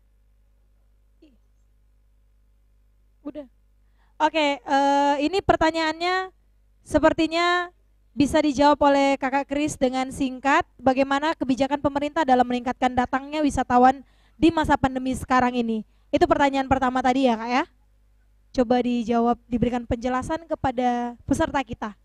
Udah. Oke, ini pertanyaannya sepertinya bisa dijawab oleh Kakak Kris dengan singkat. Bagaimana kebijakan pemerintah dalam meningkatkan datangnya wisatawan di masa pandemi sekarang ini? Itu pertanyaan pertama tadi ya Kak ya. Coba dijawab, diberikan penjelasan kepada peserta kita.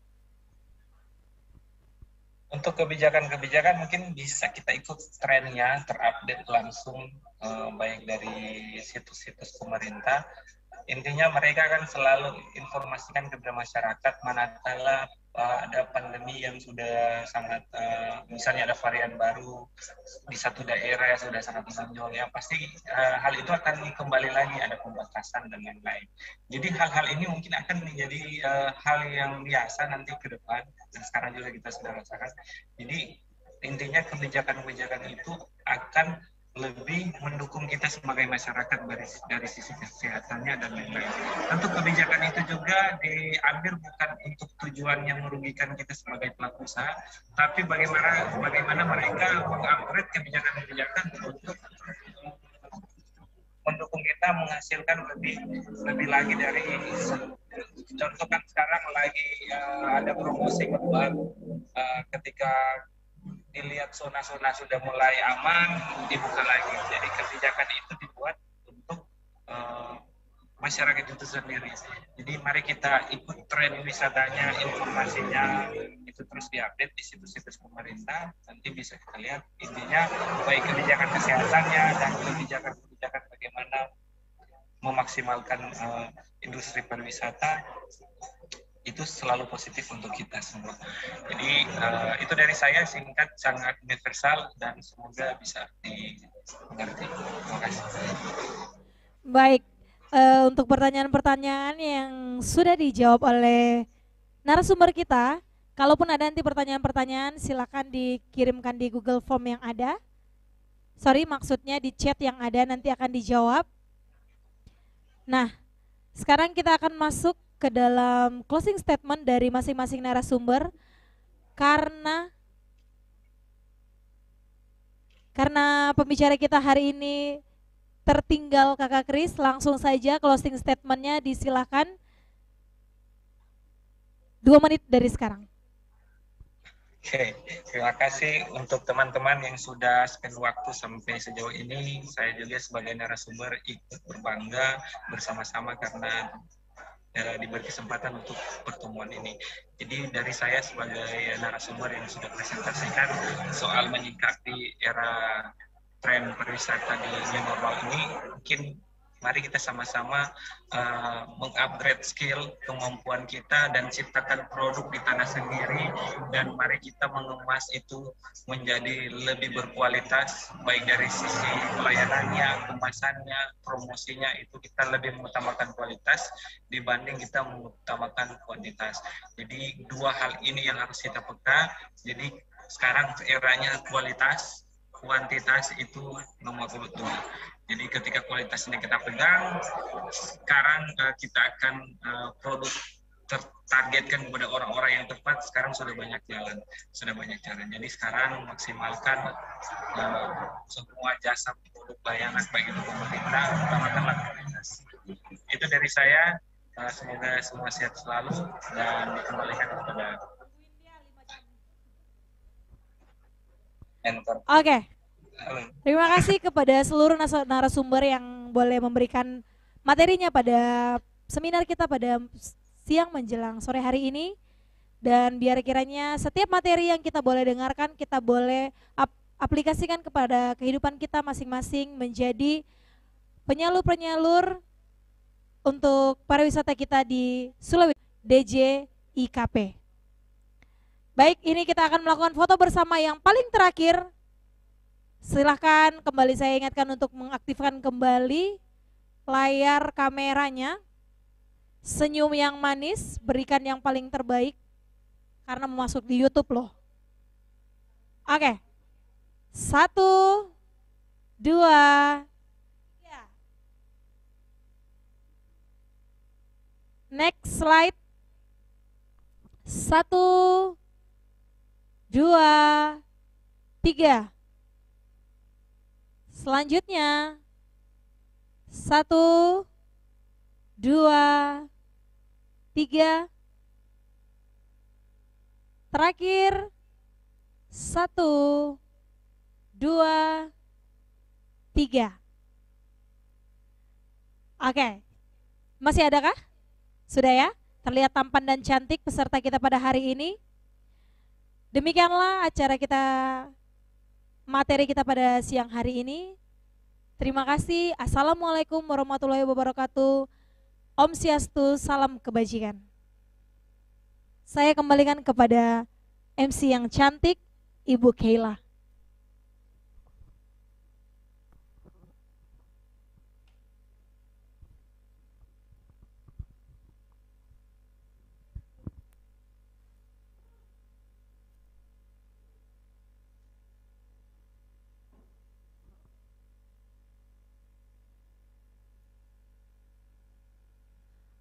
Untuk kebijakan-kebijakan mungkin bisa kita ikut trennya, terupdate langsung baik dari situs-situs pemerintah. Intinya mereka kan selalu informasikan kepada masyarakat manakala ada pandemi yang sudah sangat, misalnya ada varian baru di satu daerah yang sudah sangat menonjol, ya pasti hal itu akan kembali lagi, ada pembatasan dan lain-lain. Jadi hal-hal ini mungkin akan menjadi hal yang biasa nanti ke depan, dan sekarang juga kita sudah rasakan. Jadi intinya kebijakan-kebijakan itu akan lebih mendukung kita sebagai masyarakat dari sisi kesehatannya dan lain-lain. Tentu kebijakan itu juga diambil bukan untuk tujuan yang merugikan kita sebagai pelaku usaha, tapi bagaimana mereka mengupgrade kebijakan-kebijakan untuk mendukung kita menghasilkan lebih lagi dari contoh kan sekarang lagi ada promosi global ketika dilihat zona-zona sudah mulai aman dibuka lagi. Jadi kebijakan itu dibuat untuk masyarakat itu sendiri. Jadi mari kita ikut tren wisatanya, informasinya itu terus diupdate di situs-situs pemerintah. Nanti bisa kita lihat intinya baik kebijakan kesehatannya dan kebijakan bagaimana memaksimalkan industri pariwisata itu selalu positif untuk kita semua. Jadi itu dari saya singkat, sangat universal dan semoga bisa dimengerti. Terima kasih.
Baik, untuk pertanyaan-pertanyaan yang sudah dijawab oleh narasumber kita, kalaupun ada nanti pertanyaan-pertanyaan silakan dikirimkan di Google Form yang ada. Sorry, maksudnya di chat yang ada nanti akan dijawab. Nah, sekarang kita akan masuk ke dalam closing statement dari masing-masing narasumber karena pembicara kita hari ini tertinggal Kakak Kris, langsung saja closing statementnya disilahkan 2 menit dari sekarang.
Oke, terima kasih untuk teman-teman yang sudah spend waktu sampai sejauh ini. Saya juga sebagai narasumber ikut berbangga bersama-sama karena diberi kesempatan untuk pertemuan ini. Jadi dari saya sebagai narasumber yang sudah presentasikan soal menyikapi era tren pariwisata di new normal ini, mungkin mari kita sama-sama mengupgrade skill, kemampuan kita dan ciptakan produk di tanah sendiri, dan mari kita mengemas itu menjadi lebih berkualitas, baik dari sisi pelayanannya, kemasannya, promosinya, itu kita lebih mengutamakan kualitas dibanding kita mengutamakan kuantitas. Jadi 2 hal ini yang harus kita pegang. Jadi sekarang eranya kualitas, kuantitas itu nomor 2. Jadi ketika kualitas ini kita pegang, sekarang kita akan produk tertargetkan kepada orang-orang yang tepat. Sekarang sudah banyak jalan, sudah banyak cara. Jadi sekarang maksimalkan semua jasa produk layanan baik itu pemerintah, utamakanlah kualitas. Itu dari saya. Semoga semua sehat selalu dan dikembalikan kepada enter.
Oke. Terima kasih kepada seluruh narasumber yang boleh memberikan materinya pada seminar kita pada siang menjelang sore hari ini. Dan biar kiranya setiap materi yang kita boleh dengarkan, kita boleh aplikasikan kepada kehidupan kita masing-masing menjadi penyalur-penyalur untuk pariwisata kita di Sulawesi, DJIKP. Baik, ini kita akan melakukan foto bersama yang paling terakhir. Silahkan kembali saya ingatkan untuk mengaktifkan kembali layar kameranya. Senyum yang manis, berikan yang paling terbaik karena masuk di YouTube loh. Oke. 1, 2, 3. Next slide. 1, 2, 3. Selanjutnya 1, 2, 3. Terakhir 1, 2, 3. Oke. Masih adakah? Sudah ya? Terlihat tampan dan cantik peserta kita pada hari ini. Demikianlah acara kita, materi kita pada siang hari ini. Terima kasih. Assalamualaikum warahmatullahi wabarakatuh. Om Swastiastu, salam kebajikan. Saya kembalikan kepada MC yang cantik, Ibu Keila.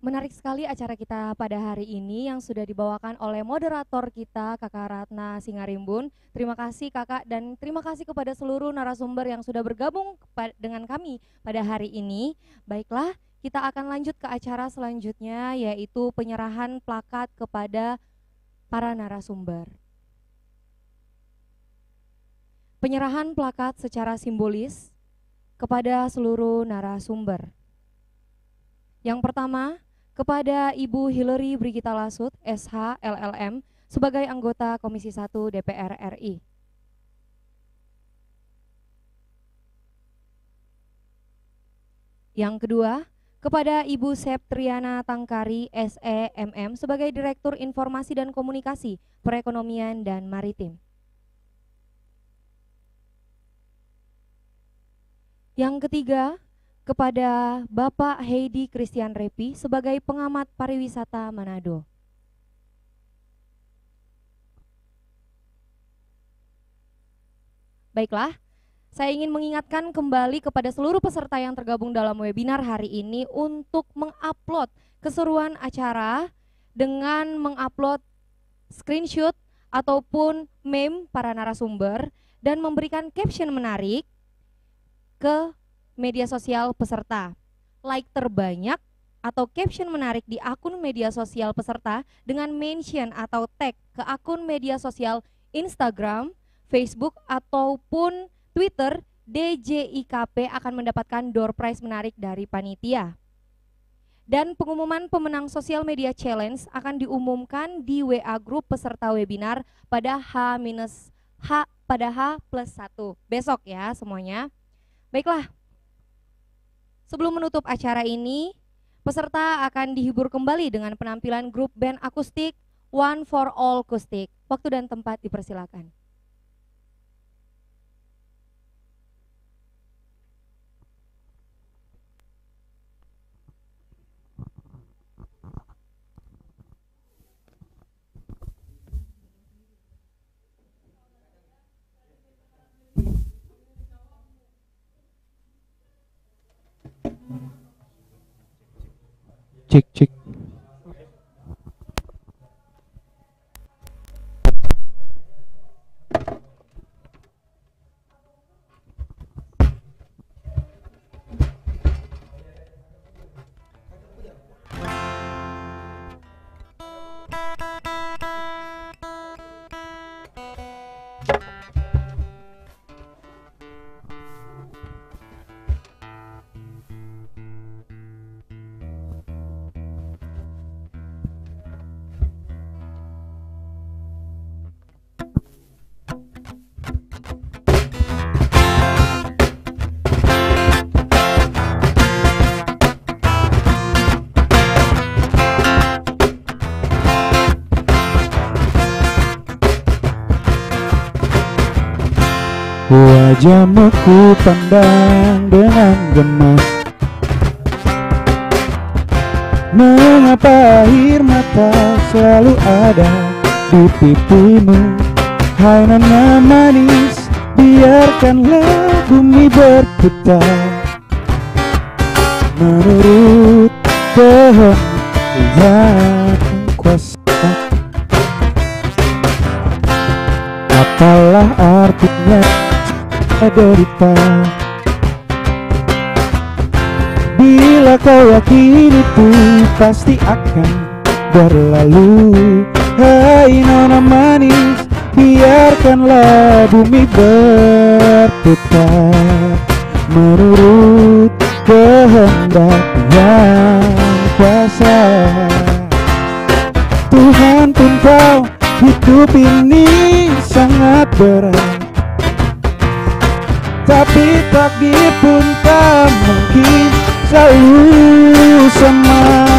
Menarik sekali acara kita pada hari ini yang sudah dibawakan oleh moderator kita Kakak Ratna Singarimbun. Terima kasih Kakak dan terima kasih kepada seluruh narasumber yang sudah bergabung dengan kami pada hari ini. Baiklah, kita akan lanjut ke acara selanjutnya yaitu penyerahan plakat kepada para narasumber. Penyerahan plakat secara simbolis kepada seluruh narasumber. Yang pertama, kepada Ibu Hillary Brigita Lasut, SH, LLM, sebagai anggota Komisi 1 DPR RI. Yang kedua, kepada Ibu Septriana Tangkari, SE, MM, sebagai Direktur Informasi dan Komunikasi, Perekonomian dan Maritim. Yang ketiga, kepada Bapak Heidi Christian Repi sebagai pengamat pariwisata Manado. Baiklah, saya ingin mengingatkan kembali kepada seluruh peserta yang tergabung dalam webinar hari ini untuk mengupload keseruan acara dengan mengupload screenshot ataupun meme para narasumber dan memberikan caption menarik ke media sosial peserta. Like terbanyak atau caption menarik di akun media sosial peserta dengan mention atau tag ke akun media sosial Instagram, Facebook ataupun Twitter, DJIKP akan mendapatkan door prize menarik dari panitia. Dan pengumuman pemenang sosial media challenge akan diumumkan di WA grup peserta webinar pada H+1 besok ya semuanya. Baiklah. Sebelum menutup acara ini, peserta akan dihibur kembali dengan penampilan grup band akustik One for All Acoustic. Waktu dan tempat dipersilakan.
Cek cek. Wajahmu ku pandang dengan gemas. Mengapa air mata selalu ada di pipimu? Hai nona manis, biarkanlah bumi berputar menurut kehendak Yang Kuasa. Apalah artinya derita bila kau yakin itu pasti akan berlalu. Hai nona manis, biarkanlah bumi berputar menurut kehendak Yang Kuasa. Tuhan pun tahu hidup ini sangat berat, tapi takdir pun tak mungkin selalu sama.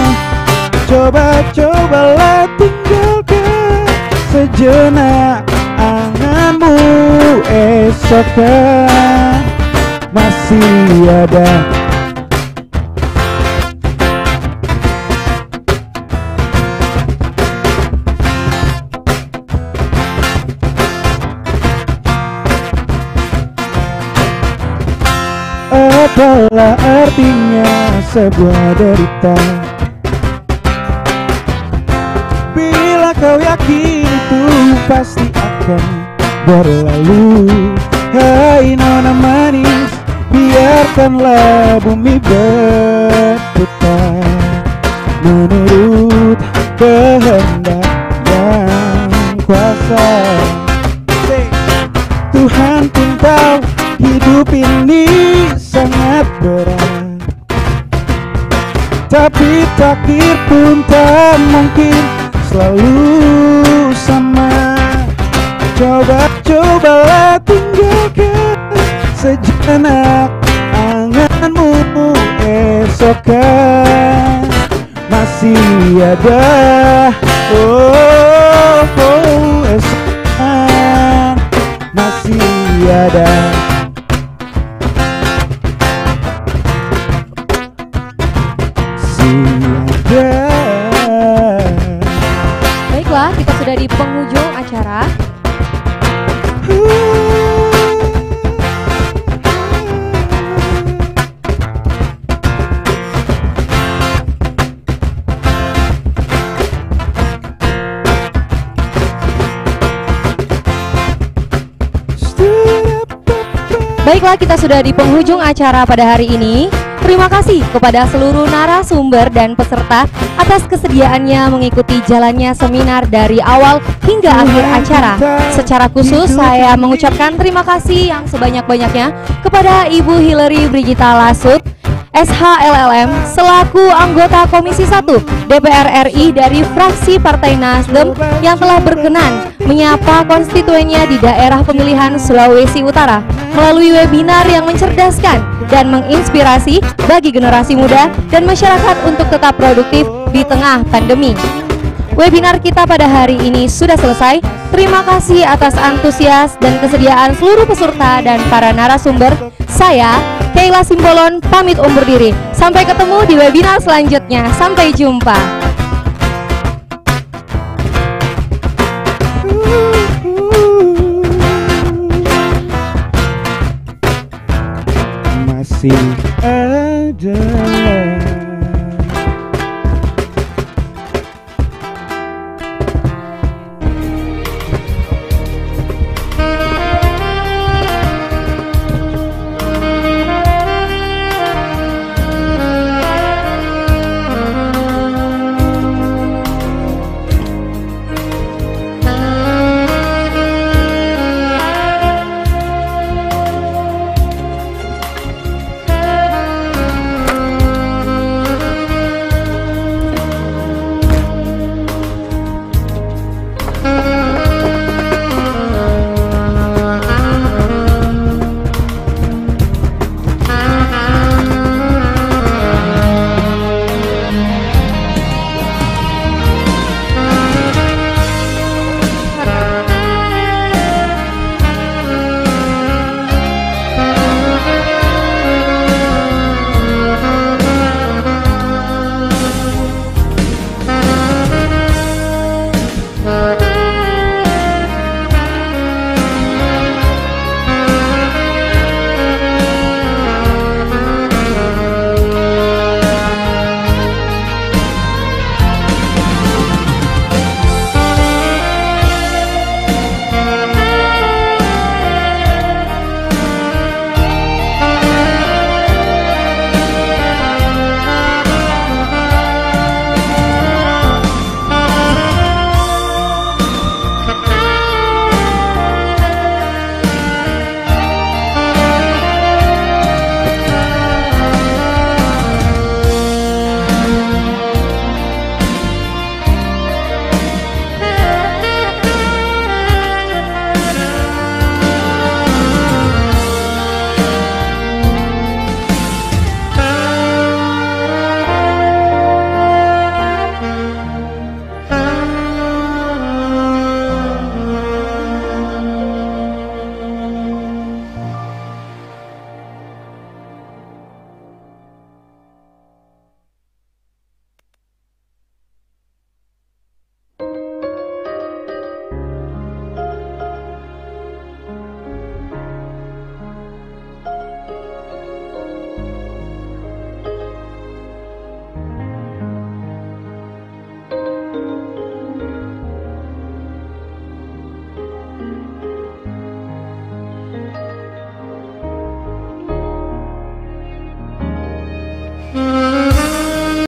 Coba-cobalah tinggalkan sejenak anganmu, esok kan masih ada. Apalah artinya sebuah derita kau yakin itu pasti akan berlalu. Hai nona manis, biarkanlah bumi berputar menurut kehendak yang kuasa. Tuhan pun tahu hidup ini sangat berat, tapi takdir pun tak mungkin selalu sama. Cobalah tinggalkan sejenak anganmu, esok kan masih ada. Esok kan masih ada.
Baiklah, kita sudah di penghujung acara. Baiklah, kita sudah di penghujung acara pada hari ini. Terima kasih kepada seluruh narasumber dan peserta atas kesediaannya mengikuti jalannya seminar dari awal hingga akhir acara. Secara khusus saya mengucapkan terima kasih yang sebanyak-banyaknya kepada Ibu Hillary Brigita Lasut, SHLLM, selaku anggota Komisi 1 DPR RI dari fraksi Partai Nasdem yang telah berkenan menyapa konstituennya di daerah pemilihan Sulawesi Utara melalui webinar yang mencerdaskan dan menginspirasi bagi generasi muda dan masyarakat untuk tetap produktif di tengah pandemi. Webinar kita pada hari ini sudah selesai. Terima kasih atas antusias dan kesediaan seluruh peserta dan para narasumber. Saya, Keila Simbolon, pamit undur diri. Sampai ketemu di webinar selanjutnya. Sampai jumpa.
Masih ada